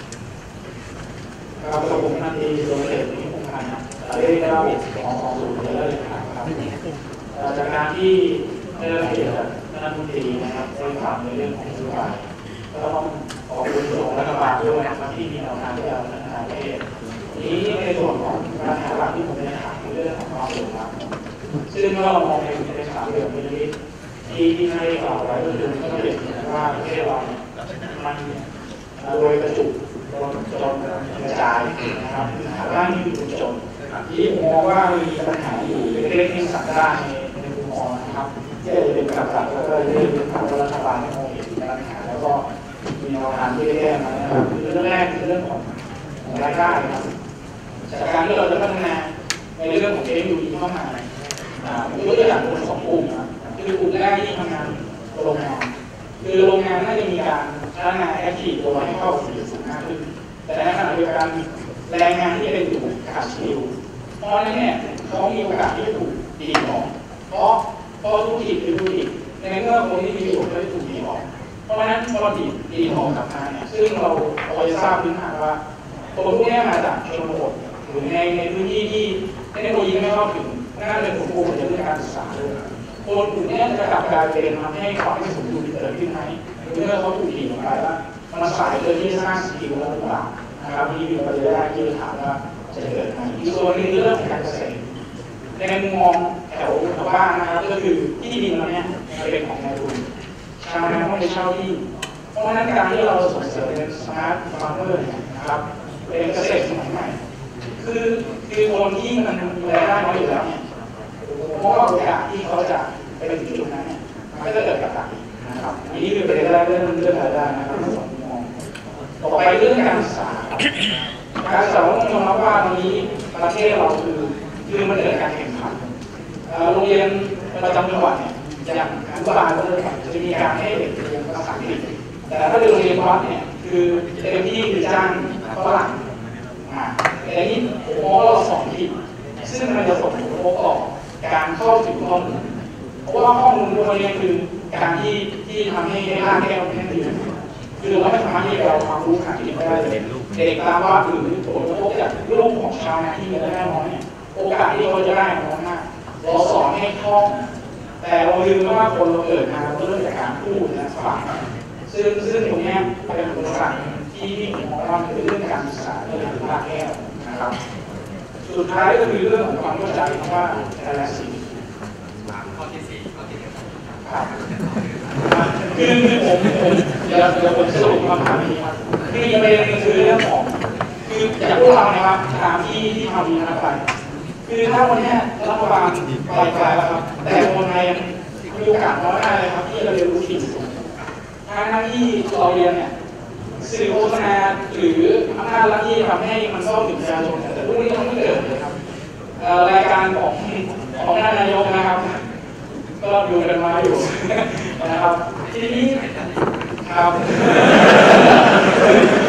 ครับผมนาทีโดยเฉพาะที่ผมทานครับได้เล่าของสูตรและเรื่องครับจากการที่ได้รับเกียรติจากท่านผู้ตรีนะครับได้ถามในเรื่องของนโยบายก็ต้องขอบคุณส่วนรัฐบาลด้วยนะครับที่มีแนวทางที่จะพัฒนาประเทศนี้ในส่วนของปัญหาหลักที่ผมได้ถามในเรื่องของความเหลื่อมล้ำซึ่งเมื่อเรามองในสามเหลี่ยมนี้ที่ให้กล่าวไว้ก็คือต้องเห็นว่าประเทศเรามันโดยกระจุกจนกระจายนะครับด้านนี้คือคนจนที่ผมมองว่ามีปัญหาอยู่เล็กๆที่สักได้ในมุมมองนะครับที่จะเป็นกับดักแล้วก็เรื่องของรัฐบาลที่มองเห็นปัญหาแล้วก็มีแนวทางที่แก้มานะครับคือเรื่องแรกคือเรื่องของรายได้ครับจากการที่เราจะพัฒนาในเรื่องของเทคโนโลยีเข้ามาผมยกตัวอย่างเป็น2 กลุ่มนะคือกลุ่มแรกที่ทำงานโรงงานคือโรงงานน่าจะมีการพัฒนาแอคทีฟตัวให้เข้ากับ4.0 มากขึ้นแต่ในขณะเดียวกันแรงงานที่เป็นอยู่ขาดสกิลเพราะฉะนั้นเนี่ยเขามีโอกาสที่จะถูกดีดออกเพราะธุรกิจคือธุรกิจในเมื่อคนที่มีประโยชน์ก็จะถูกดีดออกเพราะฉะนั้นพอดีดออกกลับมาเนี่ยซึ่งเราจะทราบพื้นฐานว่าคนพวกนี้มาจากชนบทหรือในพื้นที่ที่เทคโนโลยีไม่เข้าถึงน่าจะเป็นผลพวงจากเรื่องการศึกษาด้วยคนกลุ่มนี้จะกลับกลายเป็นทำให้ความไม่สมดุลเกิดขึ้นไหมเมื่อเขาถูกดีดออกไปว่ามันสายเกินที่จะสร้างสกิลแล้วหรือเปล่านะครับนี่คือประเด็นแรกที่จะถามว่าจะเกิดไหมอีกส่วนนึงคือเรื่องของการเกษตรในมุมมองแถวบ้านนะครับก็คือที่ดินเราเนี่ยเป็นของนายทุนชาวนาต้องไปเช่าที่เพราะฉะนั้นการที่เราส่งเสริมเป็นสมาร์ทฟาร์มเมอร์นะครับเป็นเกษตรสมัยใหม่คือคนที่มันมีรายได้น้อยอยู่แล้วเนี่ยเพราะว่าโอกาสที่เขาจะไปถึงจุดนั้นเนี่ยมันก็จะเกิดกับต่างนะครับอันนี้คือประเด็นแรกเรื่องรายได้นะครับในส่วนมองต่อไปเรื่องการศึกษาการศึกษาต้องยอมรับว่าตอนนี้ประเทศเราคือมันเกิดการแข่งขันโรงเรียนประจำจังหวัดเนี่ยอย่างอนุบาลก็จะมีการให้เด็กเรียนภาษาอังกฤษแต่ถ้าเป็นโรงเรียนวัดเนี่ยคือเต็มที่คือจ้างฝรั่งแต่นี่ผมมองว่าเราสอนผิดซึ่งมันจะส่งผลกระทบต่อการเข้าถึงข้อมูลเพราะว่าข้อมูลพวกนี้คือการที่ทำให้ร่างแก้วแข็งขึ้นคือเราไม่สามารถที่เราความรู้ขนาดนี้ได้เลยเด็กตามว่าหรือผลกระทบจากลูกของชาวนาที่มีรายได้น้อยเนี่ยโอกาสที่เขาจะได้น้อยมากเราสอนให้คล่องแต่เราลืมว่าคนเราเกิดมาเราเริ่มจากการพูดและฟังซึ่งตรงนี้เป็นอุปสรรคที่ผมมองว่าเป็นเรื่องการศึกษาเรื่องรากแก้วนะครับสุดท้ายก็คือเรื่องของความเข้าใจว่าแต่ละสิ่งข้อที่4ข้อที่1 ครับคือผมจะผมสรุปคำถามนี้ครับคือประเด็นคือเรื่องของคือจากพวกเรานะครับตามที่ทำนะครับไปคือถ้าวันนี้รัฐบาลไปไกลแล้วครับแต่คนไทยมีโอกาสน้อยมากเลยครับที่เราเรียนรู้สิ่งสูงทั้งที่เราเรียนเนี่ยสื่อโฆษณาหรืออำนาจรัฐที่ทำให้มันเข้าถึงประชาชนแต่ทุกนี้มันไม่เกิดเลยครับรายการของท่านนายกนะครับก็ดูกันมาอยู่นะครับทีนี้ครับ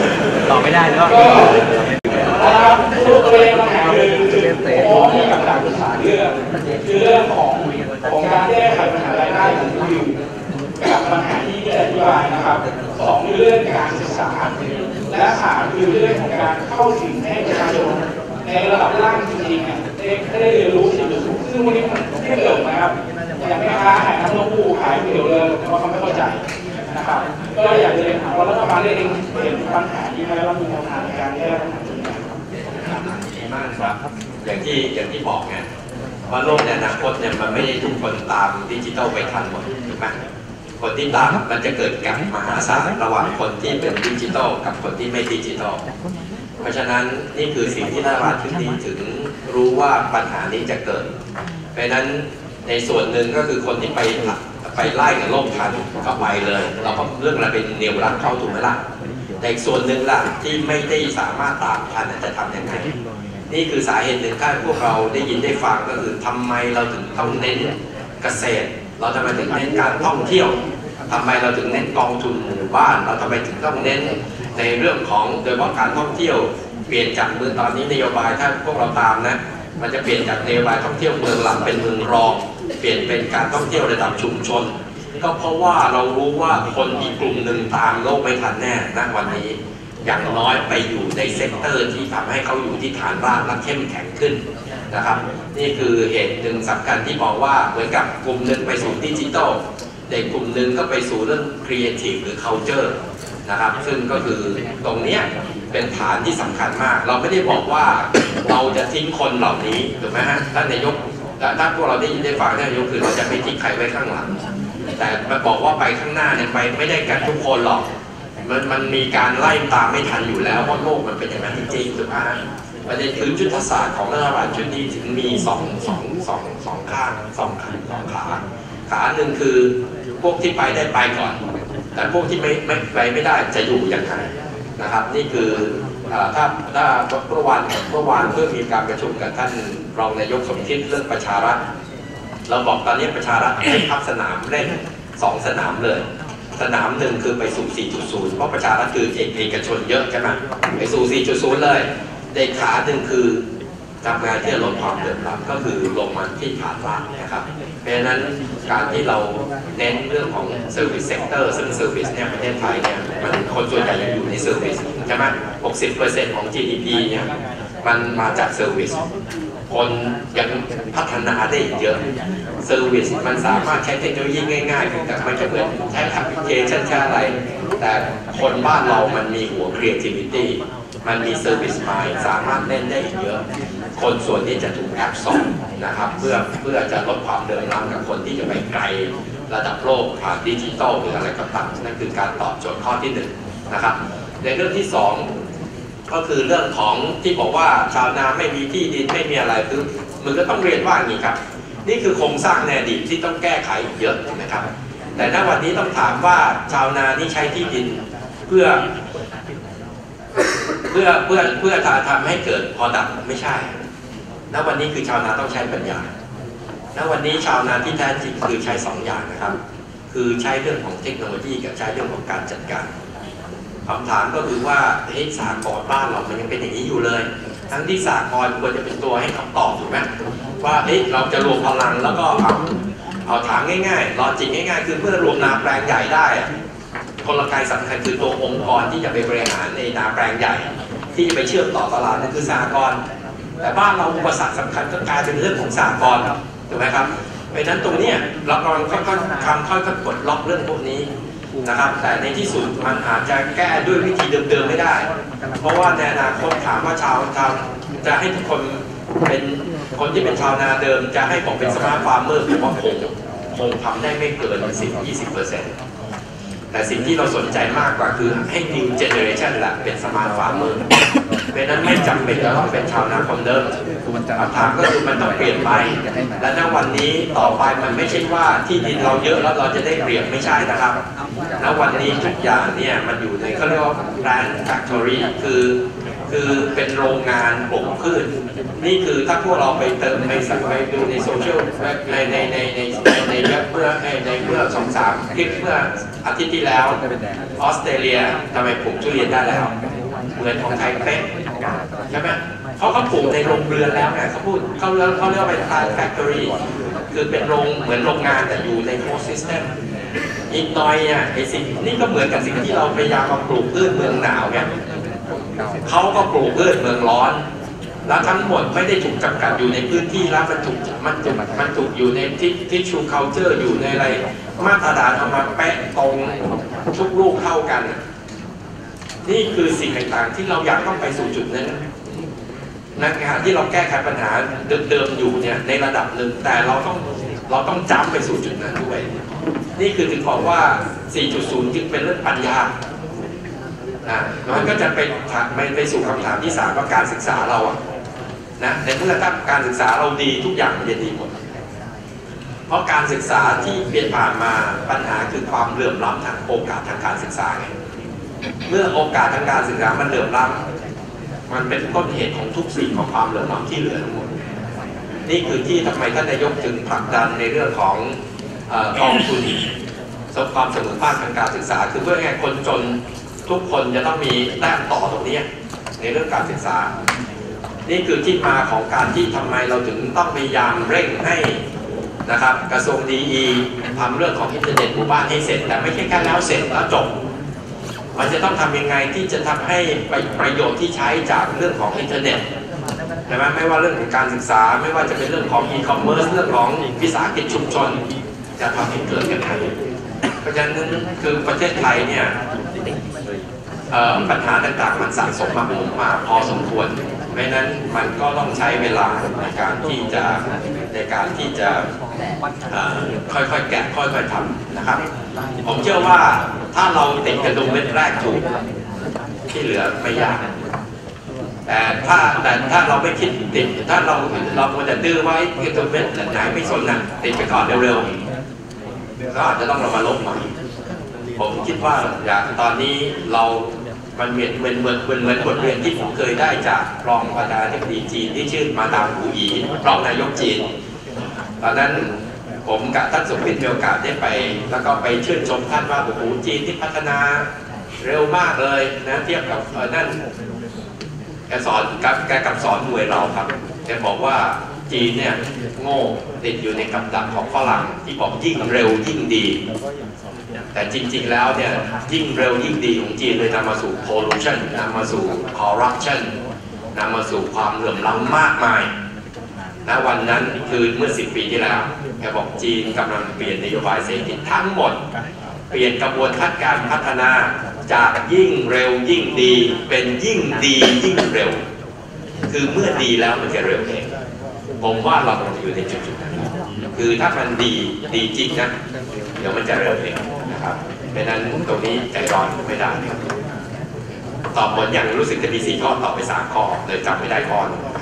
ต่อไม่ได้แล้วนะครับตัวเองปัญหาคือมองที่กับการศึกษาเรื่องของการแก้ไขปัญหารายได้ของผู้อยู่กับปัญหาที่ได้อธิบายนะครับสองคือเรื่องการศึกษาและสามคือเรื่องของการเข้าถึงให้ประชาชนในระดับล่างจริงๆได้เรียนรู้สิ่งที่ถูกซึ่งวันนี้มันไม่เกิดนะครับอย่างแม่ค้าขายน้ำเต้าหู้ขายก๋วยเตี๋ยวเรือเพราะเขาไม่เข้าใจนะครับก็อยากจะเรียนถามว่ารัฐบาลได้เองเห็นปัญหานี้ไหมแล้วมีแนวทางในการแก้ปัญหานี้ไหมดีมากครับอย่างที่บอกไงว่าโลกในอนาคตเนี่ยมันไม่ได้ทุกคนตามดิจิทัลไปทันหมดถูกไหมคนที่ตามมันจะเกิดแกลบมหาศาลระหว่างคนที่เป็นดิจิทัลกับคนที่ไม่ดิจิทัลเพราะฉะนั้นนี่คือสิ่งที่รัฐบาลชุดนี้ถึงรู้ว่าปัญหานี้จะเกิดเพราะฉะนั้นในส่วนหนึ่งก็คือคนที่ไปไล่กับโลกทันก็ไปเลยเราก็เรื่องอะไรเป็นเนียวรักเข้าถูกไหมล่ะแต่อีกส่วนหนึ่งล่ะที่ไม่ได้สามารถตามทันจะทำยังไงนี่คือสาเหตุหนึ่งที่พวกเราได้ยินได้ฟังก็คือทำไมเราถึงต้องเน้นเกษตรเราทำไมถึงเน้นการท่องเที่ยวทำไมเราถึงเน้นกองทุนหมู่บ้านเราทำไมถึงต้องเน้นในเรื่องของโดยเฉพาะการท่องเที่ยวเปลี่ยนจากเมืองตอนนี้นโยบายถ้าพวกเราตามนะมันจะเปลี่ยนจากนโยบายท่องเที่ยวเมืองหลักเป็นเมืองรองเปลี่ยนเป็นการท่องเที่ยวระดับชุมชนก็เพราะว่าเรารู้ว่าคนอีกกลุ่มหนึ่งตามโลกไม่ทันแน่ณวันนี้อย่างน้อยไปอยู่ในเซกเตอร์ที่ทำให้เขาอยู่ที่ฐานรากและเข้มแข็งขึ้นนะครับนี่คือเหตุหนึ่งสำคัญที่บอกว่าเหมือนกับกลุ่มหนึ่งไปสู่ดิจิทัลแต่กลุ่มหนึ่งก็ไปสู่เรื่องครีเอทีฟหรือ culture นะครับซึ่งก็คือตรงนี้เป็นฐานที่สำคัญมากเราไม่ได้บอกว่าเราจะทิ้งคนเหล่านี้ถูกไหมฮะท่านนายกถ้าพวกเราได้ยินได้ฟังท่านนายกคือเราจะไม่ทิ้งใครไว้ข้างหลังแต่มาบอกว่าไปข้างหน้าเนี่ยไปไม่ได้กันทุกคนหรอกมันมีการไล่ตามไม่ทันอยู่แล้วเพราะโลกมันเป็นอย่างนั้นจริงๆถูกไหมประเด็นคือยุทธศาสตร์ของรัฐบาลชุดนี้ถึงมีสองขาหนึ่งคือพวกที่ไปได้ไปก่อนแต่พวกที่ไม่ไปไม่ได้จะอยู่อย่างไรนะครับนี่คือถ้าเมื่อวานเพื่อมีการประชุมกับท่านรองนายกสมคิดเรื่องประชารัฐเราบอกตอนนี้ประชารัฐให้พับสนามเล่น2 สนามเลยสนามหนึ่งคือไปสู่ 4.0 เพราะประชารัฐคือเอกชนเยอะใช่ไหมไปสู่ 4.0 เลยในขาหนึ่งคือทำงานที่ลดความเดือดร้อนก็คือลงมาที่ฐานรากนะครับเพราะฉะนั้นการที่เราเน้นเรื่องของ Service Sector ซึ่ง Service เนี่ยประเทศไทยเนี่ยมันคนส่วนใหญ่ยังอยู่ใน Service ใช่ไหม 60% ของ GDP เนี่ยมันมาจาก Service คนยังพัฒนาได้เยอะ Service มันสามารถใช้เทคโนโลยีง่ายๆแต่มันจะเหมือนใช้แอปพลิเคชันใช้อะไรแต่คนบ้านเรามันมีหัว Creativityมันมี Service Mind สามารถเล่นได้เยอะคนส่วนนี้จะถูกแอบสอนนะครับเพื่อจะลดความเดือดร้อนกับคนที่จะไปไกลระดับโลกผ่านดิจิทัลหรืออะไรก็ตามนั่นคือการตอบโจทย์ข้อที่1นะครับในเรื่องที่2ก็คือเรื่องของที่บอกว่าชาวนาไม่มีที่ดินไม่มีอะไรคือมันก็ต้องเรียนว่าอย่างนี้ครับนี่คือโครงสร้างในอดีตที่ต้องแก้ไขเยอะนะครับแต่ณวันนี้ต้องถามว่าชาวนานี่ใช้ที่ดินเพื่อทำให้เกิดพอดับไม่ใช่ณวันนี้คือชาวนาต้องใช้ปัญญาณวันนี้ชาวนาที่แท้จริงคือใช้2 อย่างนะครับคือใช้เรื่องของเทคโนโลยีกับใช้เรื่องของการจัดการคำถามก็คือว่าสหกรณ์บ้านเรามันยังเป็นอย่างนี้อยู่เลยทั้งที่สหกรณ์ควรจะเป็นตัวให้คำตอบถูกไหมว่าเราจะรวมพลังแล้วก็เอาถามง่ายๆลอจิกง่ายๆคือเมื่อรวมนาแปลงใหญ่ได้กลไกสำคัญคือตัวองค์กรที่จะไปบริหารในนาแปลงใหญ่ที่จะไปเชื่อมต่อตลาดนั่นคือสหกรณ์แต่บ้านเราอุปสรรคสำคัญก็กลายเป็นเรื่องของสหกรณ์ถูกไหมครับเพราะฉะนั้นตรงนี้เรากำลังค่อยๆกดล็อกเรื่องพวกนี้นะครับแต่ในที่สุดมันอาจจะแก้ด้วยวิธีเดิมๆไม่ได้เพราะว่าในอนาคตถามว่าชาวจะให้ทุกคนเป็นคนที่เป็นชาวนาเดิมจะให้ผมเป็นสมาร์ทฟาร์มเมอร์ผมว่าคงทำได้ไม่เกิน 10-20%แต่สิ่งที่เราสนใจมากกว่าคือให้ new generation แหละเป็นสมาร์ทฟาร์มเมอร์เพราะนั้นไม่จำเป็นจะต้องเป็นชาวนาคนเดิมคำถามก็คือมันต้องเปลี่ยนไปและณวันนี้ต่อไปมันไม่ใช่ว่าที่ดินเราเยอะแล้วเราจะได้เปรียบไม่ใช่นะครับณวันนี้ทุกอย่างเนี่ยมันอยู่ในเขาเรียกว่า Land Factory คือเป็นโรงงานปลูกพืชนี่คือถ้าพวกเราไปเติมไปดูในโซเชียลในเมื่อ2-3 คลิปเมื่ออาทิตย์ที่แล้วออสเตรเลียทำไมปลูกทุเรียนได้แล้วมือนของไทยเป๊ะใช่ไหมเขาปลูกในโรงเรือนแล้วไงเขาเรียกว่าเป็น plant factory คือเป็นโรงเหมือนโรงงานแต่อยู่ใน host system อีกหน่อยเนี่ยไอ้สิ่งนี่ก็เหมือนกับสิ่งที่เราพยายามมาปลูกพืชเมืองหนาวเนี่ยเขาก็ปลูกพืชเมืองร้อนแล้วทั้งหมดไม่ได้ถูกจำกัดอยู่ในพื้นที่แล้วมันถูกอยู่ในtissue culture อยู่ในอะไรมาตรฐานเอามาแปะตรงทุกลูกเท่ากันนี่คือสิ่งต่างๆที่เราอยากต้องไปสู่จุดนั้นในขณะที่เราแก้ไขปัญหาเดิมๆอยู่เนี่ยในระดับหนึ่งแต่เราต้องจำไปสู่จุดนั้นด้วยนี่คือถึงบอกว่า 4.0 จึงเป็นเรื่องปัญญามันก็จะไปสู่คำถามที่3ว่าการศึกษาเรานะในเมื่อถ้าการศึกษาเราดีทุกอย่างมันจะดีหมดเพราะการศึกษาที่เปลี่ยนผ่านมาปัญหาคือความเหลื่อมล้ำทางโอกาสทางการศึกษาไงเมื่อโอกาสทางการศึกษามันเหลื่อมล้ำมันเป็นต้นเหตุของทุกสิ่งของความเหลื่อมล้ำที่เหลือทั้งหมดนี่คือที่ทำไมท่านนายกถึงผลักดันในเรื่องของกองทุนความเสมอภาคทางการศึกษาคือเพื่อให้คนจนทุกคนจะต้องมีแต้มต่อตรงนี้ในเรื่องการศึกษานี่คือที่มาของการที่ทำไมเราถึงต้องพยายามเร่งให้นะครับกระทรวงดีทำเรื่องของอินเทอร์เน็ตหมู่บ้านให้เสร็จแต่ไม่ใช่แค่แล้วเสร็จแล้วจบมันจะต้องทำยังไงที่จะทำให้ประโยชน์ที่ใช้จากเรื่องของอินเทอร์เน็ตใช่ไหมไม่ว่าเรื่องของการศึกษาไม่ว่าจะเป็นเรื่องของอีคอมเมิร์ซเรื่องของวิสาหกิจชุมชนจะทำให้เกิดกันได้เพราะฉะนั้นคือประเทศไทยเนี่ยปัญหาต่างๆมันสะสมมาพอสมควรเพราะนั้นมันก็ต้องใช้เวลาในการที่จะค่อยๆแกะค่อยๆทำนะครับผมเชื่อว่าถ้าเราติดกระดุมเม็ดแรกถูกที่เหลือไม่ยากแต่ถ้าเราไม่คิดติดถ้าเราควรจะดื้อไว้กระดุมเม็ดไหนไม่สนนะติดไปก่อนเร็วๆก็อาจจะต้องเรามาลบใหม่ผมคิดว่าอย่างตอนนี้มันเหมือนบทเรียนที่ผมเคยได้จากรองประธานาธิบดีจีนที่ชื่อมาดามหูอีรองนายกจีนตอนนั้นผมกับท่านสุขวิทย์มีโอกาสได้ไปแล้วก็ไปชื่นชมท่านว่าโอ้โหจีนที่พัฒนาเร็วมากเลยนะเทียบกับนั่นแกกับสอนมวยเราครับแกบอกว่าจีนเนี่ยโง่ติดอยู่ในกับดักของฝรั่งที่บอกยิ่งเร็วยิ่งดีแต่จริงๆแล้วเนี่ยยิ่งเร็วยิ่งดีของจีนเลยนำมาสู่ pollution นำมาสู่ corruption นำมาสู่ความเหลื่อมล้ำมากมายณวันนั้นคือเมื่อ10 ปีที่แล้วแกบอกจีนกำลังเปลี่ยนนโยบายเศรษฐกิจทั้งหมดเปลี่ยนกระบวนการพัฒนาจากยิ่งเร็วยิ่งดีเป็นยิ่งดียิ่งเร็วคือเมื่อดีแล้วมันจะเร็วเองผมว่าเรากำลังอยู่ในจุดๆนั้นคือถ้ามันดีจริงนะเดี๋ยวมันจะเร็วเองนะครับเพราะนั้นตรงนี้ใจร้อนไม่ได้ครับตอบหมดอย่างรู้สึกจะมี4 ข้อตอบไป3 ข้อเลยจำไม่ได้ข้อ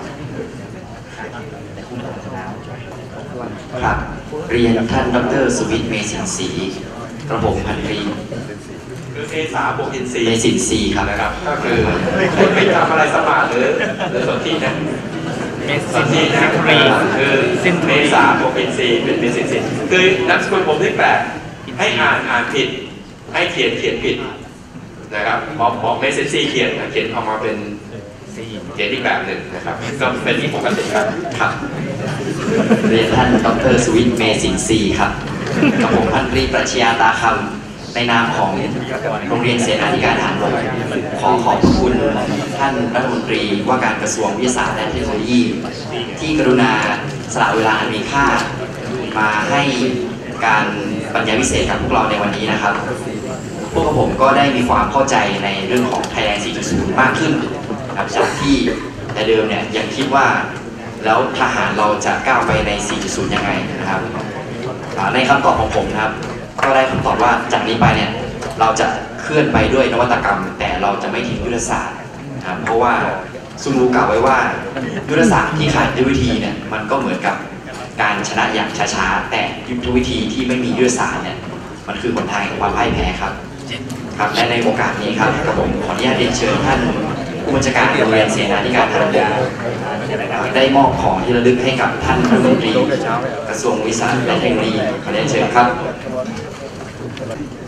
ครับเรียนท่านดร.สุวิทย์เมษินศรีระบบพันตรีคือเมษาบวกอินทรีย์เมษินศรีครับก็คือไม่ทำอะไรสมาร์ทหรือสนที่นะสนที่นะคือเมษาบวกอินทรีย์เป็นเมษินศรีคือนามสกุลผมได้แปลให้อ่านผิดให้เขียนผิดนะครับพอเมษินศรีเขียนออกมาเป็นเขียนอีกแบบหนึ่งนะครับก็เป็นปกติครับเรียนท่านดร.สุวิทย์เมษินศรีครับกับผมพันตรีปรัชญาตาคำในนามของโรงเรียนเสนาธิการทหารบกขอขอบคุณท่านรัฐมนตรีว่าการกระทรวงวิทยาศาสตร์และเทคโนโลยีที่กรุณาสละเวลาอันมีค่ามาให้การบรรยายพิเศษกับพวกเราในวันนี้นะครับพวกผมก็ได้มีความเข้าใจในเรื่องของ Thailand 4.0 มากขึ้นครับจากที่แต่เดิมเนี่ยยังคิดว่าแล้วทหารเราจะก้าวไปใน 4.0 ยังไงนะครับในคำตอบของผมนะครับก็ได้คำตอบว่าจากนี้ไปเนี่ยเราจะเคลื่อนไปด้วยนวัตกรรมแต่เราจะไม่ทิ้งยุทธศาสตร์นะครับเพราะว่าซุนวูกล่าวไว้ว่ายุทธศาสตร์ที่ขาดยุทธวิธีเนี่ยมันก็เหมือนกับการชนะอย่างช้าๆแต่ยุทธวิธีที่ไม่มียุทธศาสตร์เนี่ยมันคือหนทางแห่งความพ่ายแพ้ครับและในโอกาสนี้ครับกับผมขออนุญาตเรียนเชิญท่านผู้บัญชาการโรงเรียนเสนาธิการทหารบกได้มอบของที่ระลึกให้กับท่านรัฐมนตรีกระทรวงวิทยาศาสตร์และเทคโนโลยีขอเรียนเชิญครับ